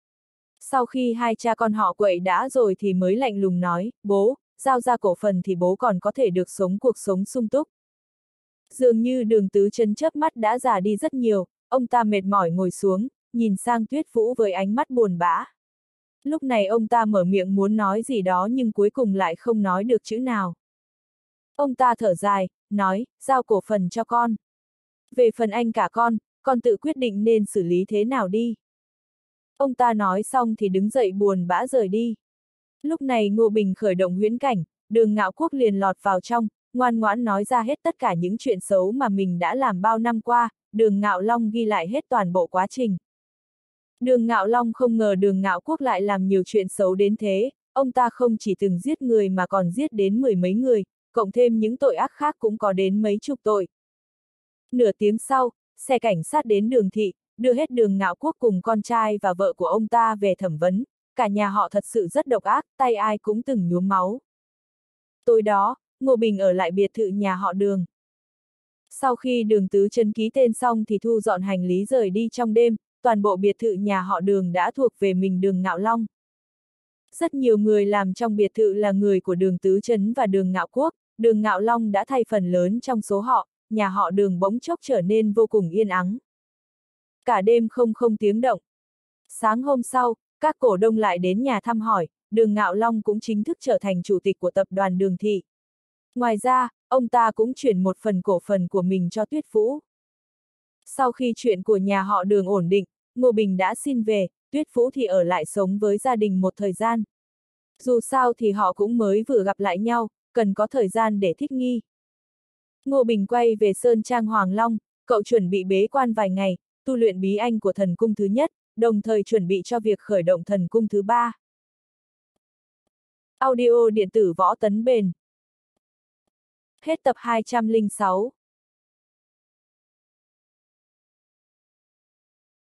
Sau khi hai cha con họ quậy đã rồi thì mới lạnh lùng nói, bố, giao ra cổ phần thì bố còn có thể được sống cuộc sống sung túc. Dường như Đường Tứ Chấn chớp mắt đã già đi rất nhiều, ông ta mệt mỏi ngồi xuống, nhìn sang Tuyết Vũ với ánh mắt buồn bã. Lúc này ông ta mở miệng muốn nói gì đó nhưng cuối cùng lại không nói được chữ nào. Ông ta thở dài, nói, giao cổ phần cho con. Về phần anh cả con tự quyết định nên xử lý thế nào đi. Ông ta nói xong thì đứng dậy buồn bã rời đi. Lúc này Ngô Bình khởi động huyễn cảnh, Đường Ngạo Quốc liền lọt vào trong, ngoan ngoãn nói ra hết tất cả những chuyện xấu mà mình đã làm bao năm qua, Đường Ngạo Long ghi lại hết toàn bộ quá trình. Đường Ngạo Long không ngờ Đường Ngạo Quốc lại làm nhiều chuyện xấu đến thế, ông ta không chỉ từng giết người mà còn giết đến 10 mấy người, cộng thêm những tội ác khác cũng có đến mấy chục tội. Nửa tiếng sau, xe cảnh sát đến Đường thị, đưa hết Đường Ngạo Quốc cùng con trai và vợ của ông ta về thẩm vấn, cả nhà họ thật sự rất độc ác, tay ai cũng từng nhuốm máu. Tối đó, Ngô Bình ở lại biệt thự nhà họ Đường. Sau khi Đường Tứ Chấn ký tên xong thì thu dọn hành lý rời đi trong đêm, toàn bộ biệt thự nhà họ Đường đã thuộc về mình Đường Ngạo Long. Rất nhiều người làm trong biệt thự là người của Đường Tứ Chấn và Đường Ngạo Quốc, Đường Ngạo Long đã thay phần lớn trong số họ, nhà họ Đường bỗng chốc trở nên vô cùng yên ắng. Cả đêm không tiếng động. Sáng hôm sau, các cổ đông lại đến nhà thăm hỏi, Đường Ngạo Long cũng chính thức trở thành chủ tịch của tập đoàn Đường thị. Ngoài ra, ông ta cũng chuyển một phần cổ phần của mình cho Tuyết Vũ. Sau khi chuyện của nhà họ Đường ổn định, Ngô Bình đã xin về, Tuyết Vũ thì ở lại sống với gia đình một thời gian. Dù sao thì họ cũng mới vừa gặp lại nhau, cần có thời gian để thích nghi. Ngô Bình quay về Sơn Trang Hoàng Long, cậu chuẩn bị bế quan vài ngày, tu luyện bí anh của thần cung thứ nhất, đồng thời chuẩn bị cho việc khởi động thần cung thứ ba. Audio điện tử Võ Tấn Bền. Hết tập 206.